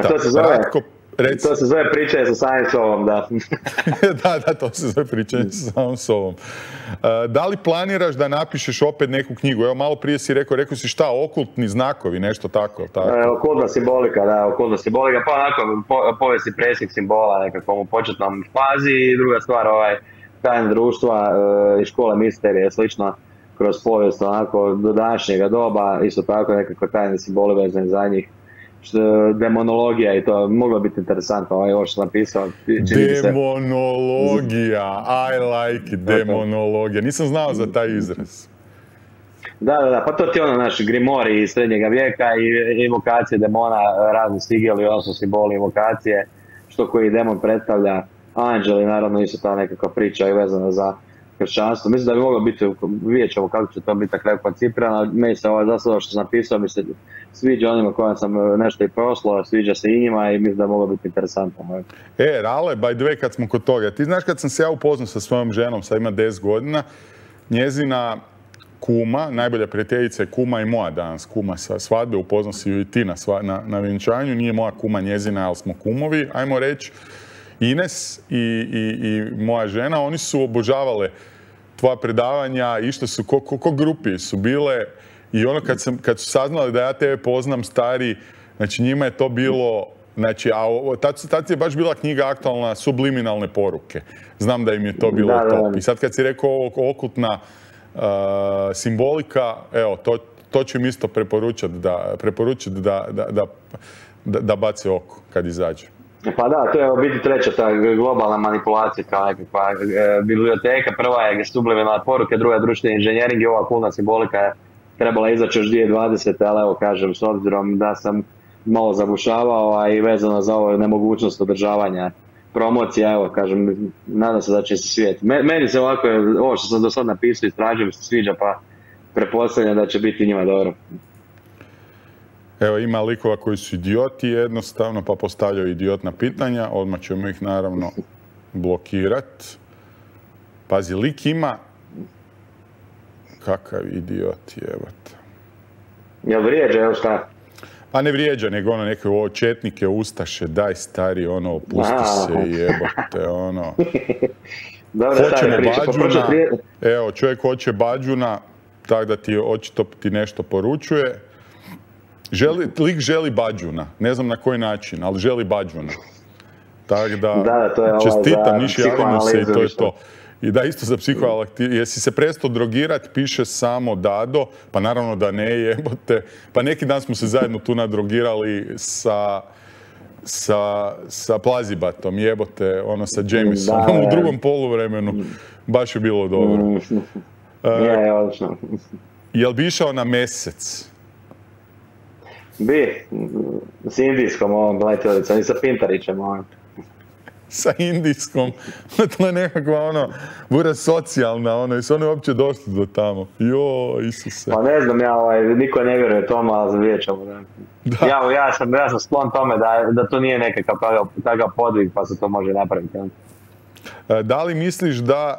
To se zove pričanje sa samim sobom, da. Da, to se zove pričanje sa samim sobom. Da li planiraš da napišeš opet neku knjigu? Evo, malo prije si rekao si šta, okultni znakovi, nešto tako? Okultna simbolika, da, okultna simbolika, pa onako povijest i presjek simbola nekakvom u početnom fazi i druga stvar, tajne društva i škole misterije, slično kroz povijest, onako, do današnjega doba, isto tako nekako tajne simboli vezani za njih. Demonologija i to moglo biti interesantno, ovo što sam napisao. Demonologija, I like it, demonologija. Nisam znao za taj izraz. Da, pa to ti ono naši grimori iz srednjega vijeka i invokacije demona, razni sigeli, odnosno simboli invokacije, što koji demon predstavlja. Anđeli, naravno, isto ta nekakva priča i vezana za kršćanstvo. Mislim da bi moglo biti, vidjet ćemo kako će to biti tako koncipirano, meni se za sada što sam napisao, mi se sviđa onima kojima sam nešto i proslao, sviđa se i njima i mislim da bi moglo biti interesantno. Rale, by the way, kad smo kod toga, ti znaš kad sam se ja upoznao sa svojom ženom, sad ima 10 godina, njezina kuma, najbolja prijateljica je kuma i moja danas, kuma sa svadbe, upoznao si ju i ti na vjenčanju, nije moja kuma njezina, ali smo kumovi, ajmo reći. Ines i moja žena, oni su obožavale tvoja predavanja, išli su, ko grupi su bile i ono kad su saznali da ja tebe poznam stari, znači njima je to bilo, znači, a tad je baš bila knjiga aktualna Subliminalne poruke. Znam da im je to bilo top. I sad kad si rekao okultna simbolika, evo, to ću im isto preporučiti da bace oko kad izađe. Pa da, to je u biti treća ta globalna manipulacija kao nekakva biblioteka. Prva je subliminalne poruke, druga je društveni inženjering i ova okultna simbolika je trebala izaći još 2020. Ali evo kažem, s obzirom da sam malo zabušavao i vezano za ovo nemogućnost održavanja promocija, evo kažem, nadam se da će se svijeti. Meni se ovako, ovo što sam do sad napisao, istražio mi se sviđa, pa pretpostavljam da će biti njima dobro. Evo, ima likova koji su idioti jednostavno, pa postavljaju idiotna pitanja, odmah ćemo ih naravno blokirati. Pazi, lik ima... Kakav idiot, jebate. Jel vrijeđa, jel šta? Pa ne vrijeđa, nego ono neke četnike, ustaše, daj stari, ono, opusti se, jebote, ono. Hoćemo Bađuna, evo, čovjek hoće Bađuna, tako da ti očito ti nešto poručuje. Lik želi Bađuna, ne znam na koji način, ali želi Bađuna. Tako da, čestitam, niš javimo se i to je to. I da, isto za psihoanalizu, jesi se prestao drogirati, piše samo Dado, pa naravno da ne, jebote. Pa neki dan smo se zajedno tu nadrogirali sa Plazibatom, jebote, ono sa Jamesonom u drugom poluvremenu. Baš je bilo dobro. Je, odlično. Jel bi išao na Mesec? Bi, s indijskom ovom letjelicom i sa Pintarićem ovom. Sa indijskom, to je nekakva ono, bura socijalna, ono, i su oni uopće došli do tamo. Jo, Isuse. Pa ne znam, niko ne vjeruje tomu, ali vidjet ćemo. Ja sam sklon tome da to nije nekakav takav podvig, pa se to može napraviti. Da li misliš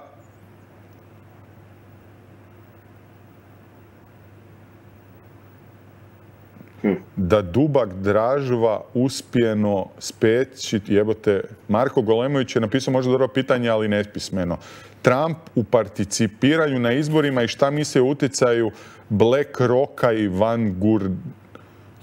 da Dubak Dražva uspjeno spečiti, jebote, Marko Golemović je napisao možda dobro pitanje, ali nespismeno. Trump u participiranju na izborima i šta misle o utjecaju Black Rocka i Van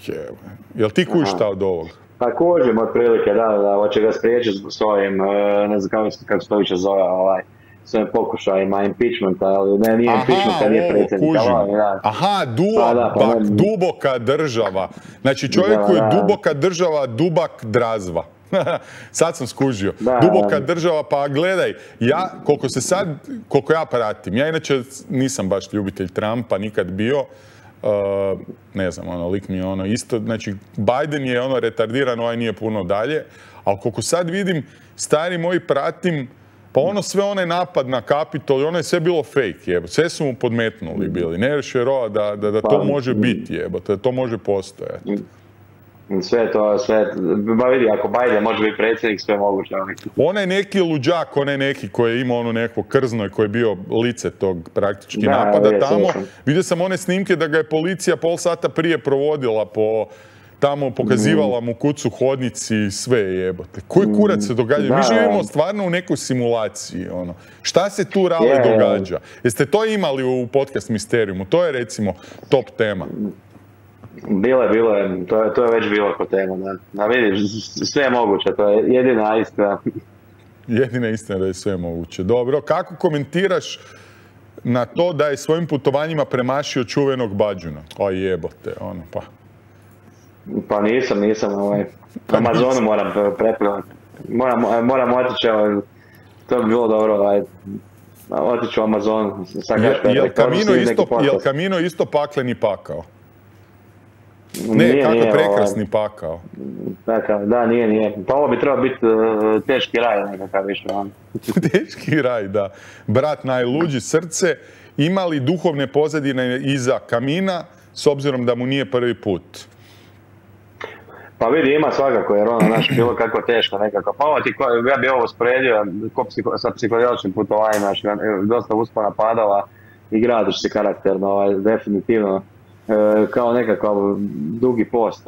Jel ti kužiš šta od ovog? Pa kužim otprilike, da, hoće ga spriječiti s ovim, ne znam kako se to više zove, s ovim pokušajima impeachmenta, ali ne, nije impeachmenta, nije predsjednik. Aha, duboka država. Znači čovjek koji je duboka država, dubak drazva. Sad sam skužio. Duboka država, pa gledaj, koliko ja pratim, ja inače nisam baš ljubitelj Trumpa, nikad bio, ne znam, lik mi je isto, znači Biden je retardiran, ovaj nije puno dalje, ali koliko sad vidim, stari moji pratim, pa sve onaj napad na Kapitol, ono je sve bilo fake, sve su mu podmetnuli bili, ne još vjerova da to može biti, da to može postojati. Sve to, ba vidi, ako Biden može biti predsjednik, sve moguće. Onaj neki luđak, onaj neki koji je imao neko krzno i koji je bio lice tog praktički napada tamo, vidio sam one snimke da ga je policija pol sata prije provodila tamo, pokazivala mu kucu hodnici i sve jebote. Koji kurac se događa? Mi živimo stvarno u nekoj simulaciji, Šta se tu događa? Jeste to imali u podcast Misteriumu? To je recimo top tema. Bilo je, to je već bilo ko tema, da vidiš, sve je moguće, to je jedina istina. Jedina istina da je sve moguće. Dobro, kako komentiraš na to da je svojim putovanjima premašio čuvenog Bađuna? Jebote, pa. Pa nisam, Amazonu moram preplivati. Moram otići, to bi bilo dobro, otići u Amazon. Jel Camino isto pakleni pakao? Ne, kako prekrasni pakao. Da, nije. Pa ovo bi trebao biti teški raj nekakav više. Teški raj, da. Brat najluđi srce, ima li duhovne pozadine iza Camina, s obzirom da mu nije prvi put? Pa vidi, ima svakako, jer bilo kako teško nekako. Pa ja bi ovo usporedio sa psihodeličnim putovanjima, dosta uspona padala i gradiš si karakterno, definitivno. Kao nekakav dugi post,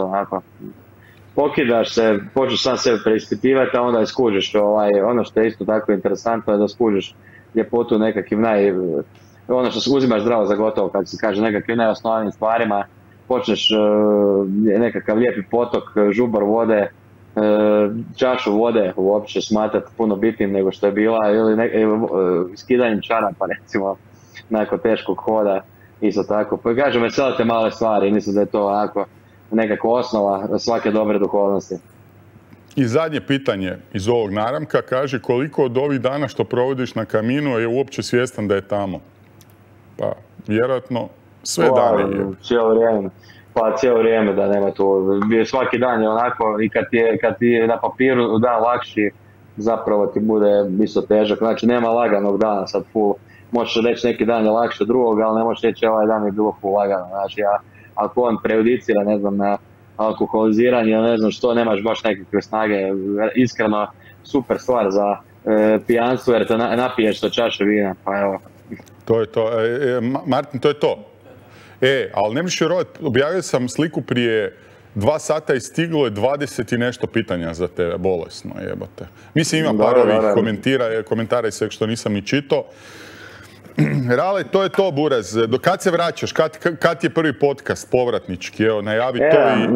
pokidaš se, počneš sam sebe preispitivati, a onda iskužiš, ono što je isto tako interesantno je da skužiš ljepotu nekakvim ono što se uzimaš zdravo za gotovo, kad se kaže nekakvim najosnovnijim stvarima, počneš nekakav lijepi potok, žubar vode, čašu vode uopće smatrati puno bitnim nego što je bila, ili skidanjem čarapa recimo, nakon teškog hoda. Isto tako, pa kažem, vesele te male stvari, mislim da je to onako nekako osnova svake dobre duhovnosti. I zadnje pitanje iz ovog naramka kaže koliko od ovih dana što provodiš na Caminu je uopće svjestan da je tamo? Pa, vjerojatno sve dane je. Cijelo vrijeme da nema tu. Svaki dan je onako i kad ti je na papiru dan lakši, zapravo ti bude isto težak. Znači nema laganog dana sad full. Možeš reći neki dan je lakše od drugog, ali ne možeš reći ovaj dan je bilo full lagano. Znači, ako on prejudicira, ne znam, na alkoholiziranje ili ne znam što, nemaš baš nekakve snage. Iskreno, super stvar za pijanstvo, jer te napiješ sa čaše vina, pa evo. To je to. Martin, to je to. Ali ne možeš vjerovati, objavio sam sliku prije 2 sata i stiglo je 20 i nešto pitanja za tebe, bolesno jebote. Mislim, ima par ovih komentara i sve što nisam ni čitao. Rale, to je to, Buraz. Do kad se vraćaš? Kad je prvi podcast povratnički? Evo, najavi to i...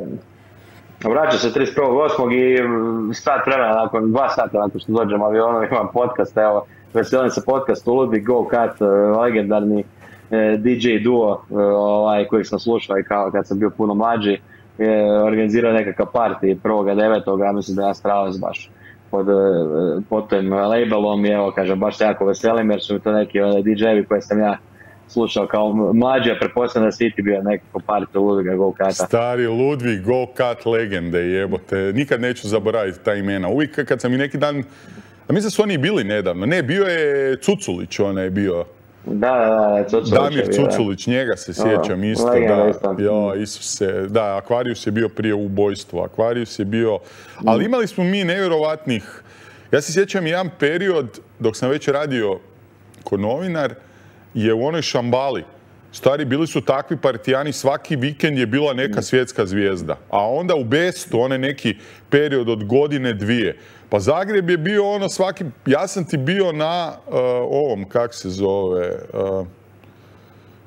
Vraća se 31.8. i sat vremena, nakon 2 sata nakon što dođem avionom, imam podcast, evo, veselim se podcastu Ludwig Go-Kat, legendarni DJ duo kojeg sam slušao i kao kad sam bio puno mlađi, organizirao nekakav party 1.9. ja mislim da ja stravac baš pod tim labelom i evo kažem baš se jako veselim jer su to neki DJ-evi koje sam ja slušao kao mlađi, a pretpostavljam da si ti bio nekako party Ludwiga Go-Kata. Stari Ludwig Go-Kat legende jebote, nikad neću zaboraviti ta imena. Uvijek kad sam i neki dan, a mislim da su oni bili nedavno, ne, bio je Cuculić, onaj je bio. Da, Cuculić Damir Cuculić, njega se sjećam isto, da, Isuse, da, Aquarius je bio prije ubojstvo, Aquarius je bio, ali imali smo mi nevjerovatnih, ja se sjećam jedan period dok sam već radio ko novinar, je u onoj Šambali, stari, bili su takvi partijani, svaki vikend je bila neka svjetska zvijezda, a onda u Bestu, onaj neki period od godine, 2, pa Zagreb je bio ono svaki, ja sam ti bio na ovom, kak se zove,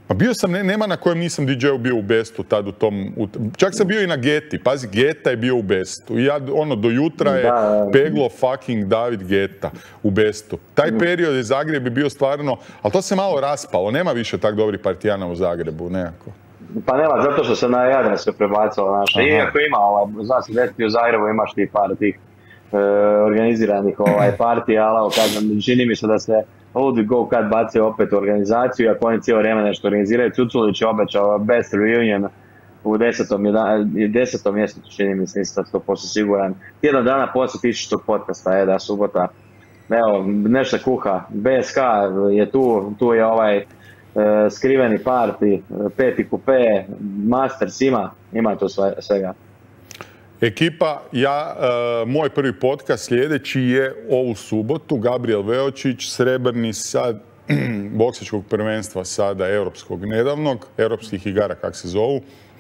Pa bio sam, nema na kojem nisam DJ-u bio u Bestu tad u tom, čak sam bio i na Geti, pazi, Geta je bio u Bestu. I ja, do jutra je peglo fucking David Geta u Bestu. Taj period je Zagreb je bio stvarno, ali to se malo raspalo, nema više tak dobrih partijana u Zagrebu, nekako. Pa nema, zato što se na Jadranskoj prebacilo, znaš. Iako ima, zna se desiti u Zagrebu imaš ti par tih organiziranih partija, ali kažem, čini mi se da se Ludi Go kad baci opet u organizaciju, ako oni cijelo vrijeme nešto organiziraju. Cuculić je obećao best reunion u 10. mjesecu, čini mi se, nisam 100% siguran. Tjedan dana poslije 1000. podcasta, da, subota. Evo, nešto kuha, BSK je tu je skriveni party, peti kupe, Masters ima tu svega. Ekipa, moj prvi podcast sljedeći je ovu subotu, Gabriel Veočić, srebrni sad boksačkog prvenstva sada europskog nedavnog, europskih igara kak se zovu.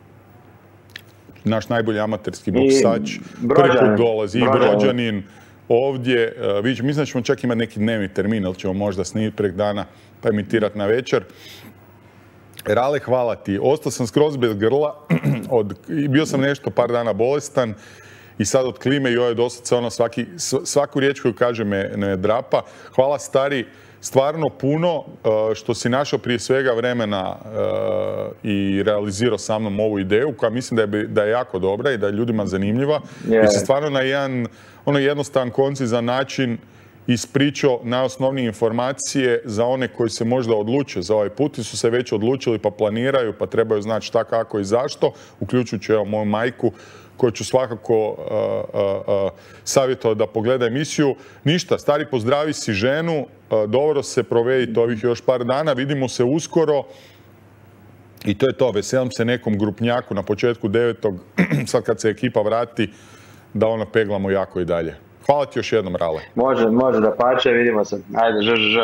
Naš najbolji amaterski boksač, prvi put dolazi i Brođanin ovdje. Mislim da ćemo čak imati neki dnevni termin, ali ćemo možda snimiti prek dana pa emitirati na večer. Rale, hvala ti. Ostao sam skroz bez grla, bio sam nešto par dana bolestan i sad od klime i ovo dosad svaku riječ koju kaže me drapa. Hvala stari, stvarno puno što si našao prije svega vremena i realizirao sa mnom ovu ideju koja mislim da je jako dobra i da je ljudima zanimljiva. Jer se stvarno na jedan jednostavan, koncizan način ispričao najosnovnije informacije za one koji se možda odluče za ovaj put i su se već odlučili pa planiraju pa trebaju znati šta, kako i zašto, uključujući moju majku koju ću svakako savjetovati da pogleda emisiju. Ništa, stari, pozdravi si ženu, dobro se provedite ovih još par dana, vidimo se uskoro i to je to. Veselim se nekom grupnjaku na početku 9. sad kad se ekipa vrati da peglamo jako i dalje. Hvala ti još jednom, Rale. Može da pače, vidimo se. Ajde,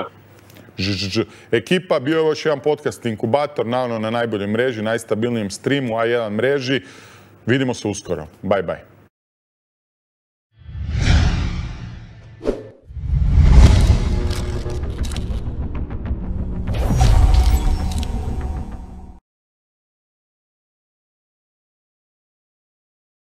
Ekipa, bio je još jedan podcast Inkubator, naravno na najboljoj mreži, najstabilnijem streamu, A1 mreži. Vidimo se uskoro. Bye, bye.